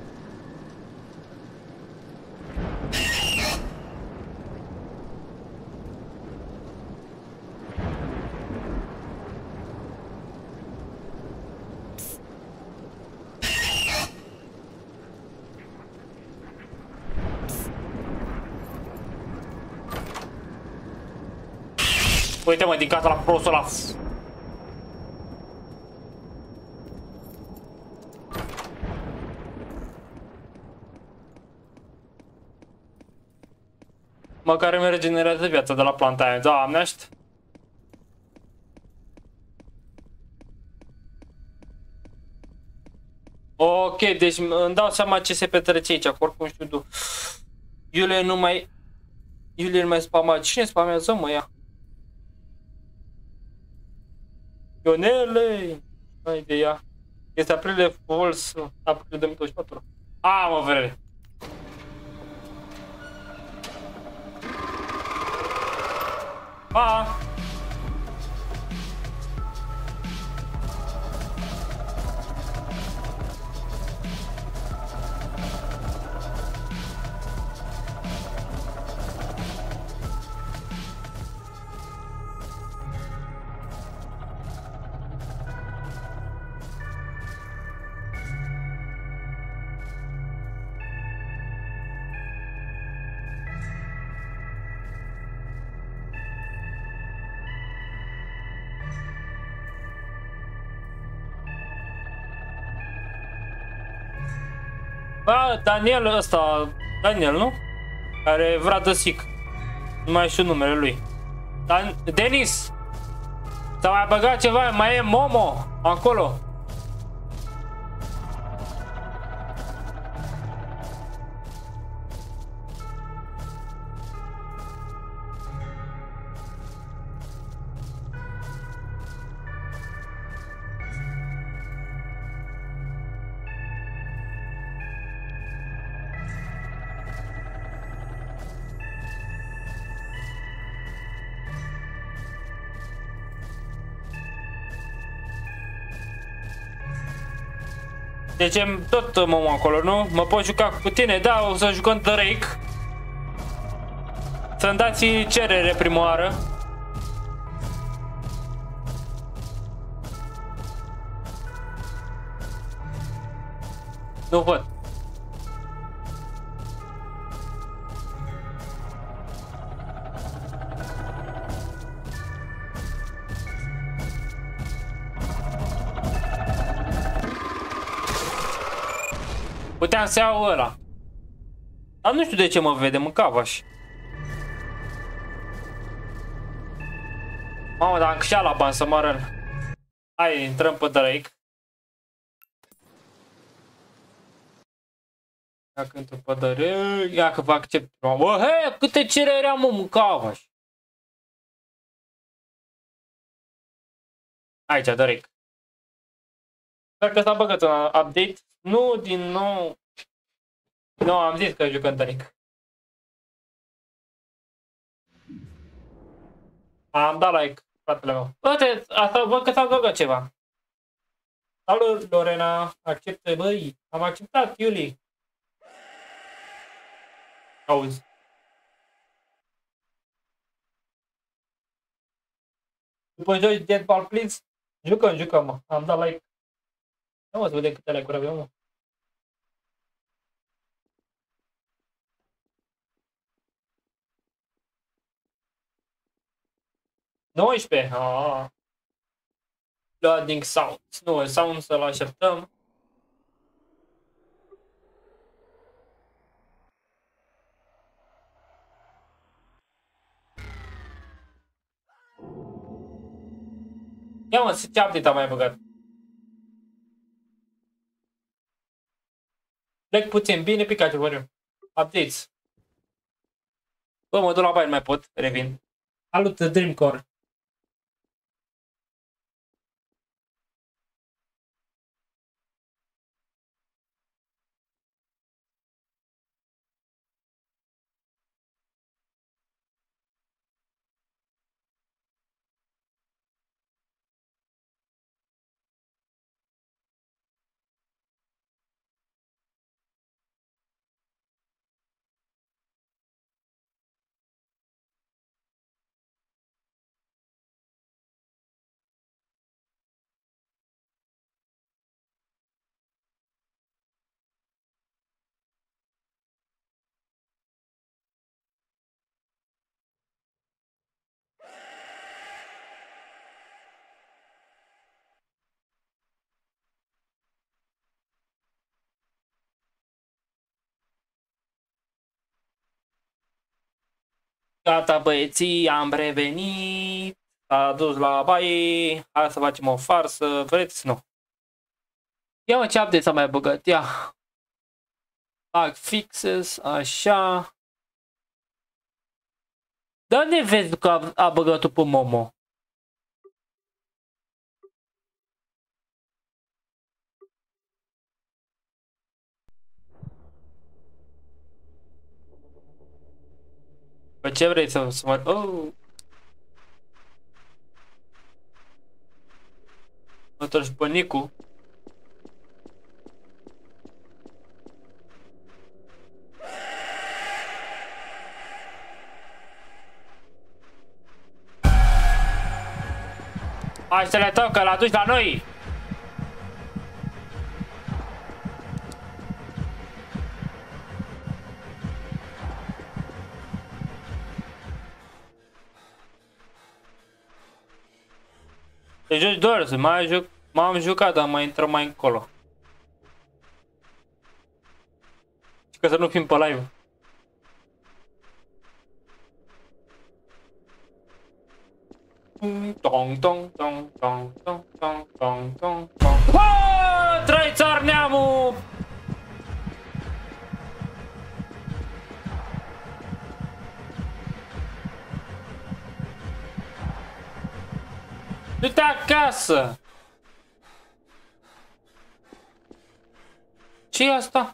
Uite, mă, din casa la prostul ăla. Măcar îmi regenerează viața de la planta aia. Doamne, aști. Ok, deci îmi dau seama ce se petrece aici, oricum știu tu. Iulie nu mai... Iulie nu mai spama. Cine spamează, mă, ea? Ionele! Hai de ea. Este aprilie Falls, aprilie două mii douăzeci și patru. A, mă, vrele. Pa! Ba, Daniel ăsta, Daniel, nu? Care vrea de sic. Nu mai știu numele lui. Dan Denis! S-a mai băgat ceva, mai e Momo acolo. Deci tot Momo acolo, nu? Mă pot juca cu tine? Da, o să jucăm Drake. Să-mi dați cerere prima oară. Nu văd. Puteam să iau ăla. Dar nu știu de ce mă vede, mă cavaș. Mamă, dar am câștigat la bani să mă arăt. Hai, intrăm pe Drake. Ia că intru pe Drake. Ia că vă accept. Bă, hei, câte cereri am, mă, mă cavaș. Aici, Drake. Sper că s-a băgat un update. Nu, din nou. Nu, am zis că jucăm Drake. Am dat like, fratele meu. Uite, asta văd că s-a băgat ceva. Salut, Lorena. Acceptă, băi. Am acceptat, Iulie. Auzi. După joci Deadball, please. Jucăm, jucăm, mă. Am dat like. Nu mă să vedem câte like-uri avem, mă. nouăsprezece. Ah. Loading sounds. Nu, sound să-l așteptăm. Ia mă, ce update am mai băgat? Plec puțin, bine Pikachu, vă updates. Bă, mă duc la baie, nu mai pot, revin. Salut, Dreamcore. Gata băieții, am revenit, s-a dus la baie, hai să facem o farsă, vreți? Nu. Ia mă, ce update s-a mai băgat, ia. Bug fixes, așa. De unde vezi că a, a băgat-o pe Momo? Pe ce vrei să, să mă... Oh! Mă torci pe Nicu. Hai să le tău, că l-a dus la noi! Te joci doar, să mai juc, m-am jucat, dar mai intrăm mai încolo. Și că să nu fim pe live. Tong tong tong tong tong tong tong tong tong. Wow! Trei țar neamul! Du-te acasă! Ce-i asta?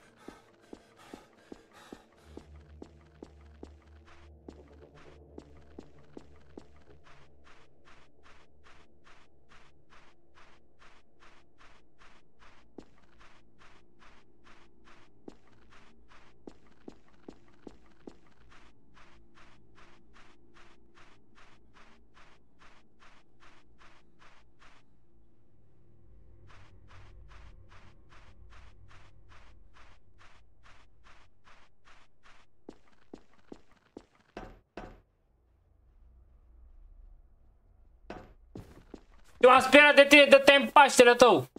Eu am sperat de tine, dă-te în paștele tău!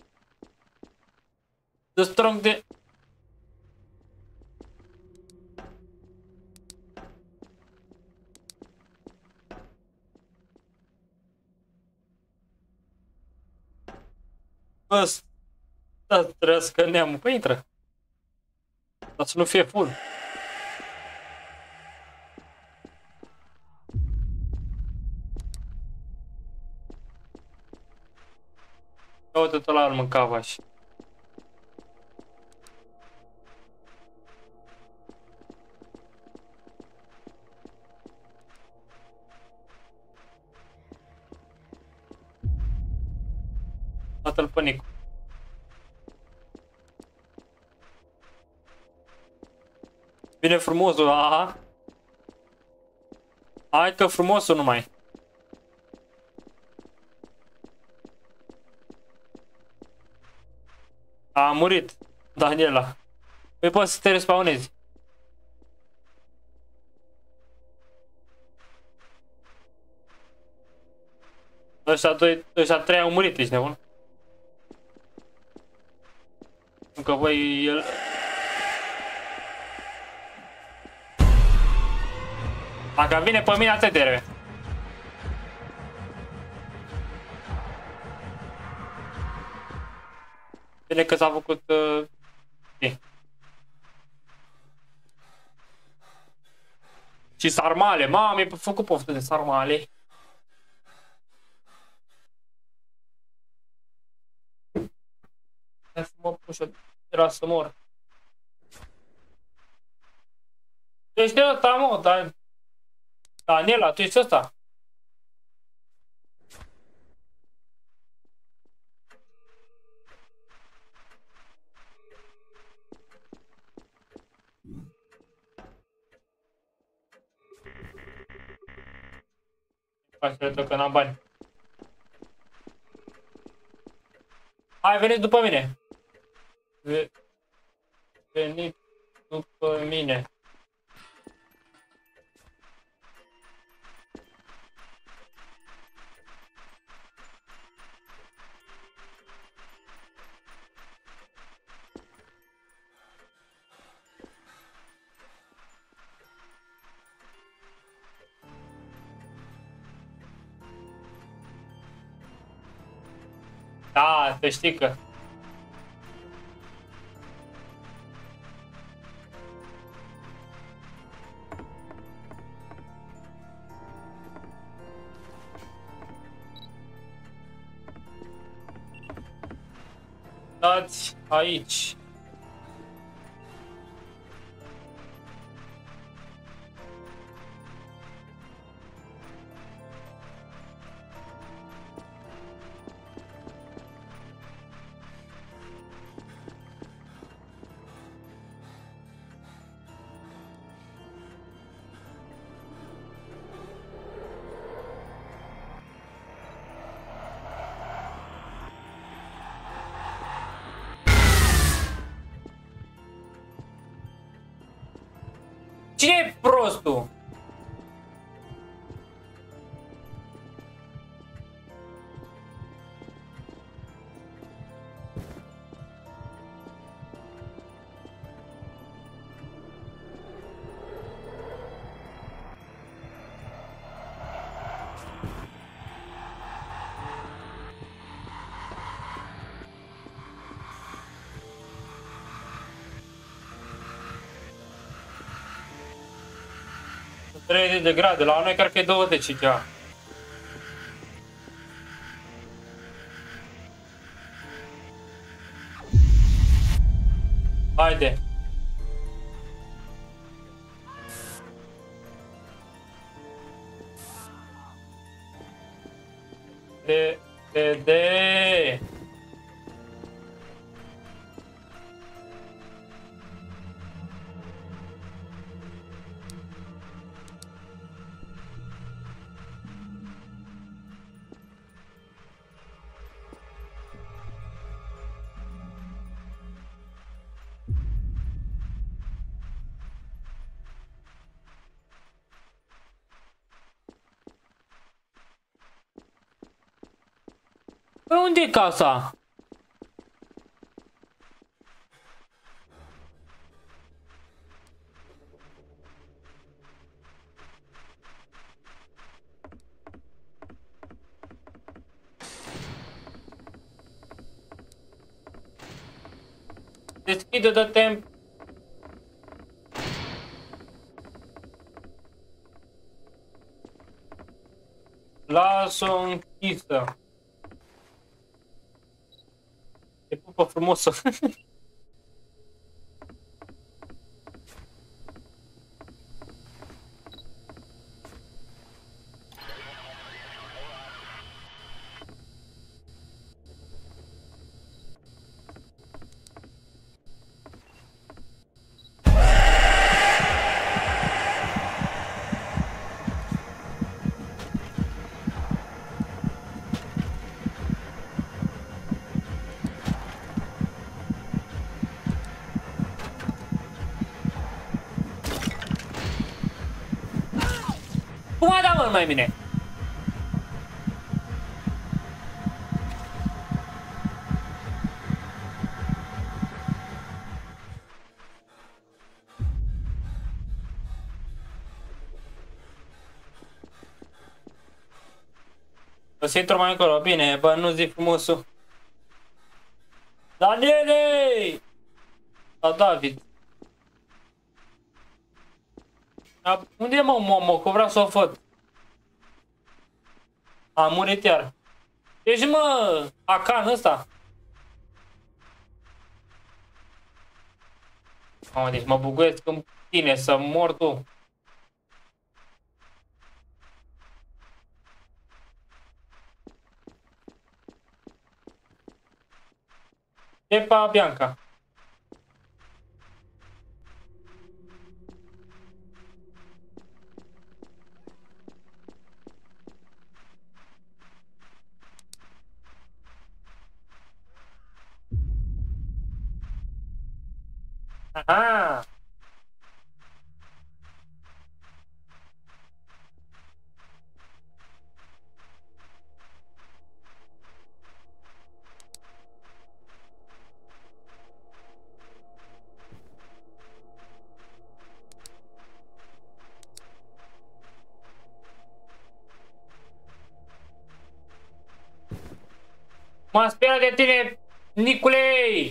The strong de... Bă, stă trăiască neamul, păi intră! Dar să nu fie full. Uite tot la îl mâncava și. Toată-l pe Nicu. Bine frumosul, aha. Hai că frumosul numai. A murit Daniela. Păi poți să te respawnezi. Ăștia doi, ăștia trei au murit, ești nebun? Încă voi el... Dacă vine pe mine, atât de rău. Bine că s-a făcut... Uh... Okay. Și sarmale, mamă, mi-a făcut poftă de sarmale. Hai să mă pușă, era să mor. Tu ești ăsta, mă, dar... Daniela, tu ești ăsta? Hai să le că n-am bani. Hai, veniți după mine. Veniți după mine. Da, să știi că... Stați aici. Cine e prostul? treizeci de grade, la noi cred că e douăzeci ceva. Haide. De, de, de. Păi unde e casa? Deschide de timp. Lasă-o închisă. Te pupă frumos. Cum a dat mă mai bine? O să intru mai încolo, bine, bă, nu zi frumosul. Daniele! Sau David. A, unde e mă, Momo, că vreau să o văd. A murit iar. Ești mă, Acan ăsta. Mamă, deci mă buguiesc în tine să mor tu. Epa Bianca. Aha. M-am speriat de tine, Niculei!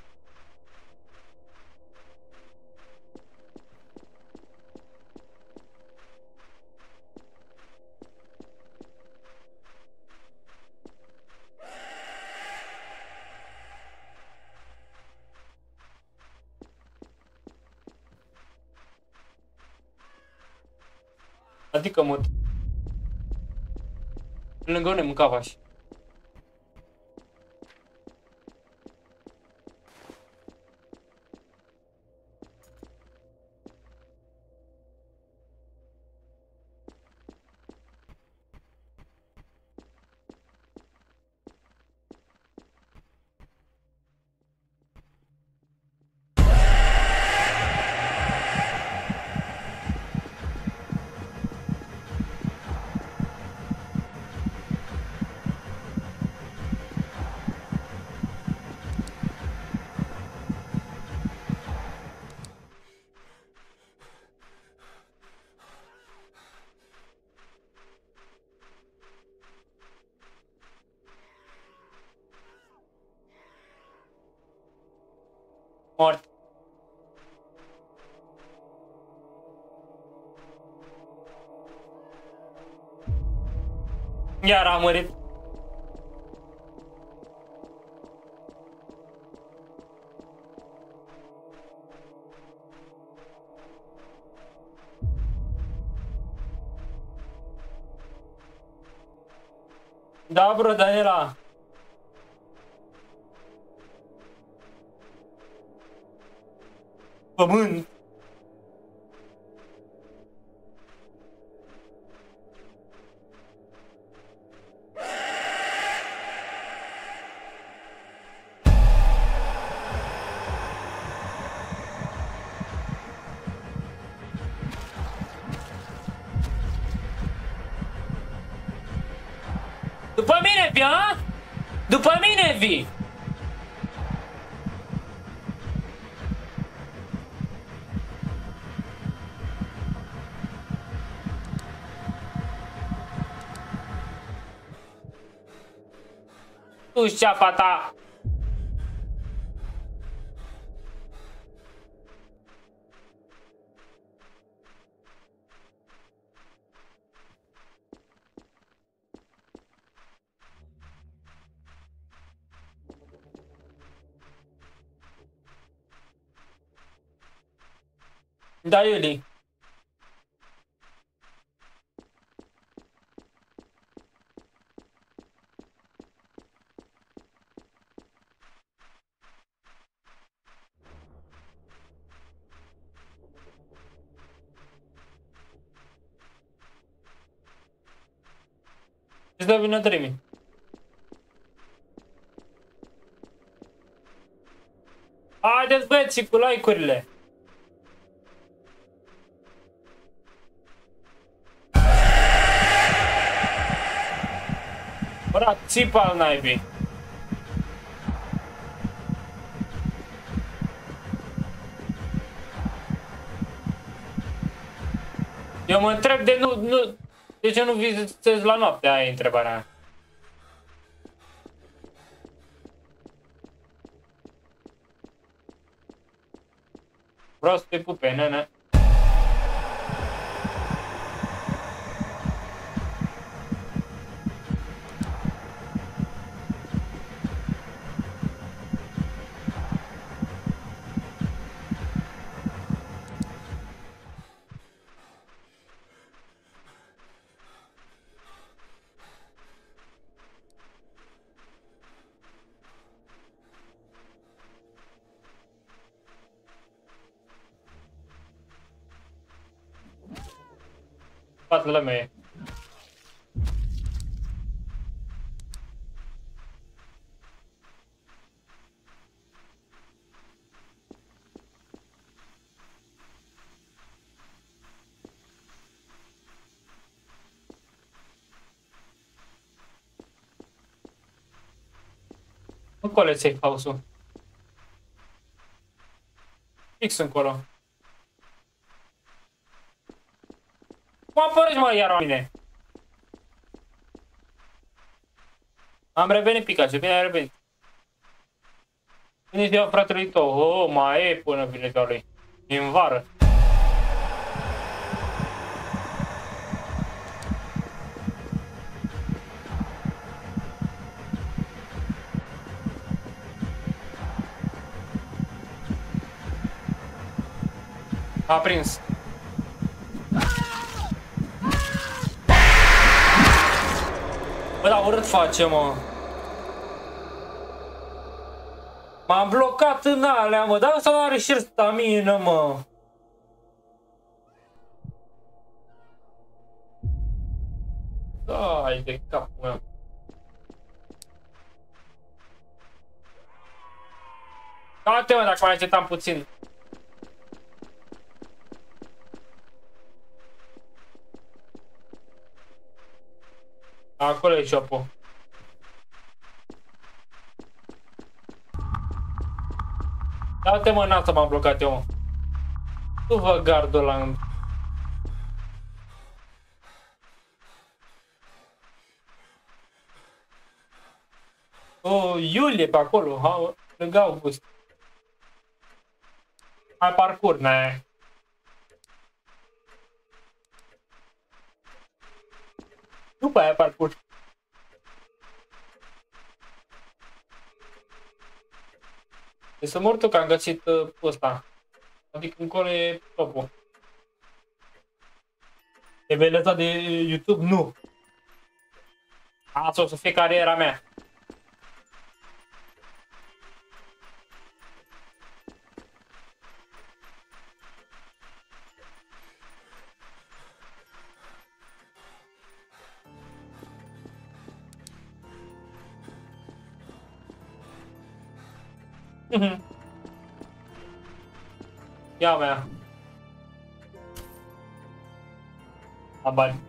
Adică mut. Lângă unde mâncava și. Mort. Iar a murit. Da, bro, Daniela. Pământ. După mine vii, a? După mine vii! Tu-și ceapa ta! Da, Iuli. Îți dă vină trimi. Haideți băieții cu like-urile. Băra, țipa al naibii. Eu mă întreb de nu, nu, de ce nu vizitezi la noapte, aia e întrebarea. Vreau să te pupe, nene. Spatele meu. Încolo e safe house-ul. Fix încolo. Mă apărăși, mă, iar la mine. Am revenit, Pikachu, bine ai revenit. Vine ziua fratelui tău. Oh, mai e până vine ziua lui. Din vară. A prins. Bă, dar urât face, mă. M-am blocat în alea, mă. Dar ăsta n-are și stamină, mă. Dai de capul meu. Cate, mă, dacă mai încetam puțin. Acolo e shop-ul. Da-te, mă, n-asta m-am blocat eu, mă. Tu vă gardul ăla. O, iulie pe acolo, ha, lângă august. Hai parcurs, ne. După aia parcurs. E să mor tu că am găsit uh, ăsta. Adică încolo e topul. E beleza de YouTube? Nu. Asta o să fie cariera mea. Mhm. Ia mea. A bani.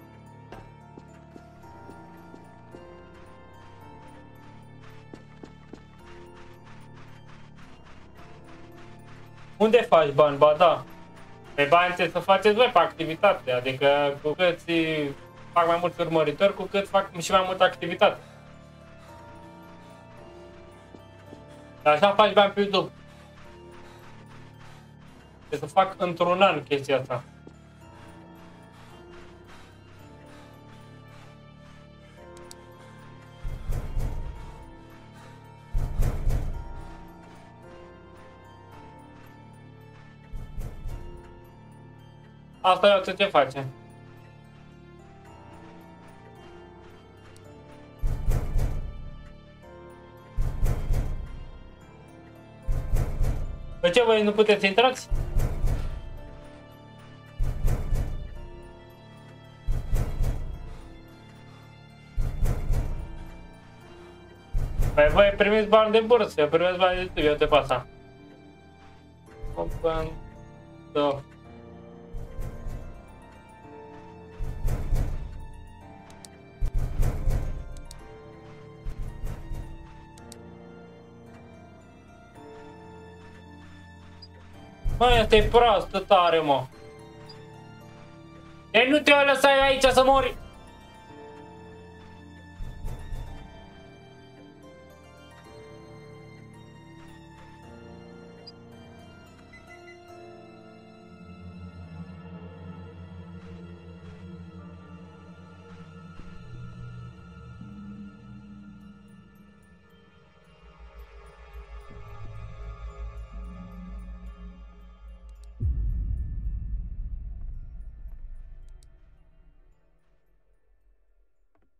Unde faci bani? Ba da. Pe bani trebuie să faceți voi pe activitate. Adică cu cât fac mai mulți urmăritori, cu cât fac și mai multă activitate. Așa faci bani pe YouTube. Trebuie să fac într-un an chestia asta. Asta e tot ce face. Păi ce, voi nu puteți să intrați? Păi voi primiți bani de bursă, eu primesc bani de YouTube, eu te pasa. Open. Da. Măi, ăsta e proastă tare, mă. Ei, nu te o lăsai aici să mori.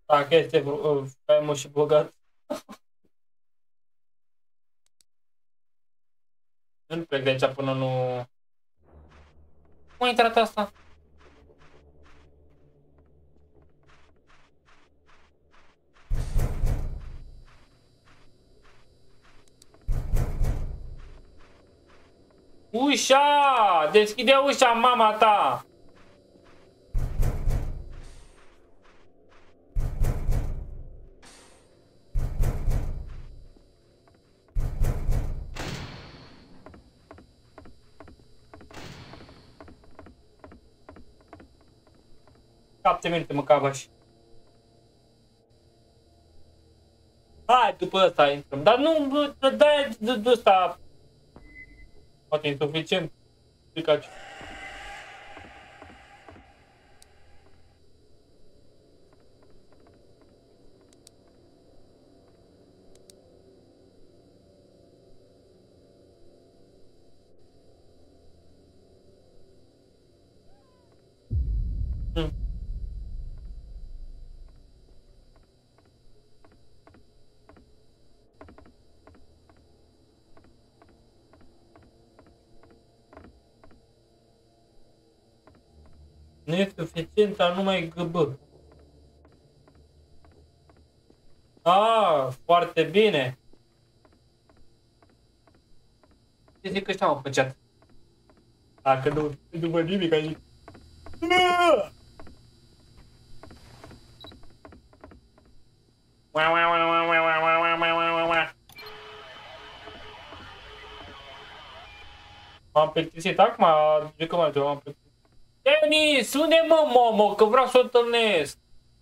Dacă este faimos și bogat. Nu plec de aici până nu... Cum a intrat asta? Ușa! Deschide ușa, mama ta! șapte minute mă cavaș. Hai, după ăsta intrăm. Dar nu, dă-i de ăsta. Poate insuficient. Pikachu. Hmm. Nu e suficient, dar numai G B. Ah, foarte bine. Ce zic ăștia mă pe chat? Dacă nu, nu văd nimic aici. M-am plictisit acum, zic că mai m-am plictisit. Deni, sune-mă, Momo, că vreau să o întâlnesc.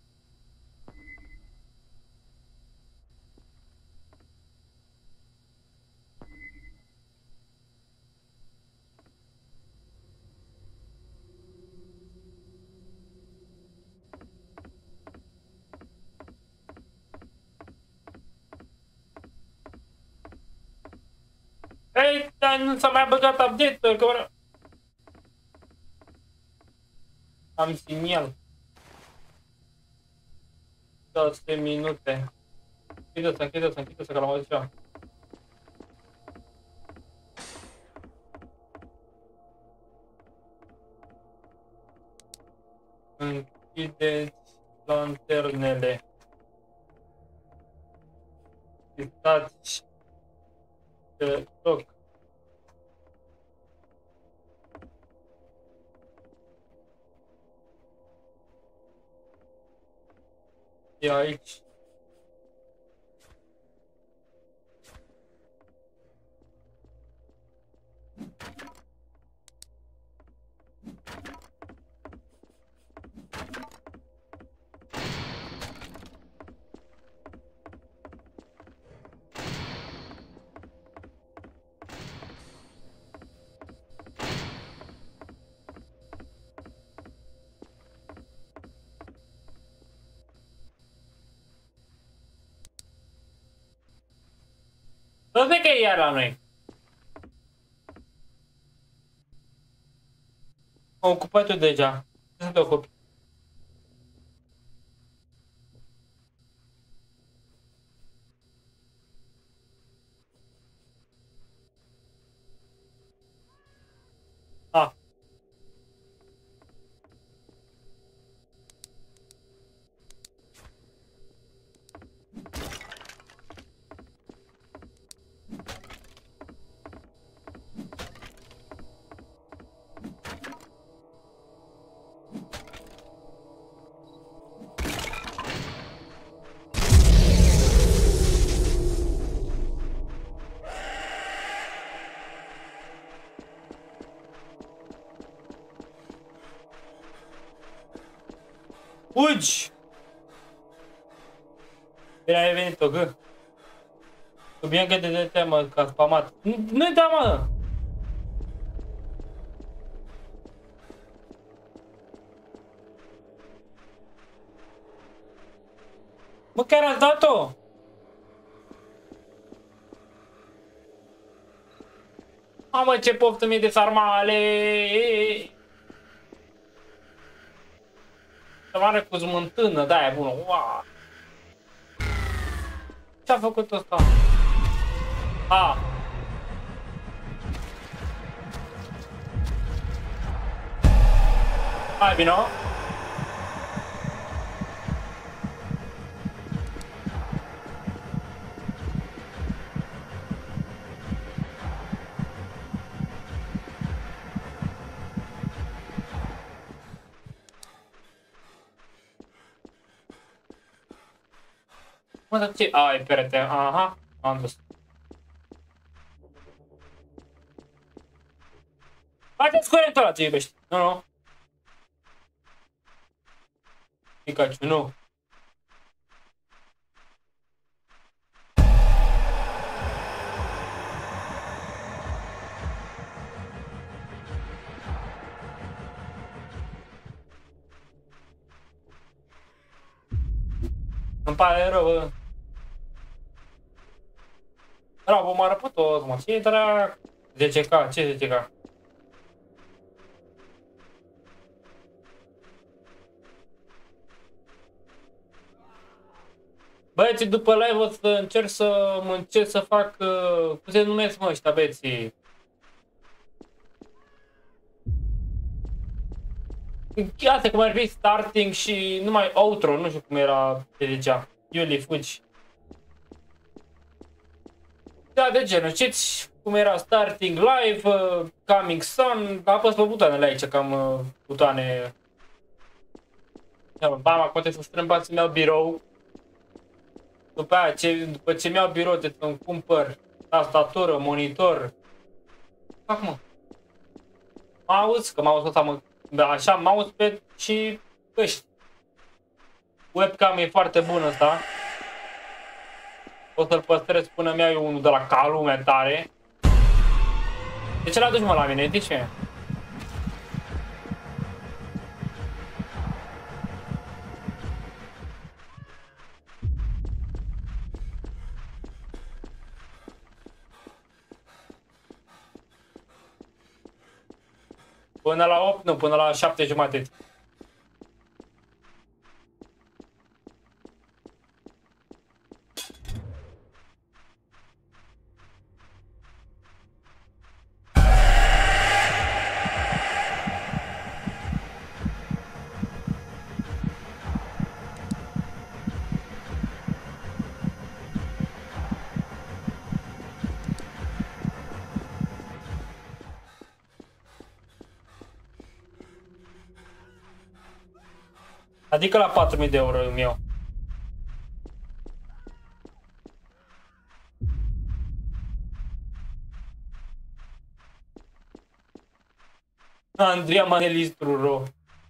Ei, dar nu s-a mai băgat update-ul, că vreau... Am simiel. două sute minute. Închide-o-ți, închide-o-ți, închide-o-ți, că l-am auzit eu. Închideți lanternele. Uitați de loc. E aici. Nu zic că e iar la noi. Am ocupat eu deja. Ce să te ocupi? Ah. Fugi! Bine ai venit-o, gă. Că bine că te dă mă, că a spamat. Nu-i da, mă! Mă, chiar ați dat-o? Mamă, ce poftă mie de sarmale! Să mă arăt cu smântână, de-aia bună, uaa! Ce-a făcut ăsta? A. Hai, vino. Mă, dar ce? A, e perete. Aha, am dus. Faceți curentul ăla, ce iubești. Nu, nu. Pikachu, nu. Îmi pare rău, bă. Rău, vă omoară pe toți, mă. Ce drac? zece K, ce zece K? Băieții, după live o să încerc să mă încerc să fac, uh, cum se numesc, mă, ăștia, băieții? Astea cum ar fi starting și numai outro, nu știu cum era, ce zicea, Iulie, fugi. Da, de genul, știți cum era starting live, uh, coming soon, apăs pe butoanele aici, cam uh, butoane. Bam, acum trebuie să strâmbați să-mi iau birou. După aia, ce, după ce mi-au birou, trebuie să-mi cumpăr tastatură, monitor. Fac, mă. Mouse, că mouse-ul ăsta mă... Așa, mousepad și căști. Webcam e foarte bun ăsta. O să-l păstrez până mi-ai unul de la ca lumea tare. De ce l-aduci, mă, la mine? De ce? Până la opt, nu, până la șapte jumate. Adică la patru mii de euro meu. Andria Manelistru ro.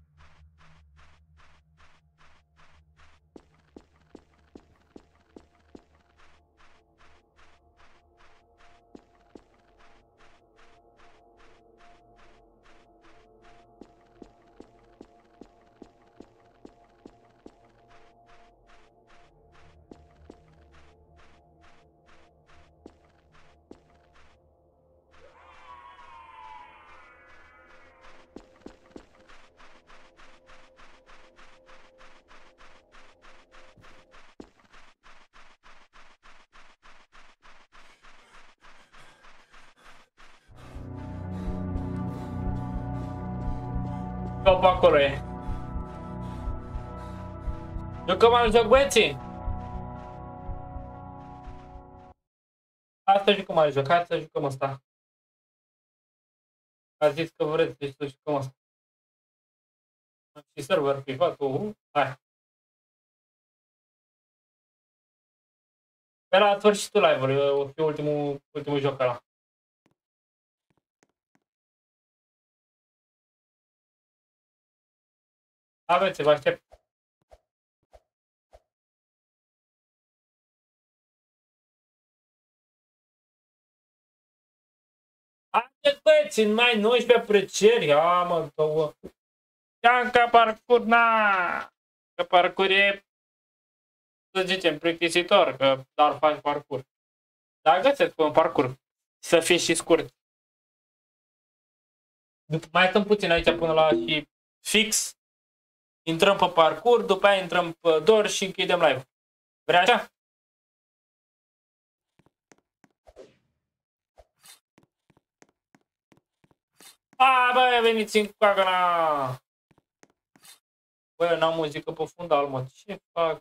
Pe acolo e. Jucăm al joc, băieții? Hai să jucăm al joc, hai să jucăm ăsta. A zis că vreți să jucăm ăsta. Și server privat, uh, hai. Pe la sfârșitul live-ului, o fi ultimul, ultimul joc ăla. Aveți, vă aștept. Haideți, băieți, în mai nouăsprezece aprecieri. Ia, mă, două. Ia ca parcur, na. Că parcur e, să zicem, plictisitor, că doar faci parcur. Dar găsesc un parcur. Să fie și scurt. Mai stăm puțin aici până la și fix. Intrăm pe parcurs, după aia intrăm pe door și închidem live. Vrea așa? A, bă, veniți în cagana! Bă, n-am muzică pe fundal, mă. Ce fac?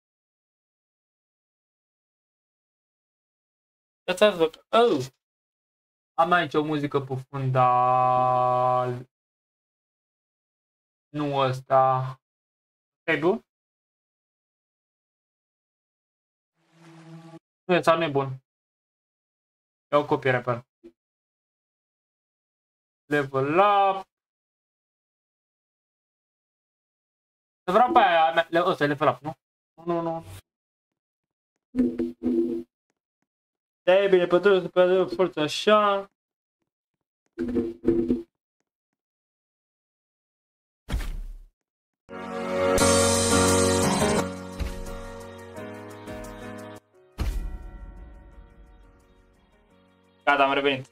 Ia-ți văd. Oh! Am aici o muzică pe fundal. Nu ăsta. E bun? Nu e sau nu e bun. Ia o copie repede. Level up. Vreau pe aia, ăsta e level up, nu? Nu, nu, nu. Da, e bine, pe toți, pe forță așa. Gata, am revenit.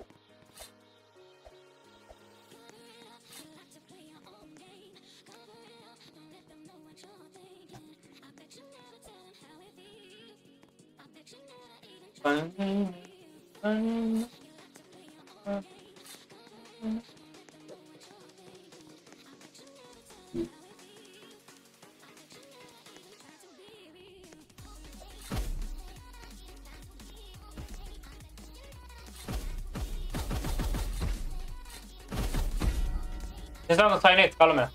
Înseamnă să ai net, ca lumea.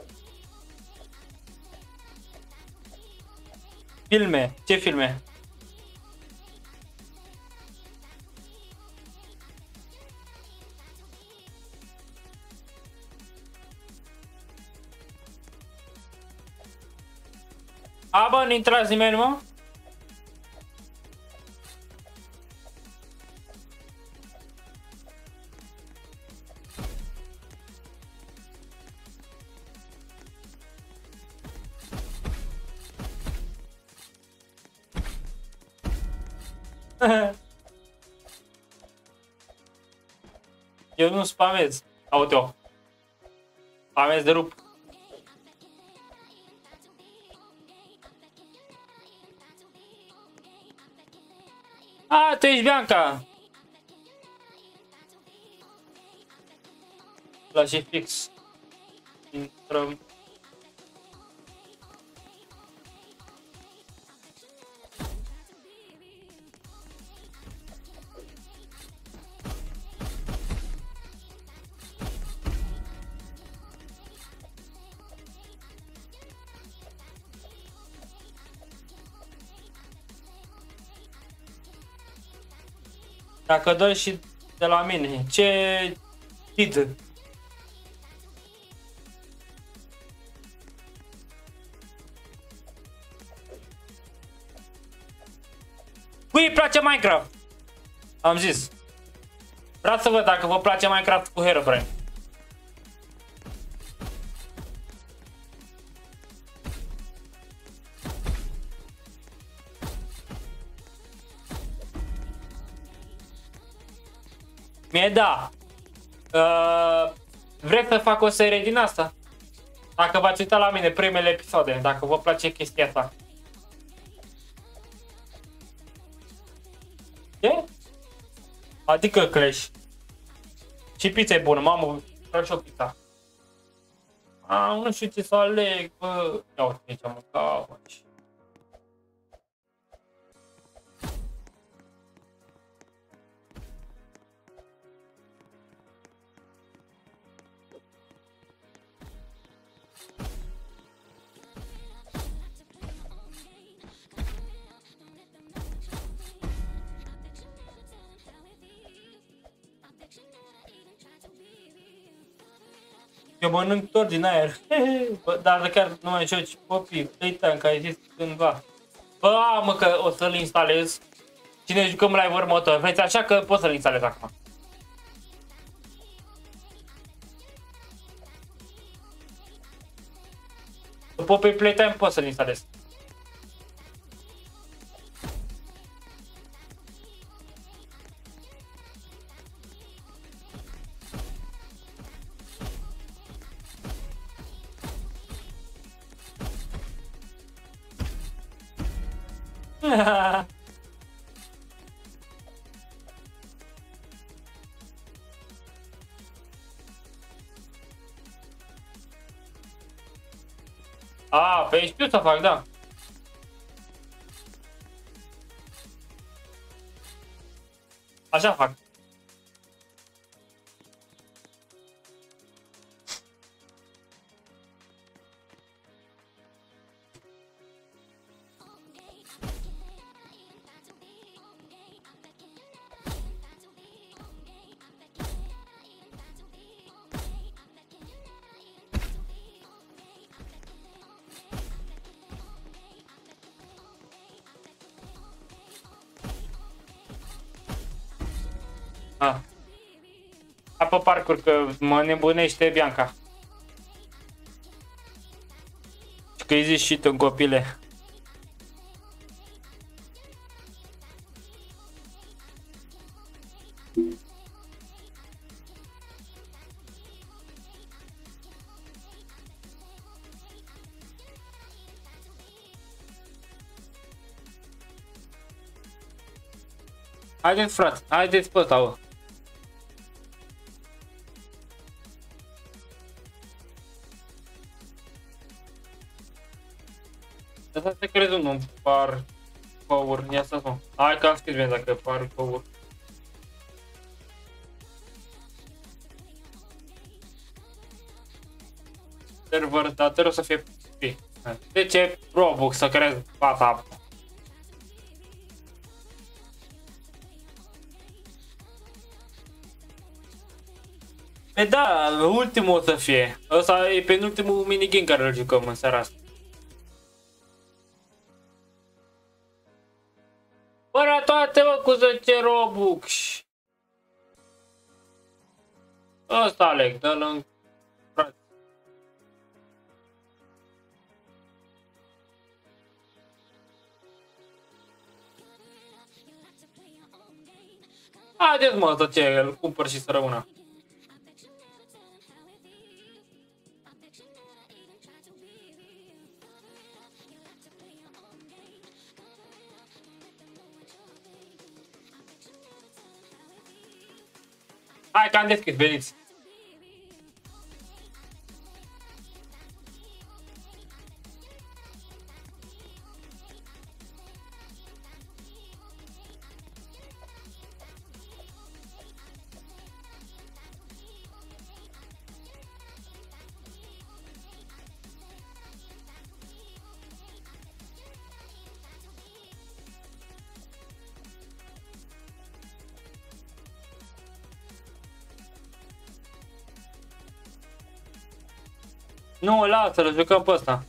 Filme. Ce filme? A, bă, nu intrați nimeni, mă? Eu nu spamez. Auto. Spamez de rup. A, tu ești Bianca. La și fix. Intrăm. Dacă dă și de la mine, ce tid? Cui îi place Minecraft? Am zis. Vreau să văd dacă vă place Minecraft cu Herobrine. Mie da. Uh, vreți să fac o serie din asta? Dacă v-ați uitat la mine primele episoade, dacă vă place chestia asta. Ce? Adică Clash. Și pizza e bună, mamă, vreau și o pizza. A, nu știu ce să aleg, bă. Ia uite aici am mâncat, bă. Eu mănânc tot din aer. Bă, dar chiar nu mai joci copii, Playtime, că ai zis cândva. Bă, mă, că o să-l instalez. Cine jucăm la următor? Vreți așa că pot să-l instalez acum. După pe Playtime pot să-l instalez. A, pe știu să fac, da. Așa fac. Ah. Apă parcuri că mă nebunește Bianca. Și că îi zici și tu, copile. Haideți, frate, haideți pe ăsta, bă. Asta se crezi un par power, ia să mă. Hai că am scris bine dacă e par power. Server, dar trebuie să fie P. De ce Robux să crezi fața? E da, ultimul o să fie. Ăsta e penultimul minigame care îl jucăm în seara asta. Fără toate, mă, cu zece Robux. Ăsta aleg, dă-l în... Haideți, mă, să ce, îl cumpăr și să rămână. Hai că am deschis, veniți. Nu, lasă-l, jucăm pe ăsta.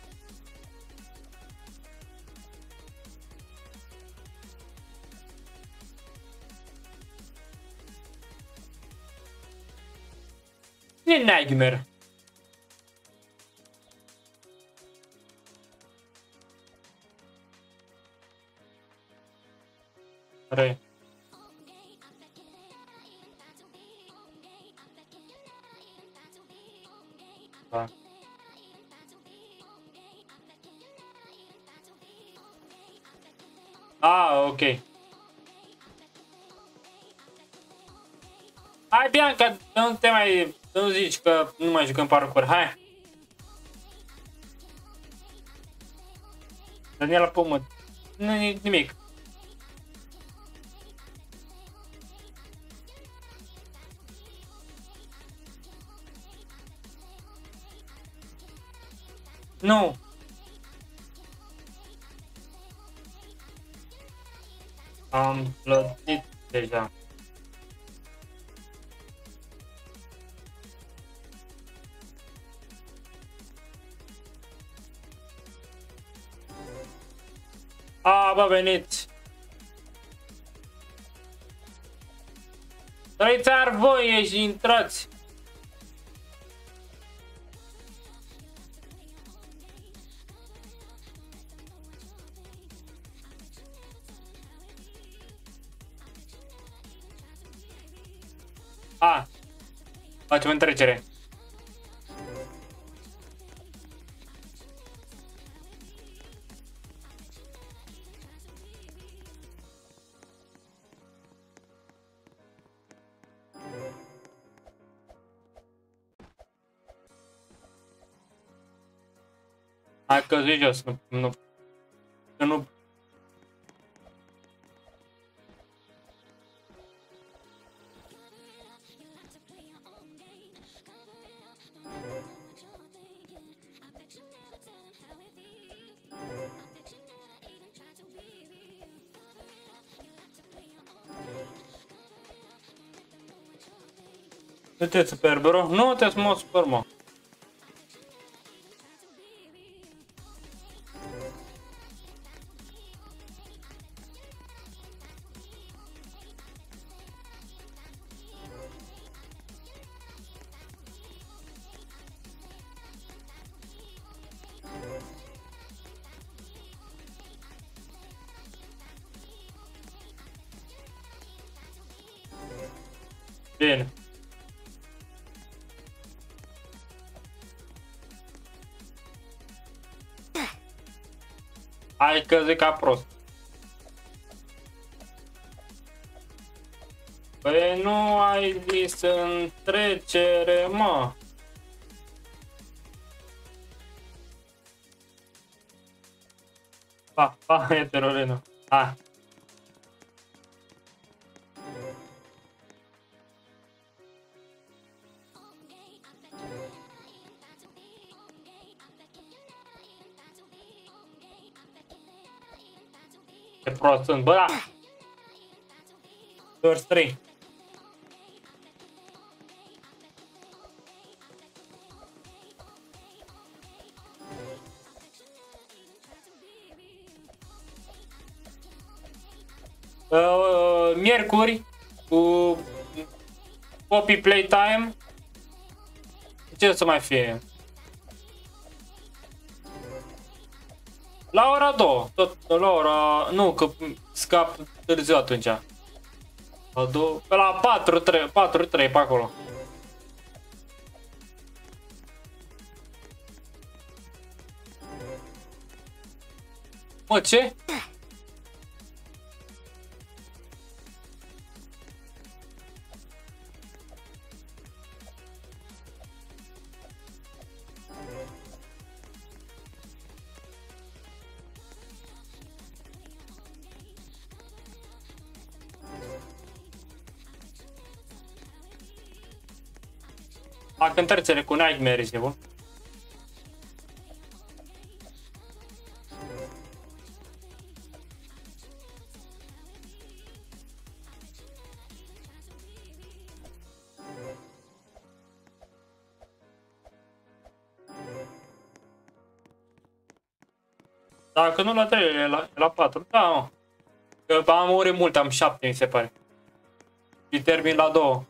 E nightmare. Răi. Da. Ah, ok. Hai, Bianca, nu te mai... Nu zici că nu mai jucăm parcurs, hai. Daniela Pământ. Nu nimic. Nu. Am plătit deja. A, bă, veniți. Trăiți-ar voie și intrați. A, facem întrecere. Hai căzui jos, nu, nu, că nu. Nu te super, bro? Nu te mă super, mă. Bine. Hai că zic ca prost. Păi nu ai zis în trecere, mă. Pa, pa, eteroleno. Hai. Ce prost sunt, bă, da! First trei. Uh, miercuri cu Poppy Playtime. Ce să mai fie? La ora două, tot la ora... Nu, că scap târziu atunci. La două... Pe la patru, trei, patru, trei pe acolo. Mă, ce? A cântărețele cu Nightmare, ești nebun? Dacă nu la trei, e la, la patru, da, mă. Că am murit mult, am șapte, mi se pare. Și termin la două.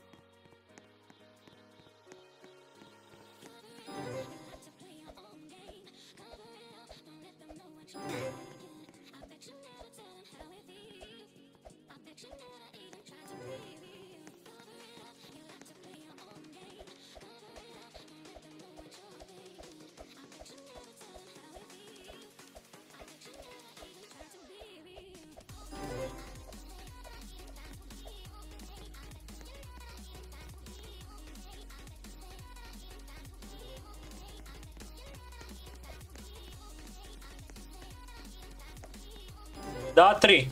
Da, trei.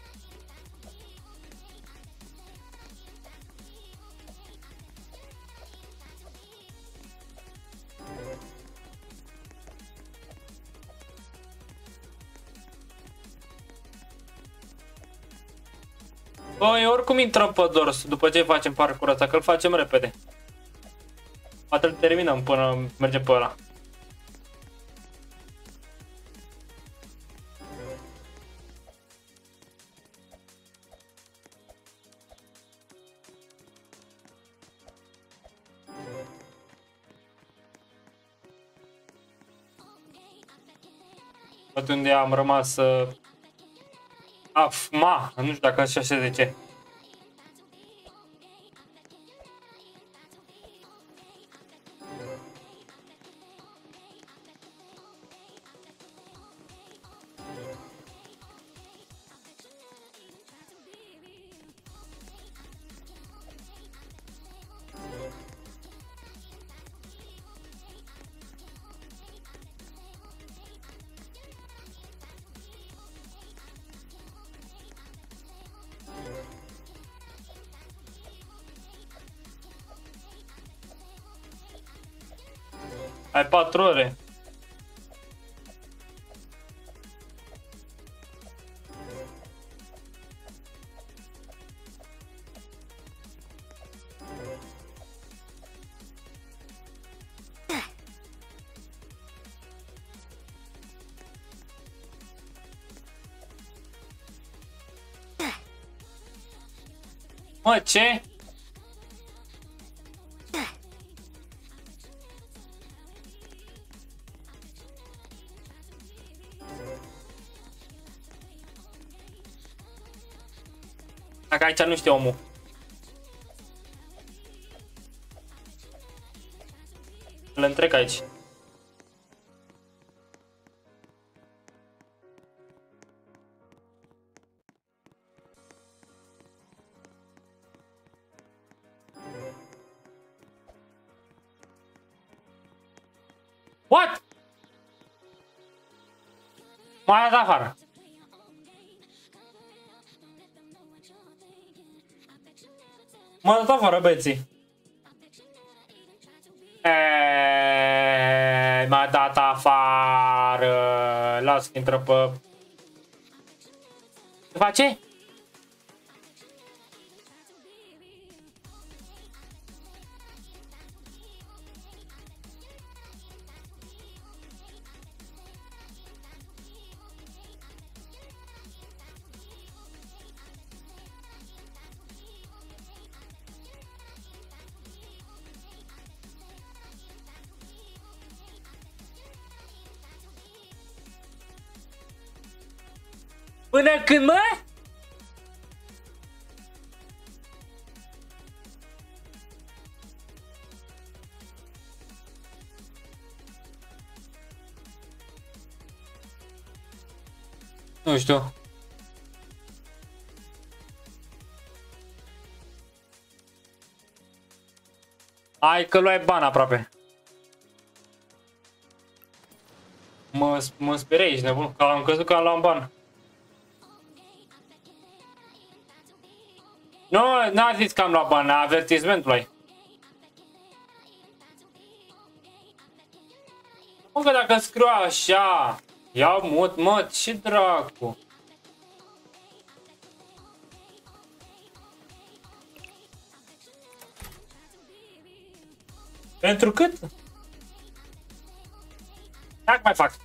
Băi, oricum intrăm pe dors după ce facem parcurul ăsta, că îl facem repede. Poate îl terminăm până mergem pe ăla. Văd unde am rămas... Uh... Af, ma, nu știu dacă așa se zice. Ai patru ore. Mă, ce? Dacă aici nu știe omul. Îl întrec aici. What? M-a dat afară. M-a dat afară, băieții. Eee, m-a dat afară. Las că intră pe... Ce face? Până când, mă? Nu știu. Hai că luai bani aproape. Mă, mă sperei, ești nebun, că am crezut că am luat bani. Nu, n-a zis că am luat bani, avertismentul ai. Mă, că dacă scriu așa, iau mut, mă, ce dracu. Pentru cât? Dacă mai fac.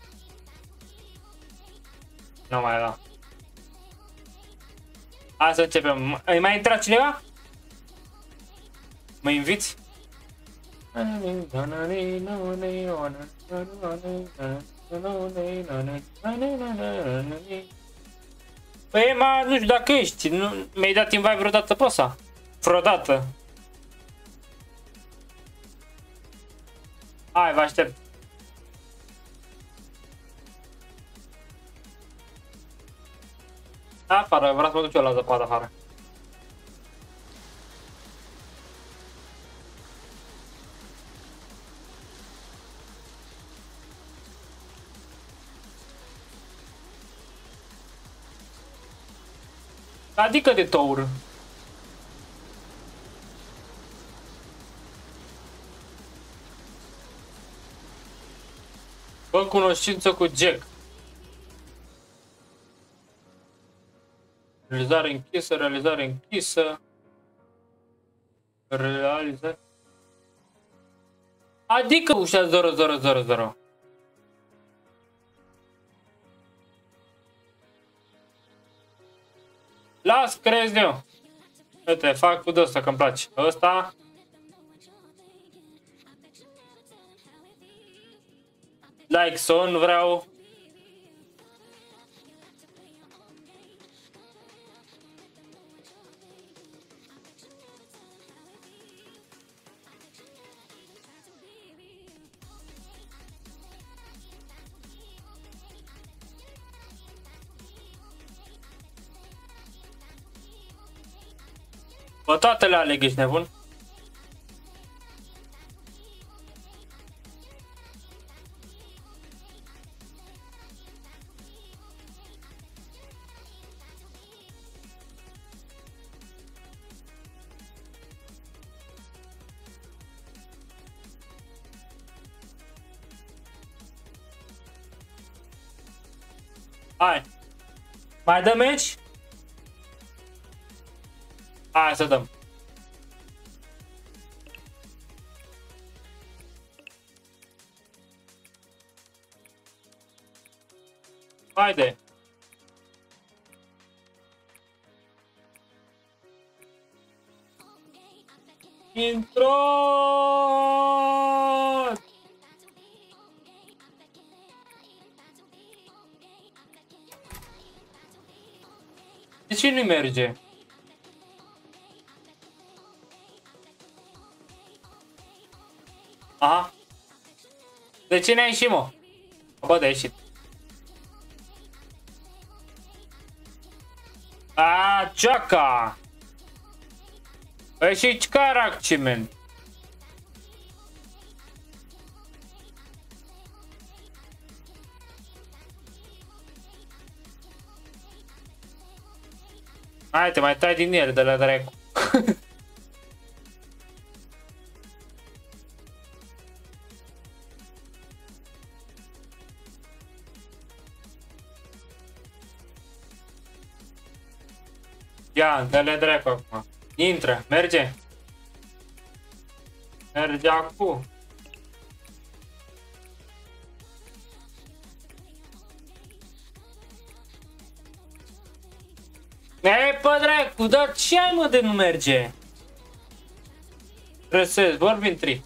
Nu mai da. Hai să începem. Îi mai intra cineva? Mă inviți? Păi, ma, nu știu dacă ești. Mi-ai dat invite vreodată pe ăsta? Vreodată. Hai, vă aștept. Afară, vreau să mă duc eu la zăpadă afară. Adică de tour. Fă cunoștință cu Jack. Realizare închisă, realizare închisă. Realizare. Adică ușa zero zero zero zero. Las, crezi eu. Uite, fac cu ăsta că-mi place. Ăsta. Like son vreau. Bă, toate le aleg, ești nebun? Hai. Mai dăm meci? Hai să dăm. Haide. Intro! De ce nu merge? Aha. De ce ne-a ieșit, mă? Bă, de-a ieșit. A, ceaca! Păi și care acciment? Hai, te mai tai din el de la dracu. Ia, dă-le dracu acum. Intră, merge. Merge acum. Ei, pă dracu, dar ce ai, mă, de nu merge? Răsesc, vorbim tri.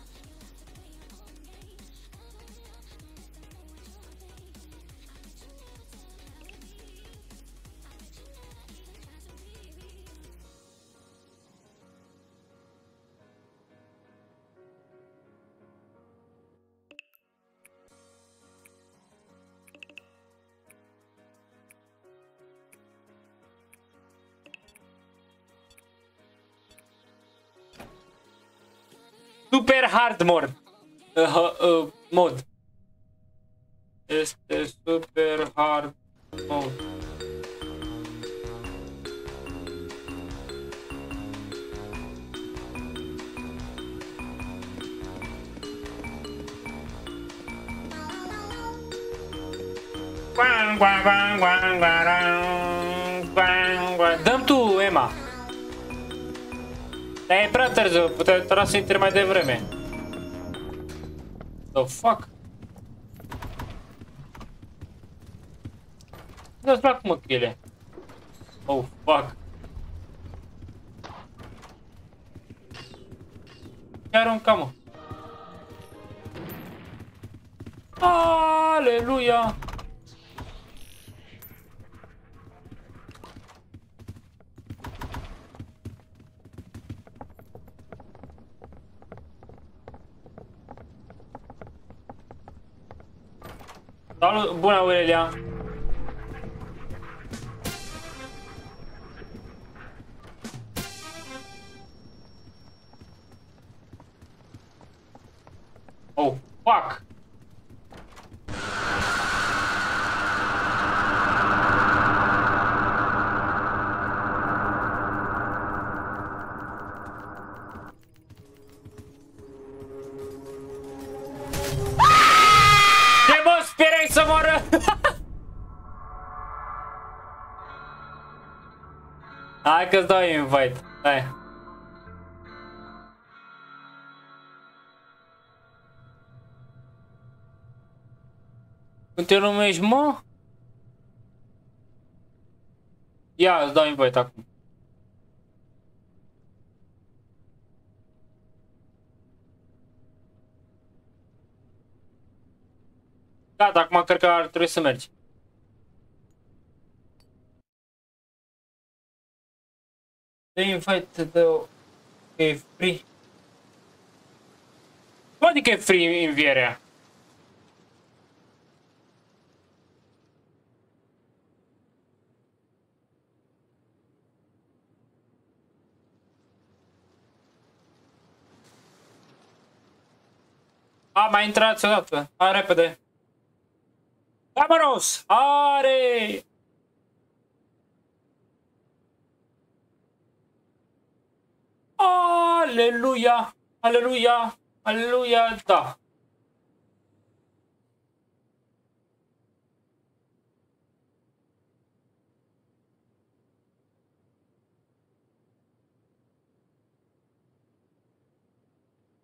Super hard mode. Uh, uh, mod. Este super hard mode. Dăm tu, Emma. Dar e prea târziu, putea să intri mai devreme. The fuck? Nu-ți plac, mă, chile. Oh, fuck. Ce arunca, mă? Aleluia! Salut, bună, Aurelia! Oh, fuck! Ce mă sperai să moară? Hai că-ți dau invite. Hai. Cum te numești, mă? Ia, îți dau invite acum. Gata, acum cred că ar trebui să mergi. Dă invite, dă... E free. Cum adică e free învierea? A, mai intrați odată. Hai, repede. Vámonos! Are! Aleluia! Aleluia! Aleluia! Da!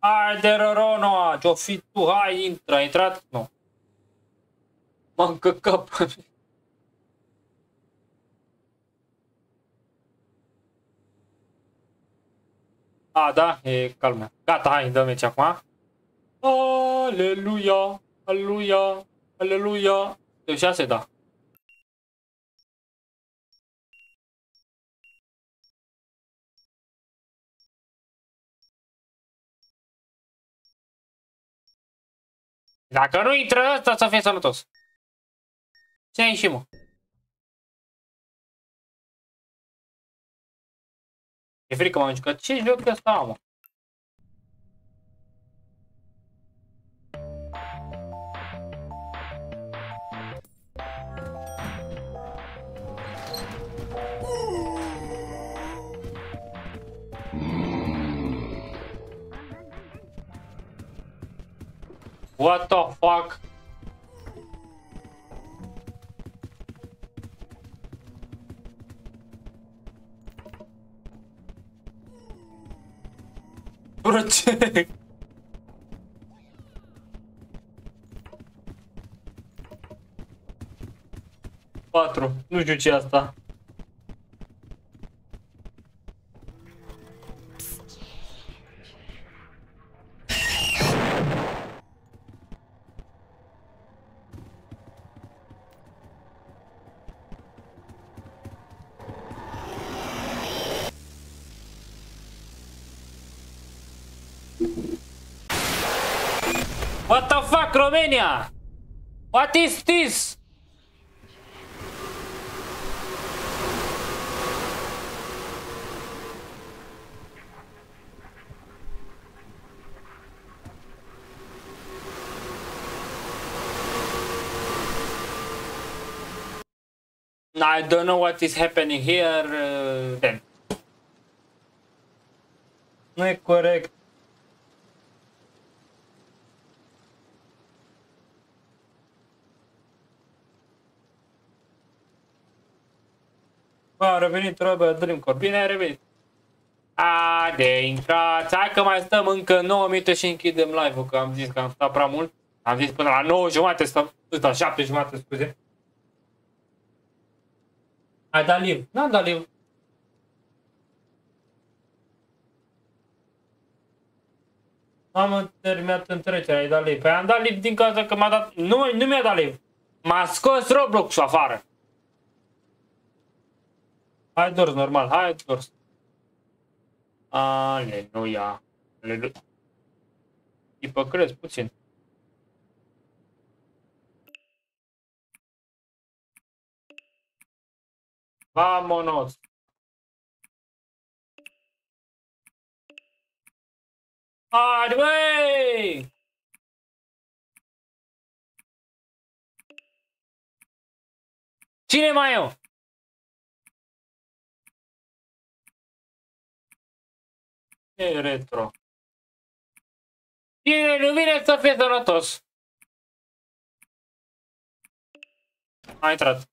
Haide, Roronoa, ce-o fi tu, hai, intră, ai intrat? Nu. M-am încăcat pe mine. A, da, e calmă. Gata, hai, dă meci acum. Aleluia, aleluia, aleluia. De șase, da. Dacă nu intră ăsta, să fie sănătos. Ce ai și mă? E frică, m-am jucat. Ce joc ăsta, mă? What the fuck? Bro, ce? Patru. Nu știu ce e asta. What the fuck, Romania? What is this? I don't know what is happening here. Uh, then. Nu e corect. Bă, a revenit Robert Dreamcore. Bine ai revenit. Haide, intrați. Hai că mai stăm încă nouă minute și închidem live-ul, că am zis că am stat prea mult. Am zis până la nouă jumate, stăm, la șapte jumate, scuze. Ai dat live? N-am dat live. Am terminat întrecerea, ai dat live. Păi am dat live din cauza că m-a dat... Nu, nu mi-a dat live. M-a scos Roblox-ul afară. Hai dors, normal, hai dors. Aleluia. Aleluia. Ipăcrezi puțin. Vamonos. Hai, băi! Cine mai eu? E retro. Cine nu vine să fie sănătos? A intrat.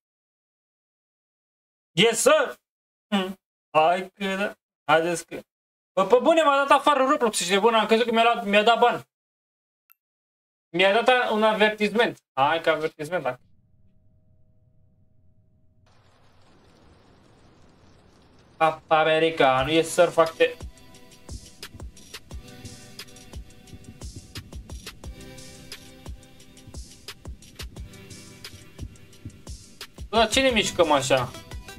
Yes, sir! Hmm. Hai că da. Haideți că... Bă, pe bune m-a dat afară Roblox și de bun, am crezut că mi-a mi dat bani. Mi-a dat un avertisment. Hai că avertisment, da. Papa americano, yes, sir, facte... Bă, ce ne mișcăm așa?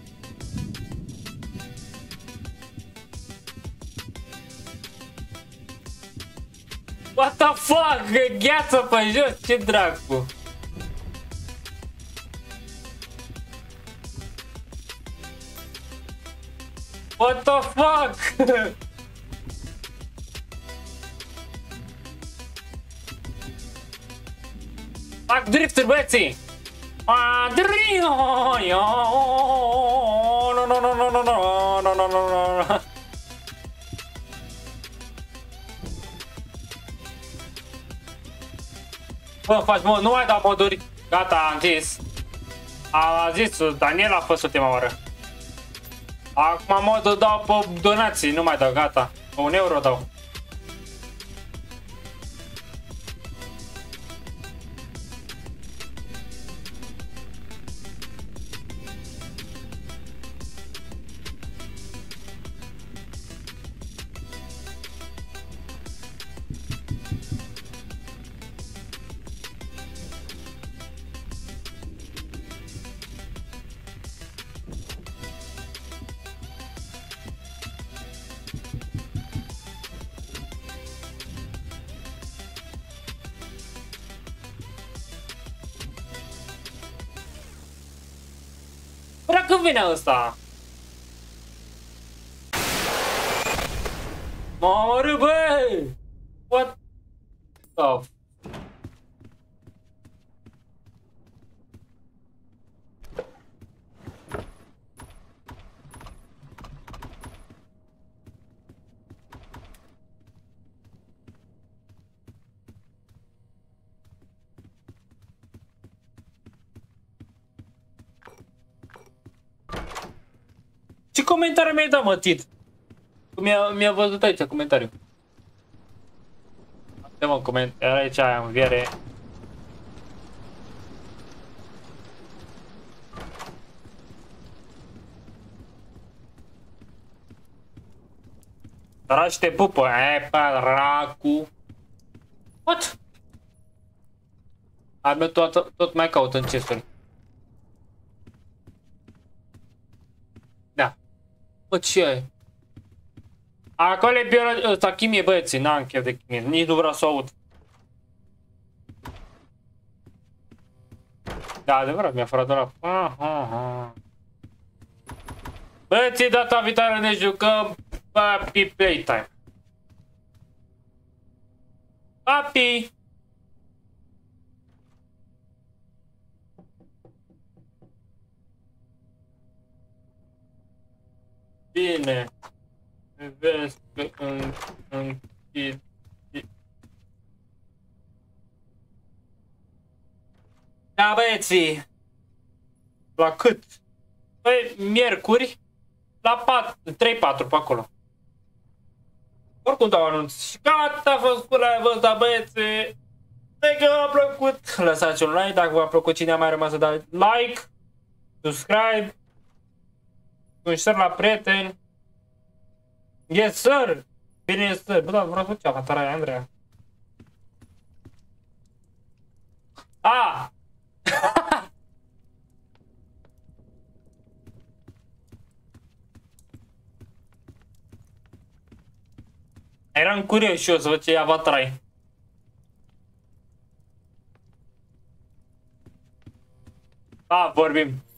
What the fuck? Gheață pe jos? Ce dracu? What the fuck? Fac drifturi, băieții! Adrio! No, no, no, no, no, no, no, no, no, no. Bă, faci mod, nu mai dau moduri. Gata, am zis. A zis, Daniel a fost ultima oară. Acum modul dau pe donații, nu mai dau, gata. Pe un euro dau. când vine ăsta? Mamă, râ, bă! What the... Ce comentariu mi-ai dat, mă, Tit? Mi-a mi văzut aici comentariu. Dă mă comentariu, aici aia în viere. Tragi te pupă, e paracu. What? Arme tot, tot mai caut în chesturi. Da. Bă, ce ai? Acolo e biolo... ăsta, chimie, băieții, n-am chef de chimie, nici nu vreau să o aud. Da, adevărat, mi-a furat ăla. Aha. Băieții, data viitoare ne jucăm Papi Playtime. Papi! Bine. Vezi că în... închid... Da, băieții! La cât? Păi, miercuri, la trei patru pe acolo. Oricum dau anunț. Și gata, a fost cu live-ul ăsta, băieții! Dacă v-a plăcut, lăsați un like. Dacă v-a plăcut, cine a mai rămas să dați like, subscribe, un share la prieteni. Yes, sir! Bine, yes, sir! Bă, da, vreau să ce avatar aia, Andreea. Ah! Eram curios și eu să văd ce avatar ai. Da, vorbim.